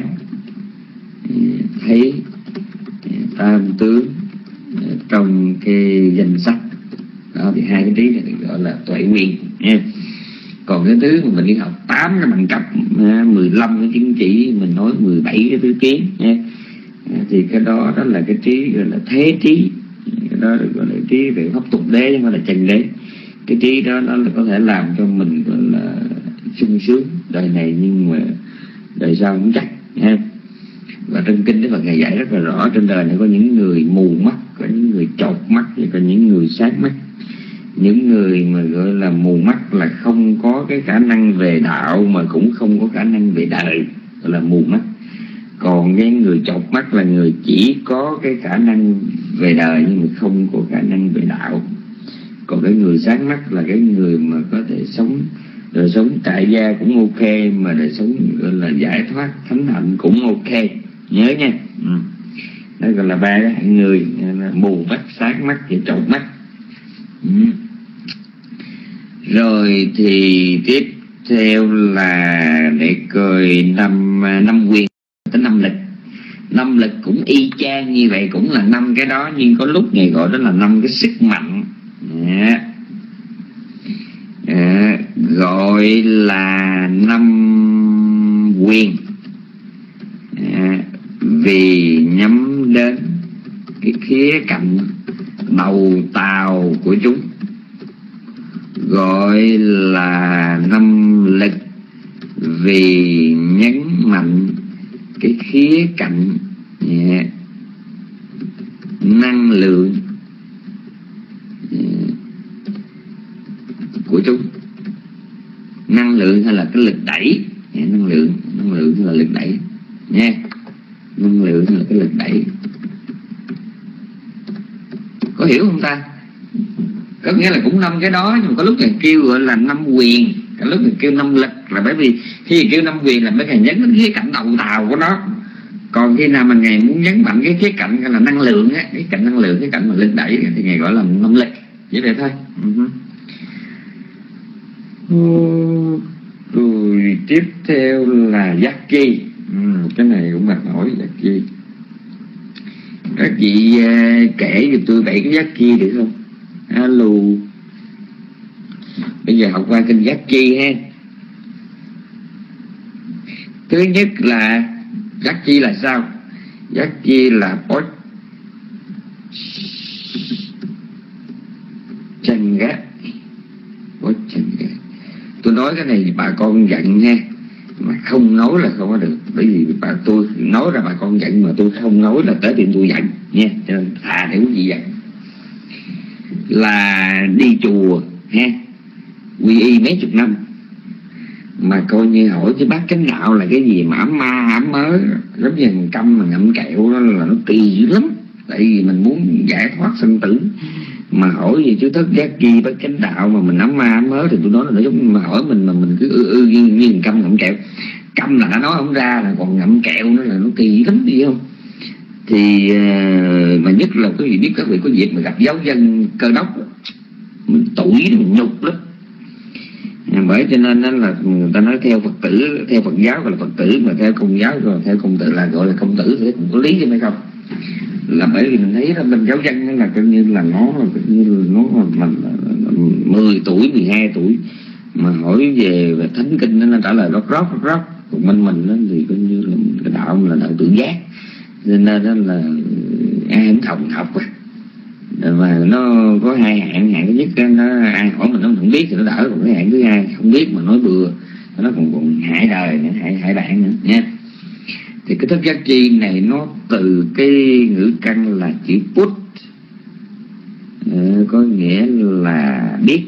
thấy tam tướng trong cái danh sách đó. Thì hai cái trí này được gọi là tuệ quyền nha. Còn cái thứ mà mình đi học tám cái bằng cấp, mười lăm cái chứng chỉ, mình nói mười bảy cái thứ kiến nha, thì cái đó đó là cái trí gọi là thế trí. Cái đó được gọi là trí về pháp tục đế chứ không phải là chân đế. Cái trí đó nó là có thể làm cho mình gọi là sung sướng đời này, nhưng mà đời sau không chắc nha. Và trong kinh Đức Phật Ngài dạy rất là rõ, trên đời này có những người mù mắt, có những người chột mắt, và có những người sáng mắt. Những người mà gọi là mù mắt là không có cái khả năng về đạo, mà cũng không có khả năng về đời, gọi là mù mắt. Còn cái người chột mắt là người chỉ có cái khả năng về đời nhưng mà không có khả năng về đạo. Còn cái người sáng mắt là cái người mà có thể sống đời sống tại gia cũng ok, mà đời sống gọi là giải thoát thánh hạnh cũng ok. Nhớ nha. Ừ. Đó gọi là ba cái hạng người, mù mắt, sáng mắt và chột mắt. Ừ. Rồi thì tiếp theo là để coi năm năm quyền tới năm lực. Năm lực cũng y chang như vậy, cũng là năm cái đó, nhưng có lúc Ngài gọi đó là năm cái sức mạnh. À. À, gọi là năm quyền. À, vì nhắm đến cái khía cạnh đầu tàu của chúng. Gọi là năm lực vì nhấn mạnh cái khía cạnh yeah, năng lượng yeah, của chúng. Năng lượng hay là cái lực đẩy yeah, năng lượng năng lượng hay là lực đẩy nha. Yeah. Năng lượng hay là cái lực đẩy, có hiểu không ta? Có nghĩa là cũng năm cái đó, nhưng mà có lúc Ngài kêu gọi là năm quyền, có lúc Ngài kêu năm lực, là bởi vì khi kêu năm quyền là mới Ngài nhấn đến khía cạnh đầu tàu của nó. Còn khi nào mà Ngài muốn nhấn mạnh cái khía cạnh là năng lượng á, cái cạnh năng lượng, cái cạnh mà lực đẩy thì Ngài gọi là năm lực, chỉ vậy thôi. Uh-huh. Uh, rồi tiếp theo là giác chi. Uh, cái này cũng mệt mỏi, giác chi. Các chị uh, kể giùm tôi bảy cái giác chi được không? Alo. Bây giờ học qua kinh giác chi ha. Thứ nhất là giác chi là sao? Giác chi là bó chân gác. Bó chân gác. Tôi nói cái này bà con giận nha, mà không nói là không có được. Bởi vì bà tôi nói ra bà con giận, mà tôi không nói là tới tìm tôi giận nha. Cho nên thà để quý vị giận. Là đi chùa ha, quy y mấy chục năm mà coi như hỏi cái bác chánh đạo là cái gì mà ấm ma ấm mớ, giống như thằng câm mà ngậm kẹo đó, là nó kỳ dữ lắm. Tại vì mình muốn giải thoát sinh tử, mà hỏi gì chú thất giác chi bác chánh đạo mà mình ấm ma ấm mớ, thì tôi nói là nó giống mà hỏi mình mà mình cứ ư ư như, như thằng câm ngậm kẹo. Câm là đã nói không ra, là còn ngậm kẹo nữa, là nó kỳ lắm, đi không? Thì mà nhất là quý vị biết, các vị có dịp mà gặp giáo dân Cơ Đốc, mình tủi, mình nhục lắm. Bởi cho nên là người ta nói theo Phật tử, theo Phật giáo gọi là Phật tử, mà theo Công giáo rồi theo Công tử là gọi là Công tử, thì cũng có lý chứ phải không? Là bởi vì mình thấy là bên giáo dân là coi như là nó là coi như là nó là mười tuổi, mười hai tuổi mà hỏi về về thánh kinh, nó trả lời rót rót rót rót. Còn bên mình đó thì coi như là cái đạo là đạo tự giác, nên đó là ai cũng không học á. Mà nó có hai hạng, hạng thứ nhất nó ai hỏi mình nó không biết thì nó đỡ, còn cái hạng thứ hai không biết mà nói bừa nó còn còn hại đời nữa, hại hại bạn nữa nha. Thì cái thức giác chi này nó từ cái ngữ căn là chữ put, à, có nghĩa là biết,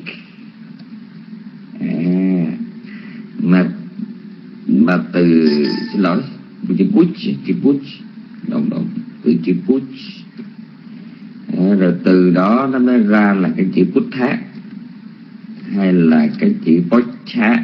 à, mà mà từ xin lỗi chữ puch, chữ puch đồng đồng từ chữ puch, à, rồi từ đó nó mới ra là cái chữ put thác hay là cái chữ poch thác,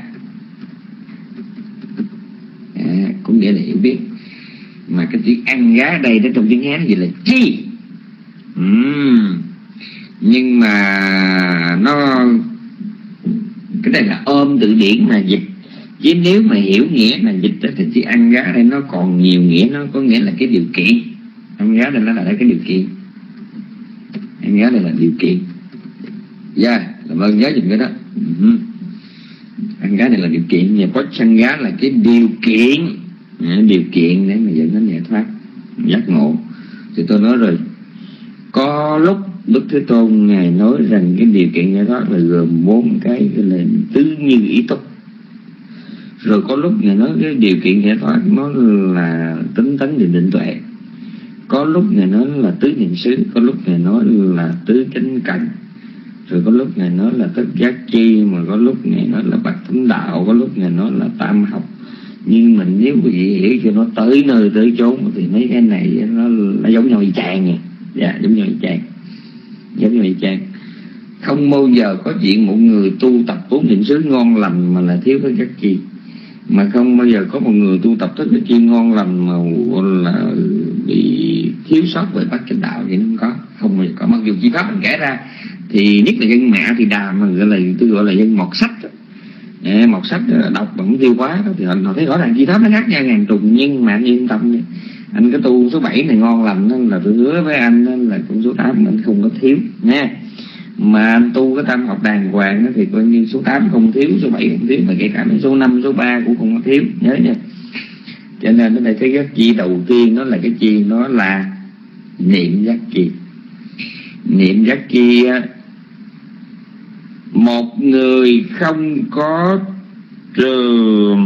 à, có nghĩa là hiểu biết. Mà cái chữ ăn gá đây đó trong tiếng Hán gì là chi, uhm. nhưng mà nó cái đây là ôm từ điển mà dịch, chứ nếu mà hiểu nghĩa là dịch đó, thì chữ ăn gá đây nó còn nhiều nghĩa, nó có nghĩa là cái điều kiện. Ăn gá đây nó là cái điều kiện, ăn gá đây là điều kiện. Dạ, yeah, làm ơn nhớ dùm cái đó. uh-huh. Ăn gá này là điều kiện, và có ăn gá là cái điều kiện, à, điều kiện để mà dẫn đến giải thoát giác ngộ. Thì tôi nói rồi, có lúc Đức Thế Tôn Ngài nói rằng cái điều kiện giải thoát là gồm bốn cái, cái là tứ như ý túc. Rồi có lúc Ngài nói cái điều kiện giải thoát nó là tính tánh định định tuệ. Có lúc Ngài nói là tứ niệm xứ, có lúc Ngài nói là tứ chánh cần, rồi có lúc Ngài nói là tất giác chi, mà có lúc Ngài nói là bát thánh đạo, có lúc Ngài nói là tam học. Nhưng mình nếu quý vị hiểu cho nó tới nơi tới chốn thì mấy cái này nó, nó giống nhau y chang nha. Dạ, giống nhau y chang, giống nhau y chang. Không bao giờ có chuyện một người tu tập bốn niệm xứ ngon lành mà là thiếu tất giác chi, mà không bao giờ có một người tu tập tất giác chi ngon lành mà là bị thiếu sót về bát chánh đạo. Thì nó không có, không bao giờ có. Mặc dù chi pháp mình kể ra thì nhất là dân mẹ thì đà mà gọi là tôi gọi là dân mọt sách đó. À, một sách đọc bằng tiêu hóa đó, thì họ thấy rõ ràng chi pháp nó khác nhau ngàn trùng. Nhưng mà anh yên tâm đi, anh cái tu số bảy này ngon lành đó, là tôi hứa với anh đó, là cũng số tám anh không có thiếu nha. Mà anh tu cái tam học đàng hoàng đó, thì coi như số tám không thiếu, số bảy không thiếu, mà kể cả số năm, số ba cũng không có thiếu, nhớ nha. Cho nên cái này cái giác chi đầu tiên đó là cái chi, nó là niệm giác chi. Niệm giác chi, một người không có uh,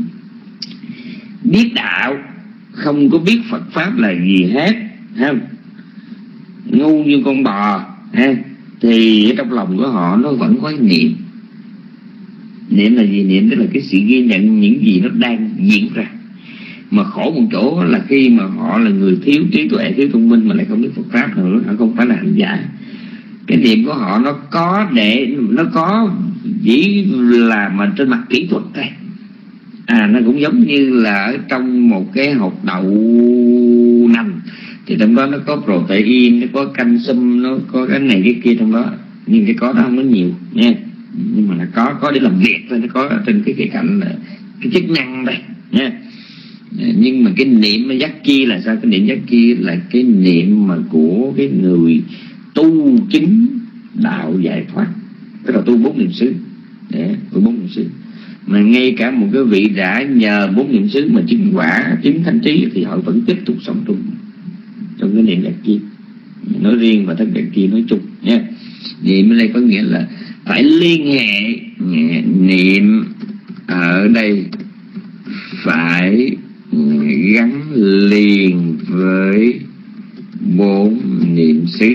biết đạo, không có biết Phật Pháp là gì hết, ha, ngu như con bò, ha, thì trong lòng của họ nó vẫn có niệm. Niệm là gì? Niệm tức là cái sự ghi nhận những gì nó đang diễn ra. Mà khổ một chỗ là khi mà họ là người thiếu trí tuệ, thiếu thông minh mà lại không biết Phật Pháp nữa, họ không phải là hành giả. Cái niệm của họ nó có để nó có chỉ là mà trên mặt kỹ thuật thôi. À, nó cũng giống như là ở trong một cái hột đậu nành, thì trong đó nó có protein, nó có calcium, nó có cái này cái kia trong đó, nhưng cái có đó không có nhiều nha. Nhưng mà nó có có để làm việc thôi, nó có trên cái cái cạnh là cái chức năng đây nha. Nhưng mà cái niệm giác chi là sao? Cái niệm giác chi là cái niệm mà của cái người tu chứng đạo giải thoát, tức là tu bốn niệm xứ, để tu bốn niệm xứ. Mà ngay cả một cái vị đã nhờ bốn niệm xứ mà chứng quả, chứng thánh trí, thì họ vẫn tiếp tục sống trong trong cái niệm giác chi nói riêng và tất giác chi nói chung nha. Niệm ở đây có nghĩa là phải liên hệ, niệm ở đây phải gắn liền với bốn niệm xứ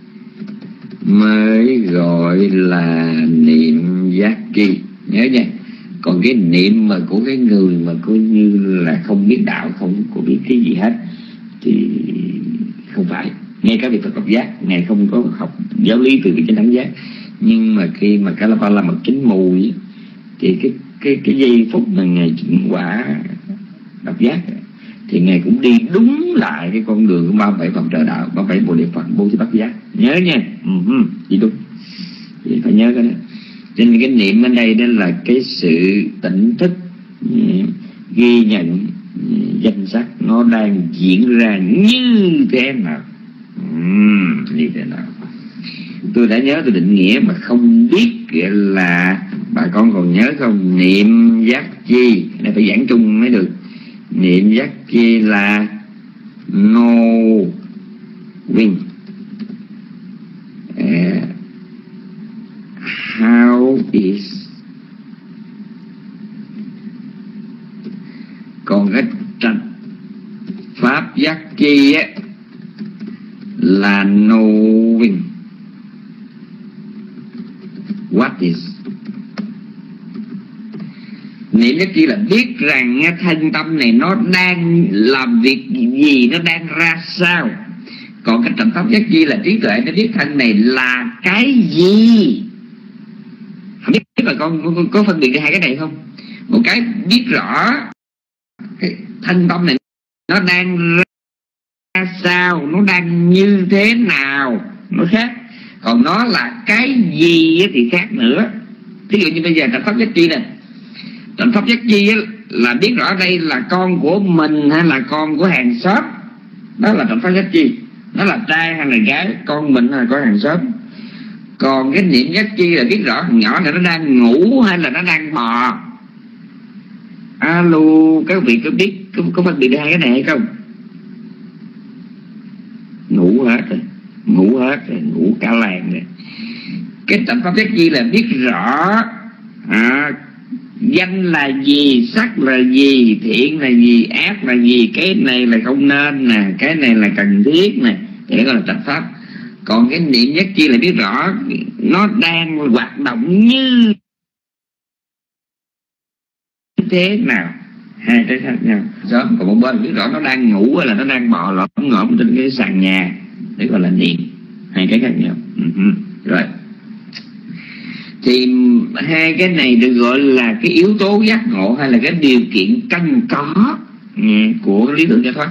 mới gọi là niệm giác chi, nhớ nha. Còn cái niệm mà của cái người mà coi như là không biết đạo, không có biết cái gì hết thì không phải. Ngay cả việc Phật học giác, Ngài không có học giáo lý từ vị chánh đẳng giác, nhưng mà khi mà Kalapala mật chính mù ấy, thì cái cái cái giây phút mà Ngài chứng quả độc giác thì Ngài cũng đi đúng lại cái con đường của ba mươi bảy Phật trợ đạo, ba mươi bảy Bồ Đề Phật Bố Thí Bát Giác, nhớ nha. Uh-huh. Chỉ đúng, thì phải nhớ cái đó. Cho nên cái niệm ở đây đó là cái sự tỉnh thức, ghi nhận danh sắc nó đang diễn ra như thế nào. uhm, như thế nào tôi đã nhớ tôi định nghĩa mà không biết là bà con còn nhớ không? Niệm giác chi này phải giảng chung mới được. Niệm giác chi là knowing, uh, how is. Còn cái giác chi á là knowing what is. Niệm giác chi là biết rằng thân tâm này nó đang làm việc gì, nó đang ra sao. Còn cái trầm pháp giác chi là trí tuệ, nó biết thân này là cái gì. Không biết là con có, có phân biệt hai cái này không? Một cái biết rõ cái thân tâm này nó đang ra sao, nó đang như thế nào, nó khác. Còn nó là cái gì thì khác nữa. Ví dụ như bây giờ trầm pháp giác chi này, trầm pháp giác chi là biết rõ đây là con của mình hay là con của hàng xóm. Đó là trầm pháp giác chi. Nó là trai hay là gái, con mình hay là con hàng xóm. Còn cái niệm giác chi là biết rõ thằng nhỏ này nó đang ngủ hay là nó đang bò. Alo, các vị có biết có, có phân biệt hai cái này hay không? Ngủ hết rồi, ngủ hết rồi, ngủ cả làng rồi. Cái trầm pháp giác chi là biết rõ à, danh là gì, sắc là gì, thiện là gì, ác là gì, cái này là không nên nè, cái này là cần thiết nè, thì đó gọi là trầm pháp. Còn cái niệm giác chi là biết rõ nó đang hoạt động như thế nào, hai cái khác nhau. Đó, còn một bên biết rõ nó đang ngủ hay là nó đang bò lọt ngõm trên cái sàn nhà, đấy gọi là niệm, hai cái khác nhau. Uh-huh. Rồi thì hai cái này được gọi là cái yếu tố giác ngộ hay là cái điều kiện cần có của lý tưởng giải thoát.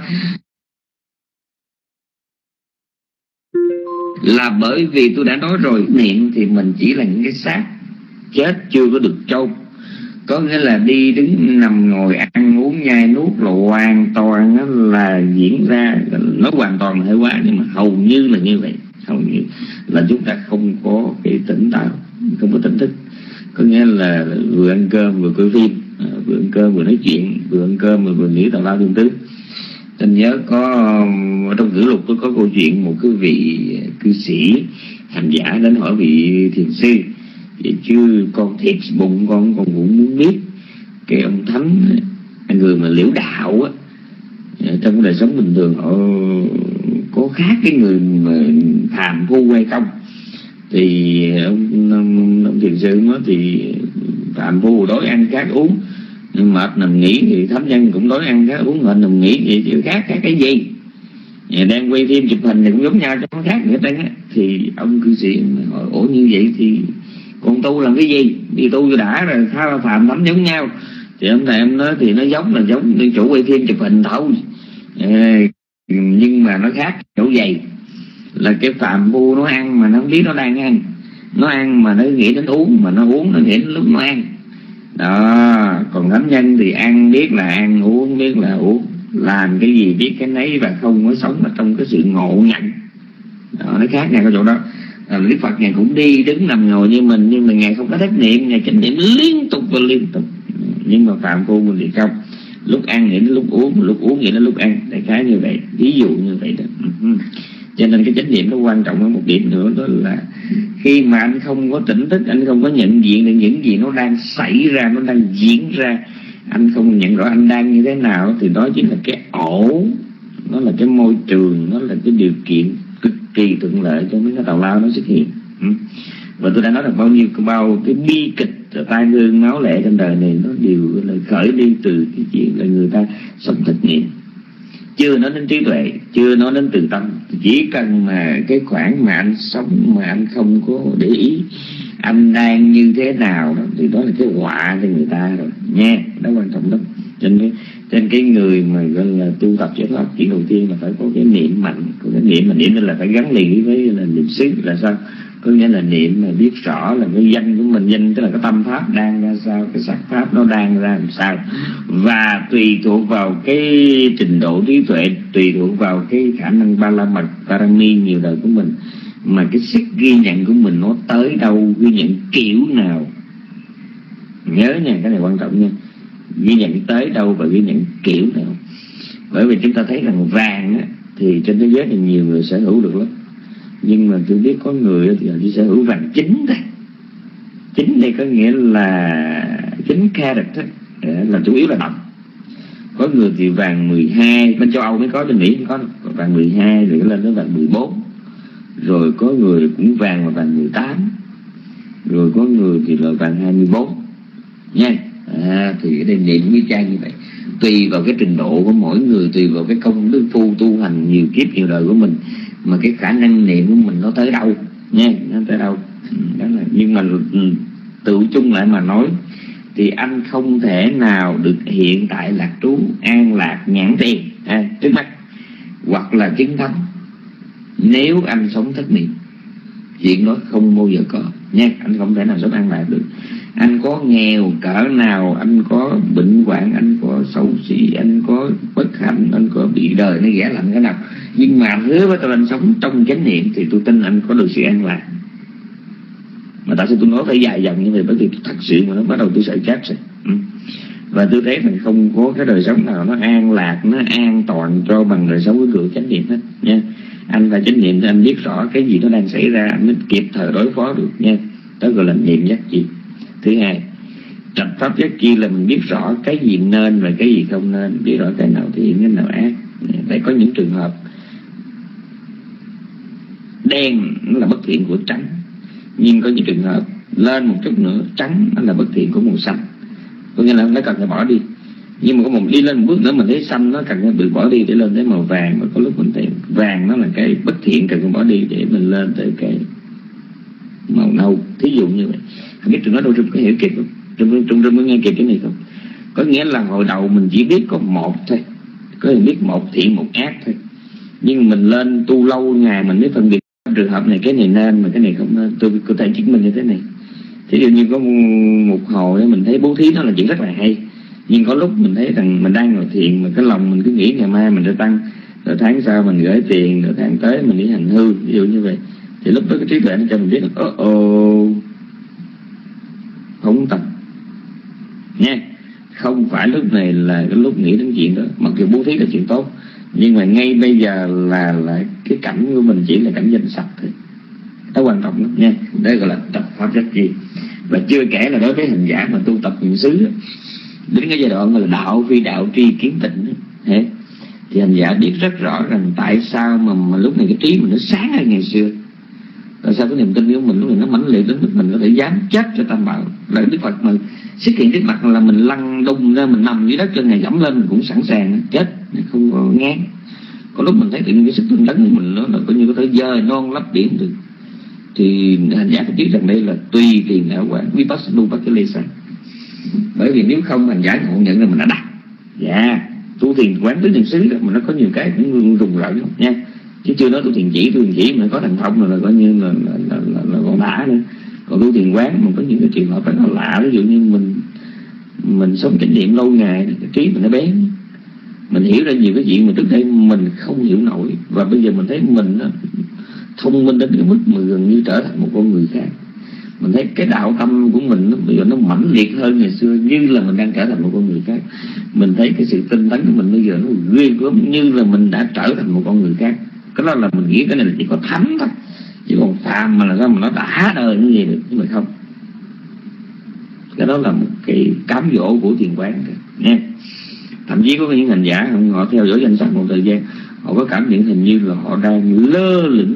Là bởi vì tôi đã nói rồi, niệm thì mình chỉ là những cái xác chết chưa có được chôn. Có nghĩa là đi đứng nằm ngồi ăn uống nhai nuốt là hoàn toàn là diễn ra, nó hoàn toàn là hơi quá, nhưng mà hầu như là như vậy. Hầu như là chúng ta không có cái tỉnh táo, không có tỉnh thức. Có nghĩa là vừa ăn cơm vừa coi phim, vừa ăn cơm vừa nói chuyện, vừa ăn cơm vừa, vừa nghĩ tào lao tương tứ. Tôi nhớ có trong ngữ lục tôi có câu chuyện một cái vị cư sĩ hành giả đến hỏi vị thiền sư: vậy chứ con thiệt bụng con con cũng muốn biết cái ông thánh, người mà liễu đạo á, trong đời sống bình thường họ có khác cái người mà phàm phu hay không. Thì ông, ông, ông thiền sư nói thì phàm phu đói ăn khác uống, nhưng mệt nằm nghỉ, thì thánh nhân cũng đói ăn khác uống, mệt nằm nghỉ, vậy chứ khác khác cái gì? Đang quay phim chụp hình thì cũng giống nhau, cho nó khác nữa đây á. Thì ông cư sĩ hỏi: ủa như vậy thì con tu làm cái gì? Đi tu đã rồi, tha là phàm thánh giống nhau. Thì ông thầy em nói thì nó giống là giống đi chủ quay phim chụp hình thôi, à, nhưng mà nó khác chỗ vậy là cái phàm phu nó ăn mà nó không biết nó đang ăn, nó ăn mà nó nghĩ đến uống, mà nó uống nó nghĩ đến lúc nó ăn đó. Còn thánh nhân thì ăn biết là ăn, uống biết là uống, làm cái gì biết cái nấy và không có sống ở trong cái sự ngộ nhận đó, nó khác nhau cái chỗ đó. Đức Phật Ngài cũng đi đứng nằm ngồi như mình, nhưng mà Ngài không có thất niệm, Ngài chánh niệm liên tục và liên tục. Nhưng mà phàm phu mình thì không, lúc ăn nghĩ đến lúc uống, lúc uống nghĩ đến lúc ăn, đại khái như vậy, ví dụ như vậy đó. Cho nên cái chánh niệm nó quan trọng hơn một điểm nữa, đó là khi mà anh không có tỉnh thức, anh không có nhận diện được những gì nó đang xảy ra, nó đang diễn ra, anh không nhận rõ anh đang như thế nào, thì đó chính là cái ổ, nó là cái môi trường, nó là cái điều kiện cực kỳ thuận lợi cho mấy cái tào lao nó xuất hiện. Và tôi đã nói là bao nhiêu bao cái bi kịch tai ương máu lệ trong đời này nó đều là khởi đi từ cái chuyện là người ta sống thực nghiệm, chưa nói đến trí tuệ, chưa nói đến từ tâm. Chỉ cần mà cái khoảng mà anh sống mà anh không có để ý anh đang như thế nào đó, thì đó là cái họa cho người ta rồi nha. Đó quan trọng lắm. Trên cái trên cái người mà gọi là tu tập giải thoát, chuyện đầu tiên là phải có cái niệm mạnh. Có cái niệm mà niệm là phải gắn liền với là niệm xứ là sao? Có nghĩa là niệm mà biết rõ là cái danh của mình, danh tức là cái tâm pháp đang ra sao, cái sắc pháp nó đang ra làm sao, và tùy thuộc vào cái trình độ trí tuệ, tùy thuộc vào cái khả năng ba la mật parami nhiều đời của mình, mà cái sức ghi nhận của mình nó tới đâu, ghi nhận kiểu nào. Nhớ nha, cái này quan trọng nha, ghi nhận tới đâu và ghi nhận kiểu nào. Bởi vì chúng ta thấy rằng vàng á, thì trên thế giới thì nhiều người sở hữu được lắm, nhưng mà tôi biết có người thì họ chỉ sở hữu vàng chính thôi. Chính đây có nghĩa là chính carat là chủ yếu là đồng. Có có người thì vàng mười hai, bên châu Âu mới có, bên Mỹ không có, có vàng mười hai rồi lên tới vàng mười bốn, rồi có người cũng vàng mà vàng mười tám, rồi có người thì là vàng hai mươi bốn nha. À, thì cái đây niệm với trang như vậy, tùy vào cái trình độ của mỗi người, tùy vào cái công đức phu tu hành nhiều kiếp nhiều đời của mình mà cái khả năng niệm của mình nó tới đâu nha, nó tới đâu đó là. Nhưng mà tự chung lại mà nói thì anh không thể nào được hiện tại lạc trú an lạc nhãn tiền à, trước mắt hoặc là chứng thánh nếu anh sống thất niệm. Chuyện đó không bao giờ có nha, anh không thể nào sống an lạc được. Anh có nghèo cỡ nào, anh có bệnh hoạn, anh có xấu xí, anh có bất hạnh, anh có bị đời nó ghẻ lạnh cái nào, nhưng mà hứa với tôi anh sống trong chánh niệm thì tôi tin anh có được sự an lạc. Mà tại sao tôi nói phải dài dòng như vậy? Bởi vì thật sự mà nó bắt đầu tôi sợ chết rồi. Ừ. Và tôi thấy mình không có cái đời sống nào nó an lạc, nó an toàn cho bằng đời sống của người chánh niệm hết nha. Anh phải chánh niệm thì anh biết rõ cái gì nó đang xảy ra, anh mới kịp thời đối phó được nha. Đó gọi là niệm giác chi. Thứ hai, trạch pháp giác chi là mình biết rõ cái gì nên và cái gì không nên, biết rõ cái nào thiện cái nào ác. Để có những trường hợp đen nó là bất thiện của trắng, nhưng có những trường hợp lên một chút nữa trắng nó là bất thiện của màu xanh, có nghĩa là nó cần phải bỏ đi. Nhưng mà có một đi lên một bước nữa mình thấy xanh nó cần phải bị bỏ đi để lên tới màu vàng, và có lúc mình thấy vàng nó là cái bất thiện cần phải bỏ đi để mình lên tới cái màu nâu, thí dụ như vậy. Không biết trường nói đâu Trung có hiểu kịp không? Trung Trung Trung có nghe kịp cái này không? Có nghĩa là hồi đầu mình chỉ biết có một thôi, có thể biết một thiện một ác thôi, nhưng mình lên tu lâu ngày mình mới phân biệt trường hợp này cái này nên mà cái này không nên. Tôi có thể chứng minh như thế này. Thí dụ như có một hồi mình thấy bố thí nó là chuyện rất là hay, nhưng có lúc mình thấy rằng mình đang ngồi thiền mà cái lòng mình cứ nghĩ ngày mai mình sẽ tăng, rồi tháng sau mình gửi tiền, rồi tháng tới mình đi hành hư, ví dụ như vậy. Thì lúc đó cái trí tuệ nó cho mình biết là ồ ồ không tập nha. Không phải lúc này là cái lúc nghĩ đến chuyện đó. Mặc dù bố thí là chuyện tốt, nhưng mà ngay bây giờ là là cái cảnh của mình chỉ là cảnh danh sắc thôi. Đó quan trọng lắm nha. Đây gọi là tập pháp giác chi. Và chưa kể là đối với hành giả mà tu tập niệm xứ đến cái giai đoạn là đạo phi đạo tri kiến tịnh ấy, thì hành giả biết rất rõ rằng tại sao mà, mà lúc này cái trí mình nó sáng hơn ngày xưa. Tại sao cái niềm tin của mình lúc này nó mãnh liệt đến mức mình có thể dám chết cho tam bảo. Là Đức Phật mà xuất hiện trước mặt là mình lăn đùng ra, mình nằm dưới đất cho ngày dẫm lên mình cũng sẵn sàng chết, không có ngán. Có lúc mình thấy tự nhiên cái sức tinh tấn của mình nó là coi như có thể dời non lấp biển được. Thì hành giả phải biết rằng đây là tùy tiền đạo quả vipassana pakilesa. Bởi vì nếu không hành giả ngộ nhận là mình đã đặt. Dạ, tu thiền quán tứ niệm xứ đó mà nó có nhiều cái cũng rùng rợn lắm nha. Chứ chưa nói tu thiền chỉ, tu thiền chỉ mà có thành thông là, là coi như là, là, là, là, là còn đã nữa. Còn tu thiền quán mà có những cái trường hợp rất là lạ, ví dụ như mình mình sống chánh niệm lâu ngày, cái trí mình nó bén, mình hiểu ra nhiều cái chuyện mà trước đây mình không hiểu nổi, và bây giờ mình thấy mình thông minh đến cái mức mà gần như trở thành một con người khác. Mình thấy cái đạo tâm của mình nó bây giờ nó mãnh liệt hơn ngày xưa, như là mình đang trở thành một con người khác. Mình thấy cái sự tinh tấn của mình bây giờ nó ghê gớm, như là mình đã trở thành một con người khác. Cái đó là mình nghĩ cái này là chỉ có thánh thôi, chứ còn phàm mà là sao mà nó đã đời như vậy được, nhưng mà không. Cái đó là một cái cám dỗ của thiền quán nha. Thậm chí có những hành giả họ theo dõi danh sách một thời gian, họ có cảm nhận hình như là họ đang lơ lửng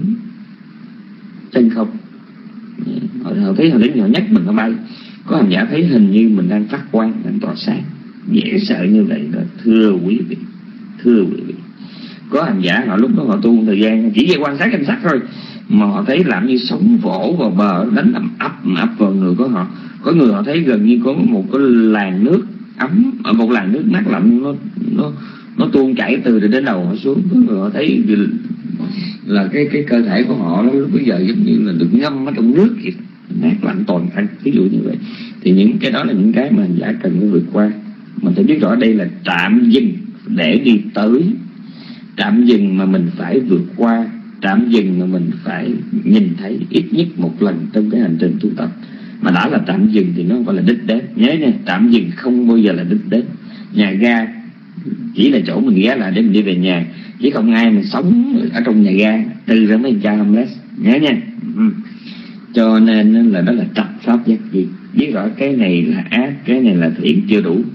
trên không. Họ, họ thấy họ đến nhỏ nhất mình nó bay. Có hành giả thấy hình như mình đang phát quang, đang tỏa sáng, dễ sợ như vậy đó. Thưa quý vị, thưa quý vị, có hành giả họ lúc đó họ tu một thời gian chỉ về quan sát danh sắc thôi, mà họ thấy làm như sóng vỗ vào bờ, đánh ầm ập ập vào người của họ. Có người họ thấy gần như có một cái làn nước ấm, ở một làn nước mát lạnh nó nó nó tuôn chảy từ đến đầu họ xuống. Có người họ thấy là cái cái cơ thể của họ lúc bây giờ giống như là được ngâm ở trong nước vậy, mát lạnh toàn thân, ví dụ như vậy. Thì những cái đó là những cái mà hành giả cần phải vượt qua. Mình phải biết rõ đây là trạm dừng để đi tới, trạm dừng mà mình phải vượt qua, trạm dừng mà mình phải nhìn thấy ít nhất một lần trong cái hành trình tu tập. Mà đã là trạm dừng thì nó không phải là đích đến. Nhớ nha, trạm dừng không bao giờ là đích đến. Nhà ga chỉ là chỗ mình ghé lại để mình đi về nhà, chứ không ai mà sống ở trong nhà ga từ ra mấy cha homeless. Nhớ nha. Ừ. Cho nên là đó là trật pháp giác chi. Biết rõ cái này là ác, cái này là thiện chưa đủ.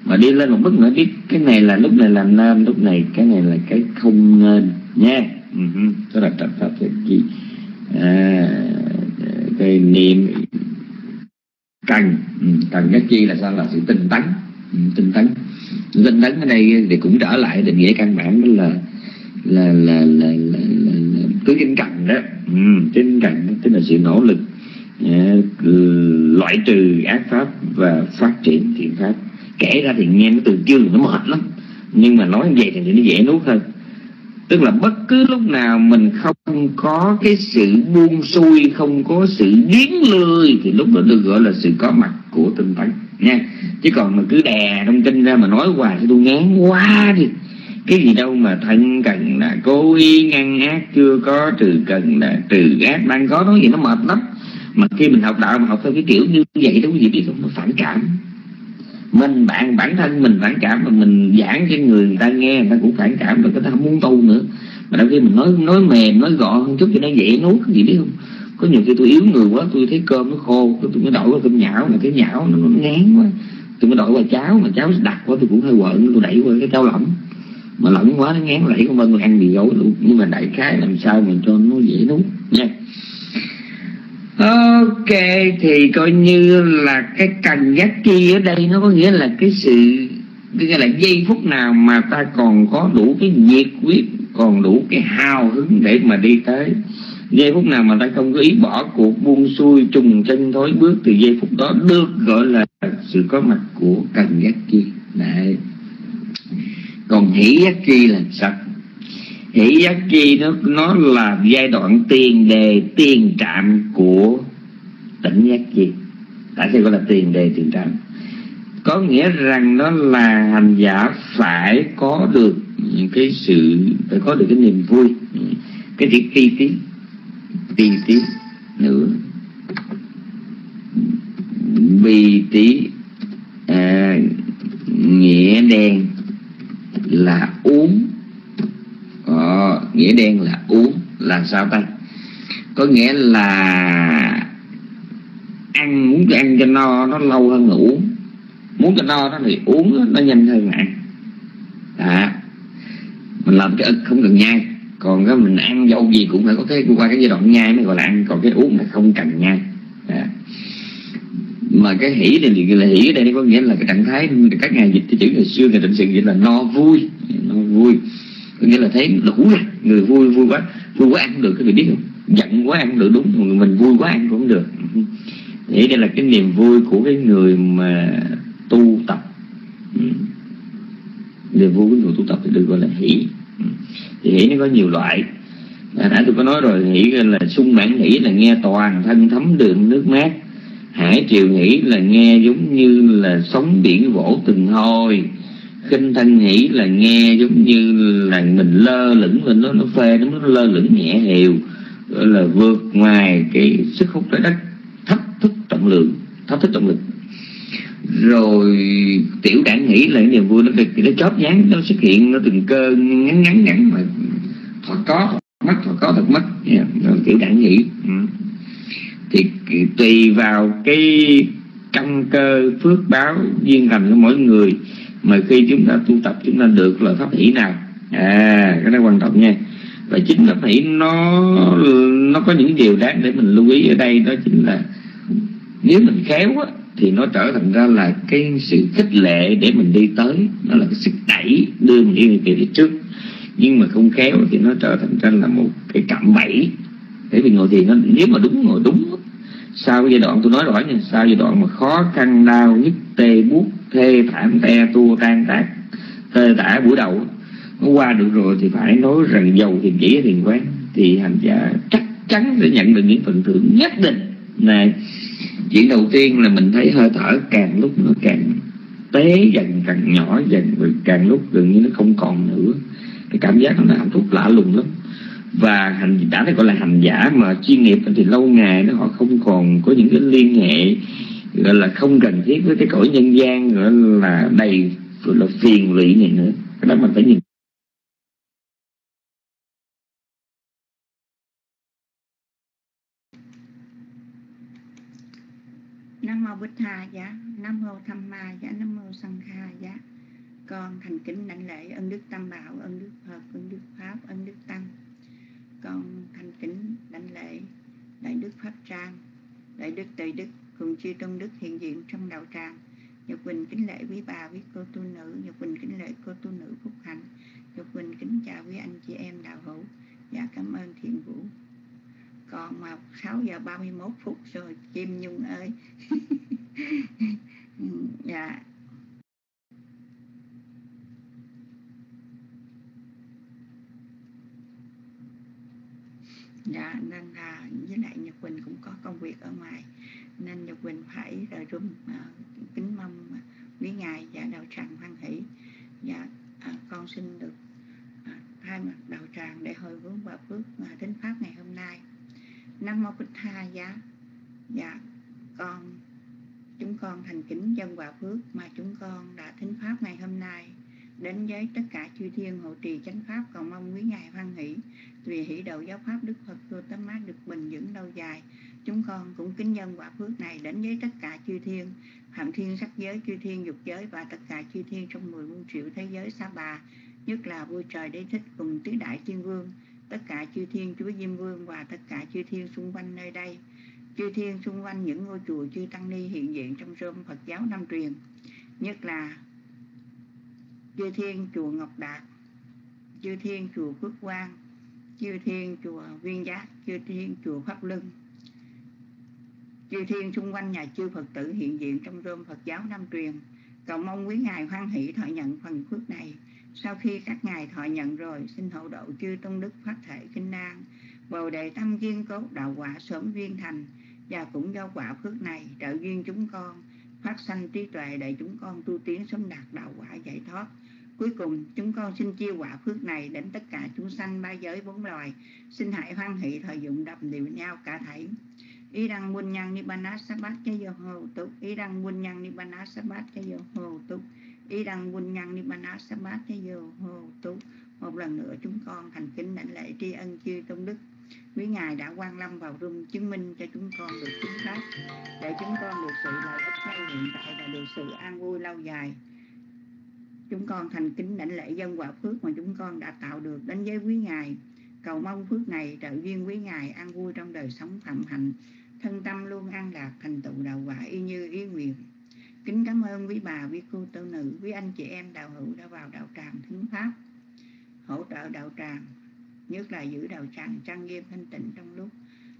Mà đi lên một bước nữa biết cái này là lúc này là nên, lúc này cái này là cái không nên nha. Uh-huh. Đó là tập pháp giác chi. À, cái niệm cần cần giác chi là sao? Là sự tinh tấn. Tinh tấn tinh tấn ở đây thì cũng trở lại định nghĩa căn bản, đó là là là là là, là, là tứ chánh cần đó. Ừ, chánh cần tức là sự nỗ lực uh, loại trừ ác pháp và phát triển thiện pháp. Kể ra thì nghe nó từ chương nó mệt lắm, nhưng mà nói như vậy thì nó dễ nuốt hơn. Tức là bất cứ lúc nào mình không có cái sự buông xuôi, không có sự điến lười, thì lúc đó được gọi là sự có mặt của tinh tấn nha. Chứ còn mà cứ đè trong kinh ra mà nói hoài thì tôi ngán quá đi. Cái gì đâu mà thân cần là cố ý ngăn ác, chưa có trừ cần là trừ ác đang có, nói gì nó mệt lắm. Mà khi mình học đạo mà học theo cái kiểu như vậy đó quý vị biết không, nó phản cảm. Mình bạn bản thân mình phản cảm, mà mình giảng cho người, người ta nghe người ta cũng phản cảm, rồi người ta không muốn tu nữa. Mà đôi khi mình nói nói mềm nói gọn một chút cho nó dễ nuốt, cái gì biết không? Có nhiều khi tôi yếu người quá, tôi thấy cơm nó khô, tôi mới đổi qua cơm nhão, mà cái nhão nó, nó ngán quá, tôi mới đổi qua cháo, mà cháo đặc quá tôi cũng hơi quợn, tôi đẩy qua cái cháo lỏng, mà lỏng quá nó ngán lẫy, không bên tôi ăn bị gối luôn. Nhưng mà đại khái làm sao mình cho nó dễ nuốt nha. Ok, thì coi như là cái cần giác chi ở đây nó có nghĩa là cái sự, nghĩa là giây phút nào mà ta còn có đủ cái nhiệt huyết, còn đủ cái hào hứng để mà đi tới, giây phút nào mà ta không có ý bỏ cuộc, buông xuôi, trùng chân thối bước, thì giây phút đó được gọi là sự có mặt của cần giác chi. Đấy. Còn hỷ giác chi là sao? Hỷ giác chi nó, nó là giai đoạn tiền đề tiền trạm của tỉnh giác chi. Tại sao gọi là tiền đề tiền trạm? Có nghĩa rằng đó là hành giả phải có được cái sự, phải có được cái niềm vui, cái chữ ti tí ti tí nữa, bì tí à, nghĩa đen là uống. Ờ, nghĩa đen là uống là sao ta? Có nghĩa là ăn, muốn cho ăn cho no nó lâu hơn là uống, muốn cho no đó thì uống nó nhanh hơn là ăn. À, mình làm cái ức không cần nhai, còn cái mình ăn dâu gì cũng phải có cái qua cái giai đoạn nhai mới gọi là ăn, còn cái uống là không cần nhai. À. Mà cái hỷ này thì là hỷ ở đây có nghĩa là cái trạng thái các ngài dịch cái chữ ngày xưa người định sự dịch là no vui, no vui có nghĩa là thấy đủ rồi, người vui vui quá, vui quá ăn không được, các vị biết không? Giận quá ăn không được, đúng, người mình vui quá ăn cũng không được. Thì đây là cái niềm vui của cái người mà tu tập. Niềm vui của người tu tập thì được gọi là hỷ. Thì hỷ nó có nhiều loại. À, nãy tôi có nói rồi, hỷ là sung mãn hỷ là nghe toàn thân thấm đượm nước mát. Hải triều hỷ là nghe giống như là sóng biển vỗ từng hồi. Khinh thân hỷ là nghe giống như là mình lơ lửng lên, nó nó phê nó, nó lơ lửng nhẹ hiều, gọi là vượt ngoài cái sức hút trái đất, thách thức trọng lượng, thách thức trọng lực. Rồi tiểu đản hỷ là cái niềm vui nó nó chóp nhán, nó xuất hiện nó từng cơn ngắn ngắn ngắn mà thật có thật mất, thật có thật mất. Yeah. Tiểu đản hỷ. Ừ. Thì tùy vào cái căn cơ phước báo duyên lành của mỗi người mà khi chúng ta tu tập chúng ta được loại pháp hỷ nào. À, cái đó quan trọng nha. Và chính pháp hỷ nó nó có những điều đáng để mình lưu ý ở đây, đó chính là nếu mình khéo á, thì nó trở thành ra là cái sự khích lệ để mình đi tới, nó là cái sức đẩy đưa mình đi về phía trước. Nhưng mà không khéo thì nó trở thành ra là một cái cạm bẫy để mình ngồi thiền. Nó nếu mà đúng ngồi đúng, sau cái giai đoạn tôi nói rõ nha, sau giai đoạn mà khó khăn đau nhức tê buốt thê thảm te tua tan tác tê tả buổi đầu nó qua được rồi thì phải nói rằng giàu thiền chỉ thiền quán thì hành giả chắc chắn sẽ nhận được những phần thưởng nhất định. Này, chuyện đầu tiên là mình thấy hơi thở càng lúc nó càng tế dần, càng nhỏ dần, rồi càng lúc gần như nó không còn nữa. Cái cảm giác nó hạnh phúc lạ lùng lắm. Và hành giả này gọi là hành giả mà chuyên nghiệp thì lâu ngày nó họ không còn có những cái liên hệ gọi là không cần thiết với cái cõi nhân gian, gọi là đầy gọi là phiền lụy này nữa. Cái đó mình phải nhìn. Nam mô mô Bích Tha giá, nam mô Tham Ma giá, nam mô Sanh Kha giá. Con thành kính đảnh lễ ân đức Tam Bảo, ân đức Phật, ân đức Pháp, ân đức Tăng. Con thành kính đảnh lễ đại đức Pháp Trang, đại đức Tề Đức cùng chư tôn đức hiện diện trong đạo tràng. Nhật Quỳnh kính lễ quý bà, quý cô tu nữ. Nhật Quỳnh kính lễ cô tu nữ Phúc Hạnh. Nhật Quỳnh kính chào quý anh chị em đạo hữu. Dạ cảm ơn Thiện Vũ. Còn mà sáu giờ ba mươi mốt phút rồi chim Nhung ơi. Dạ. Dạ nên là với lại Nhật Quỳnh cũng có công việc ở ngoài nên Nhật Quỳnh phải rời room. À, kính mong quý ngài và đạo tràng hoan hỷ. Dạ à, con xin được à, thay mặt đạo tràng để hồi hướng và phước à, thính pháp ngày hôm nay. Nam mô Bích Tha giá. Dạ con chúng con thành kính dân quả phước mà chúng con đã thính pháp ngày hôm nay đến với tất cả chư thiên hộ trì chánh pháp, cầu mong quý ngài hoan hỷ tùy hỷ độ giáo pháp Đức Phật Gautama được bình vững lâu dài. Chúng con cũng kính dân quả phước này đến với tất cả chư thiên phạm thiên sắc giới, chư thiên dục giới và tất cả chư thiên trong mười muôn triệu thế giới Sa Bà, nhất là vua trời Đế Thích cùng tứ đại thiên vương, tất cả chư thiên chúa Diêm Vương và tất cả chư thiên xung quanh nơi đây, chư thiên xung quanh những ngôi chùa chư tăng ni hiện diện trong rôm Phật giáo Nam truyền, nhất là chư thiên chùa Ngọc Đạt, chư thiên chùa Phước Quang, chư thiên chùa Viên Giác, chư thiên chùa Pháp Luân, chư thiên xung quanh nhà chư Phật tử hiện diện trong rôm Phật giáo Nam truyền. Cầu mong quý ngài hoan hỷ thọ nhận phần phước này. Sau khi các ngài thọ nhận rồi, xin hộ độ chư tôn đức phát thể kinh an, bồ đề tâm kiên cố, đạo quả sớm duyên thành. Và cũng do quả phước này trợ duyên chúng con phát sanh trí tuệ để chúng con tu tiến sớm đạt đạo quả giải thoát. Cuối cùng chúng con xin chia quả phước này đến tất cả chúng sanh ba giới bốn loài. Xin hãy hoan hỷ thời dụng đọc niệm nhau cả thảy. Ý đăng buôn nhân nibbana sabbat cho vô hồ túc. Ý đăng buôn nhân nibbana sabbat cho vô hồ túc. Ý đăng buôn nhân nibbana sabbat cho vô hồ túc. Một lần nữa chúng con thành kính đảnh lễ tri ân chư tôn đức. Quý ngài đã quan lâm vào room chứng minh cho chúng con được chính pháp, để chúng con được sự lợi ích ngay hiện tại và được sự an vui lâu dài. Chúng con thành kính đảnh lễ dân quả phước mà chúng con đã tạo được đến với quý ngài. Cầu mong phước này trợ duyên quý ngài an vui trong đời sống phạm hạnh, thân tâm luôn an lạc, thành tựu đạo quả y như ý nguyện. Kính cảm ơn quý bà, quý cô tu nữ, quý anh chị em đạo hữu đã vào đạo tràng thính pháp, hỗ trợ đạo tràng, nhất là giữ đạo tràng trang nghiêm thanh tịnh trong lúc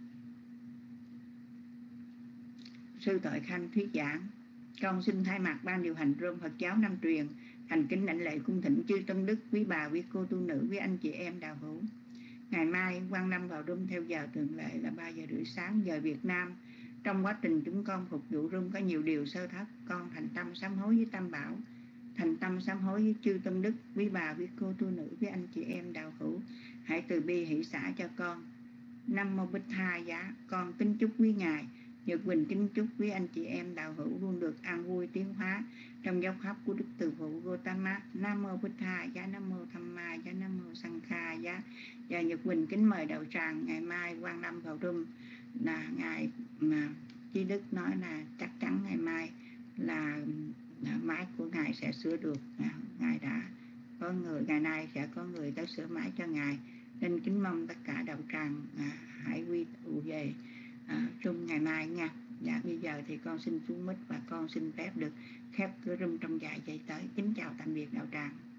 sư Tội Khanh thuyết giảng. Con xin thay mặt ban điều hành rôm Phật giáo Nam truyền thành kính đảnh lễ cung thỉnh chư tôn đức, quý bà, quý cô tu nữ, quý anh chị em đạo hữu. Ngày mai quan lâm vào rôm theo giờ thường lệ là ba giờ rưỡi sáng giờ Việt Nam. Trong quá trình chúng con phục vụ rôm có nhiều điều sơ thất, con thành tâm sám hối với Tam Bảo, thành tâm sám hối với chư tôn đức, quý bà, quý cô tu nữ, quý anh chị em đạo hữu. Hãy từ bi hỷ xả cho con. Nam mô Bích Tha giá. Con kính chúc quý ngài, Nhật Quỳnh kính chúc quý anh chị em đạo hữu luôn được an vui tiến hóa trong giáo pháp của Đức Từ Phụ Gautama. Nam mô Bích Tha giá, nam mô Tham Ma giá, nam mô Sanh Kha giá. Và Nhật Quỳnh kính mời đạo tràng ngày mai quan lâm vào room là ngài mà Chí Đức nói là chắc chắn ngày mai là máy của ngài sẽ sửa được. Ngài đã có người, ngày nay sẽ có người tới sửa máy cho ngài, nên kính mong tất cả đạo tràng à, hãy quy tụ về à, room ngày mai nha. Dạ bây giờ thì con xin xuống mic và con xin phép được khép cái room trong vài giây tới. Kính chào tạm biệt đạo tràng.